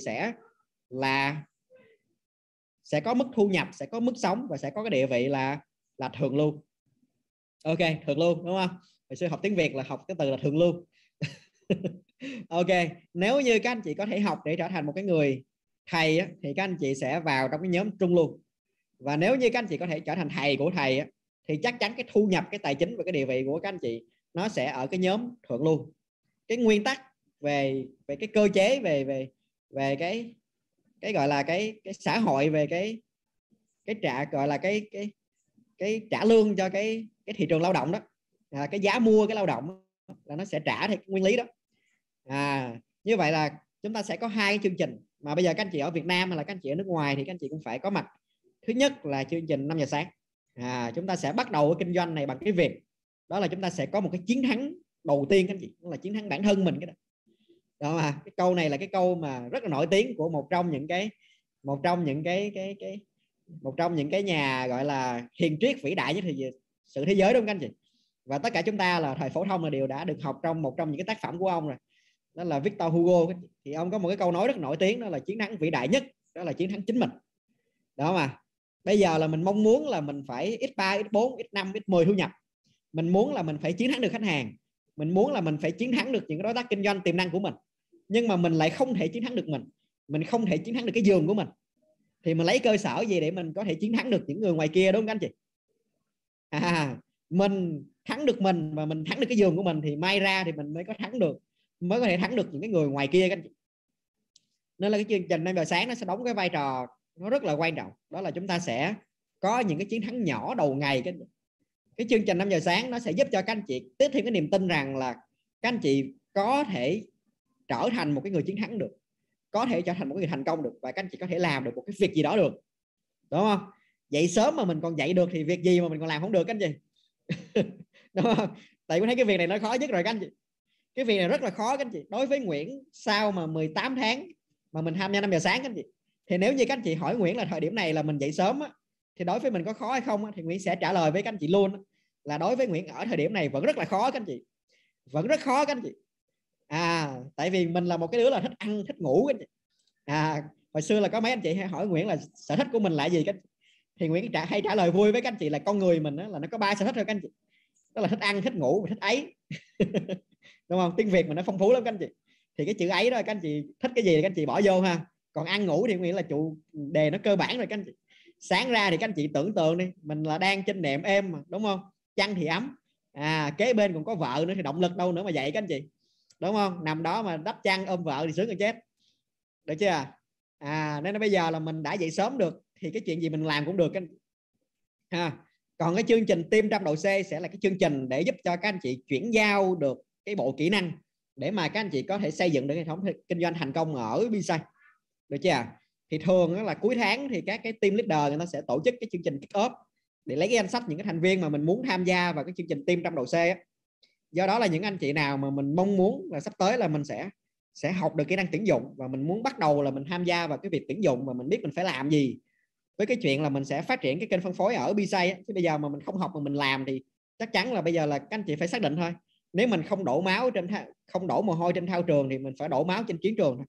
sẽ có mức thu nhập, sẽ có mức sống và sẽ có cái địa vị là thượng lưu. Ok, thượng lưu đúng không? Hồi xưa học tiếng Việt là học cái từ là thượng lưu. Ok, nếu như các anh chị có thể học để trở thành một cái người thầy thì các anh chị sẽ vào trong cái nhóm trung lưu. Và nếu như các anh chị có thể trở thành thầy của thầy thì chắc chắn cái thu nhập, cái tài chính và cái địa vị của các anh chị nó sẽ ở cái nhóm thượng lưu. Cái nguyên tắc về cái cơ chế về cái gọi là cái xã hội, về cái trả gọi là cái trả lương cho cái thị trường lao động đó, cái giá mua cái lao động là nó sẽ trả theo cái nguyên lý đó. Như vậy là chúng ta sẽ có 2 chương trình mà bây giờ các anh chị ở Việt Nam hay là các anh chị ở nước ngoài thì các anh chị cũng phải có mặt. Thứ nhất là chương trình 5 giờ sáng. Chúng ta sẽ bắt đầu cái kinh doanh này bằng cái việc đó là chúng ta sẽ có một cái chiến thắng đầu tiên các anh chị, đó là chiến thắng bản thân mình. Đó mà cái câu này là cái câu mà rất là nổi tiếng của một trong những cái nhà gọi là hiền triết vĩ đại nhất sự thế giới, đúng không các anh chị? Và tất cả chúng ta là thời phổ thông là đều đã được học trong một trong những cái tác phẩm của ông rồi. Đó là Victor Hugo. Thì ông có một cái câu nói rất nổi tiếng, đó là chiến thắng vĩ đại nhất đó là chiến thắng chính mình. Đó mà bây giờ là mình mong muốn là mình phải x3, x4, x5, x10 thu nhập. mình muốn là mình phải chiến thắng được khách hàng, mình muốn là mình phải chiến thắng được những đối tác kinh doanh tiềm năng của mình, nhưng mà mình lại không thể chiến thắng được mình không thể chiến thắng được cái giường của mình, thì mình lấy cơ sở gì để mình có thể chiến thắng được những người ngoài kia, đúng không các anh chị? Mình thắng được mình và mình thắng được cái giường của mình thì may ra thì mình mới có thể thắng được những cái người ngoài kia các anh chị. Nên là cái chương trình 5 giờ sáng nó sẽ đóng cái vai trò nó rất là quan trọng, đó là chúng ta sẽ có những cái chiến thắng nhỏ đầu ngày. Cái chương trình 5 giờ sáng nó sẽ giúp cho các anh chị tiếp thêm cái niềm tin rằng là các anh chị có thể trở thành một cái người chiến thắng được, có thể trở thành một người thành công được, và các anh chị có thể làm được một cái việc gì đó được, đúng không? Dậy sớm mà mình còn dậy được thì việc gì mà mình còn làm không được các anh chị? Đúng không? Tại tôi thấy cái việc này nó khó nhất rồi các anh chị. Cái việc này rất là khó các anh chị. Đối với Nguyễn, sau mà 18 tháng mà mình tham gia 5 giờ sáng các anh chị, thì nếu như các anh chị hỏi Nguyễn là thời điểm này là mình dậy sớm á, thì đối với mình có khó hay không á, thì Nguyễn sẽ trả lời với các anh chị luôn á, là đối với Nguyễn ở thời điểm này vẫn rất là khó các anh chị, vẫn rất khó các anh chị. Tại vì mình là một cái đứa là thích ăn thích ngủ các anh chị. Hồi xưa là có mấy anh chị hay hỏi Nguyễn là sở thích của mình là gì các anh chị? Thì Nguyễn hay trả lời vui với các anh chị là con người mình là nó có 3 sở thích thôi các anh chị, đó là thích ăn, thích ngủ và thích ấy. Đúng không? Tiếng Việt mình nó phong phú lắm các anh chị. Thì cái chữ ấy đó các anh chị thích cái gì thì các anh chị bỏ vô ha. Còn ăn ngủ thì Nguyễn là chủ đề nó cơ bản rồi các anh chị. Sáng ra thì các anh chị tưởng tượng đi, mình là đang trên nệm êm mà, đúng không? Chăn thì ấm, kế bên còn có vợ nữa thì động lực đâu nữa mà dậy các anh chị, đúng không? Nằm đó mà đắp chăn ôm vợ thì sướng hơn chết, được chưa? Nên bây giờ là mình đã dậy sớm được thì cái chuyện gì mình làm cũng được các anh chị. Còn cái chương trình Team 100° C sẽ là cái chương trình để giúp cho các anh chị chuyển giao được cái bộ kỹ năng để mà các anh chị có thể xây dựng được hệ thống kinh doanh thành công ở BSay, được chưa? Thì thường là cuối tháng thì các cái team leader người ta sẽ tổ chức cái chương trình kick off để lấy cái danh sách những cái thành viên mà mình muốn tham gia vào cái chương trình Team 100° C. Do đó là những anh chị nào mà mình mong muốn là sắp tới là mình sẽ học được kỹ năng tuyển dụng, và mình muốn bắt đầu là mình tham gia vào cái việc tuyển dụng, và mình biết mình phải làm gì với cái chuyện là mình sẽ phát triển cái kênh phân phối ở BSay. Chứ bây giờ mà mình không học mà mình làm thì chắc chắn là bây giờ là các anh chị phải xác định thôi, nếu mình không đổ máu không đổ mồ hôi trên thao trường thì mình phải đổ máu trên chiến trường thôi.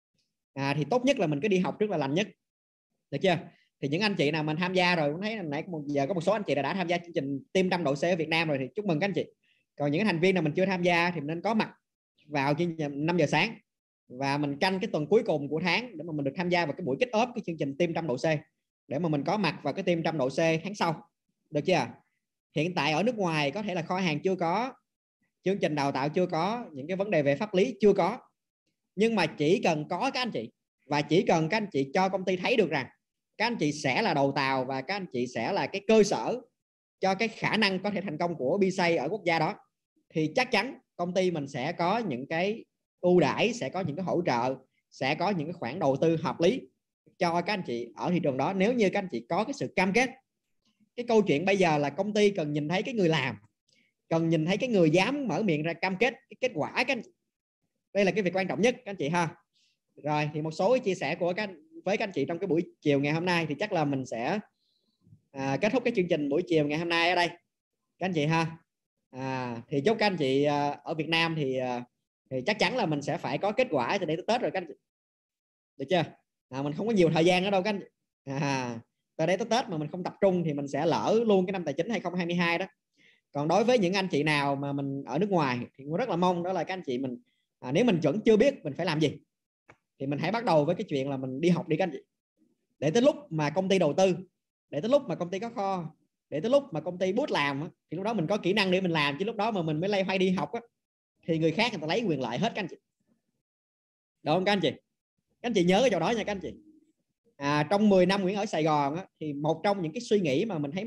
Thì tốt nhất là mình cứ đi học trước là lành nhất, được chưa? Thì những anh chị nào mình tham gia rồi, cũng thấy nãy giờ có một số anh chị đã tham gia chương trình Team 100° C ở Việt Nam rồi thì chúc mừng các anh chị. Còn những thành viên nào mình chưa tham gia thì mình nên có mặt vào chương trình 5 giờ sáng, và mình canh cái tuần cuối cùng của tháng để mà mình được tham gia vào cái buổi kick off cái chương trình Team 100° C, để mà mình có mặt vào cái Team 100° C tháng sau, được chưa? Hiện tại ở nước ngoài có thể là kho hàng chưa có, chương trình đào tạo chưa có, những cái vấn đề về pháp lý chưa có, nhưng mà chỉ cần có các anh chị, và chỉ cần các anh chị cho công ty thấy được rằng các anh chị sẽ là đầu tàu và các anh chị sẽ là cái cơ sở cho cái khả năng có thể thành công của BSay ở quốc gia đó, thì chắc chắn công ty mình sẽ có những cái ưu đãi, sẽ có những cái hỗ trợ, sẽ có những cái khoản đầu tư hợp lý cho các anh chị ở thị trường đó, nếu như các anh chị có cái sự cam kết. Cái câu chuyện bây giờ là công ty cần nhìn thấy cái người làm, cần nhìn thấy cái người dám mở miệng ra cam kết cái kết quả các anh. Đây là cái việc quan trọng nhất các anh chị ha. Rồi thì một số cái chia sẻ của với các anh chị trong cái buổi chiều ngày hôm nay thì chắc là mình sẽ kết thúc cái chương trình buổi chiều ngày hôm nay ở đây các anh chị ha. Thì chúc các anh chị ở Việt Nam thì chắc chắn là mình sẽ phải có kết quả cho để tới Tết rồi các anh chị, được chưa? Mình không có nhiều thời gian ở đâu các anh chị. Từ đây tới Tết mà mình không tập trung thì mình sẽ lỡ luôn cái năm tài chính 2022 đó. Còn đối với những anh chị nào mà mình ở nước ngoài thì cũng rất là mong đó là các anh chị mình nếu mình vẫn chưa biết mình phải làm gì thì mình hãy bắt đầu với cái chuyện là mình đi học đi các anh chị, để tới lúc mà công ty đầu tư, để tới lúc mà công ty có kho, để tới lúc mà công ty bút làm thì lúc đó mình có kỹ năng để mình làm, chứ lúc đó mà mình mới lay hoay đi học thì người khác người ta lấy quyền lợi hết các anh chị, được không các anh chị? Các anh chị nhớ cái chỗ đó nha các anh chị. Trong 10 năm Nguyễn ở Sài Gòn thì một trong những cái suy nghĩ mà mình thấy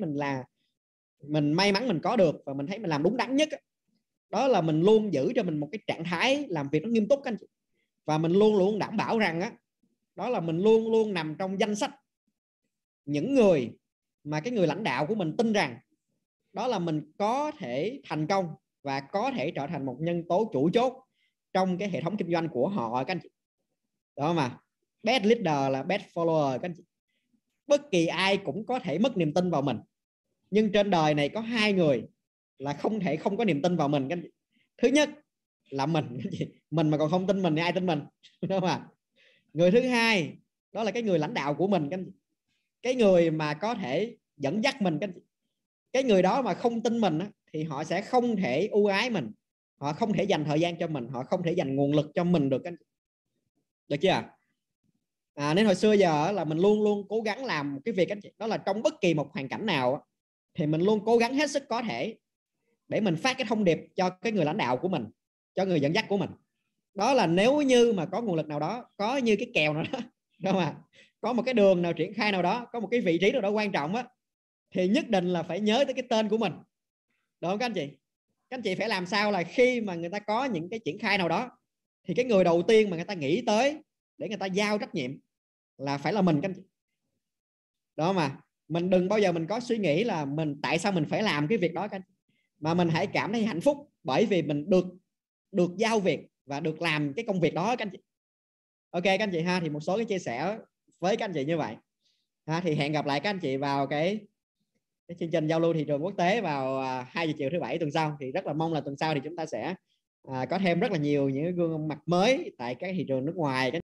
mình may mắn mình có được và mình thấy mình làm đúng đắn nhất đó là mình luôn giữ cho mình một cái trạng thái làm việc nó nghiêm túc các anh chị, và mình luôn luôn đảm bảo rằng đó là mình luôn luôn nằm trong danh sách những người mà cái người lãnh đạo của mình tin rằng đó là mình có thể thành công và có thể trở thành một nhân tố chủ chốt trong cái hệ thống kinh doanh của họ các anh chị. Đó mà best leader là best follower các anh chị. Bất kỳ ai cũng có thể mất niềm tin vào mình, nhưng trên đời này có hai người là không thể không có niềm tin vào mình các anh chị. Thứ nhất là mình các anh chị. Mình mà còn không tin mình thì ai tin mình, đúng không ạ? Người thứ hai đó là cái người lãnh đạo của mình các anh chị. Cái người mà có thể dẫn dắt mình các anh chị. cái người đó mà không tin mình á, thì họ sẽ không thể ưu ái mình, họ không thể dành thời gian cho mình, họ không thể dành nguồn lực cho mình được, được chưa? Nên hồi xưa giờ là mình luôn luôn cố gắng làm cái việc đó là trong bất kỳ một hoàn cảnh nào thì mình luôn cố gắng hết sức có thể để mình phát cái thông điệp cho cái người lãnh đạo của mình, cho người dẫn dắt của mình. Đó là nếu như mà có nguồn lực nào đó, có như cái kèo nào đó, đâu mà có một cái đường nào triển khai nào đó, có một cái vị trí nào đó quan trọng á, thì nhất định là phải nhớ tới cái tên của mình, đúng không các anh chị? Các anh chị phải làm sao là khi mà người ta có những cái triển khai nào đó thì cái người đầu tiên mà người ta nghĩ tới để người ta giao trách nhiệm là phải là mình, các anh chị. Đó, mà mình đừng bao giờ mình có suy nghĩ là tại sao mình phải làm cái việc đó, các anh chị. Mà mình hãy cảm thấy hạnh phúc bởi vì mình được giao việc và được làm cái công việc đó, các anh chị. Ok các anh chị ha, thì một số cái chia sẻ với các anh chị như vậy ha. Thì hẹn gặp lại các anh chị vào cái chương trình giao lưu thị trường quốc tế vào 2 giờ chiều thứ Bảy tuần sau. Thì rất là mong là tuần sau thì chúng ta sẽ có thêm rất là nhiều những gương mặt mới tại các thị trường nước ngoài.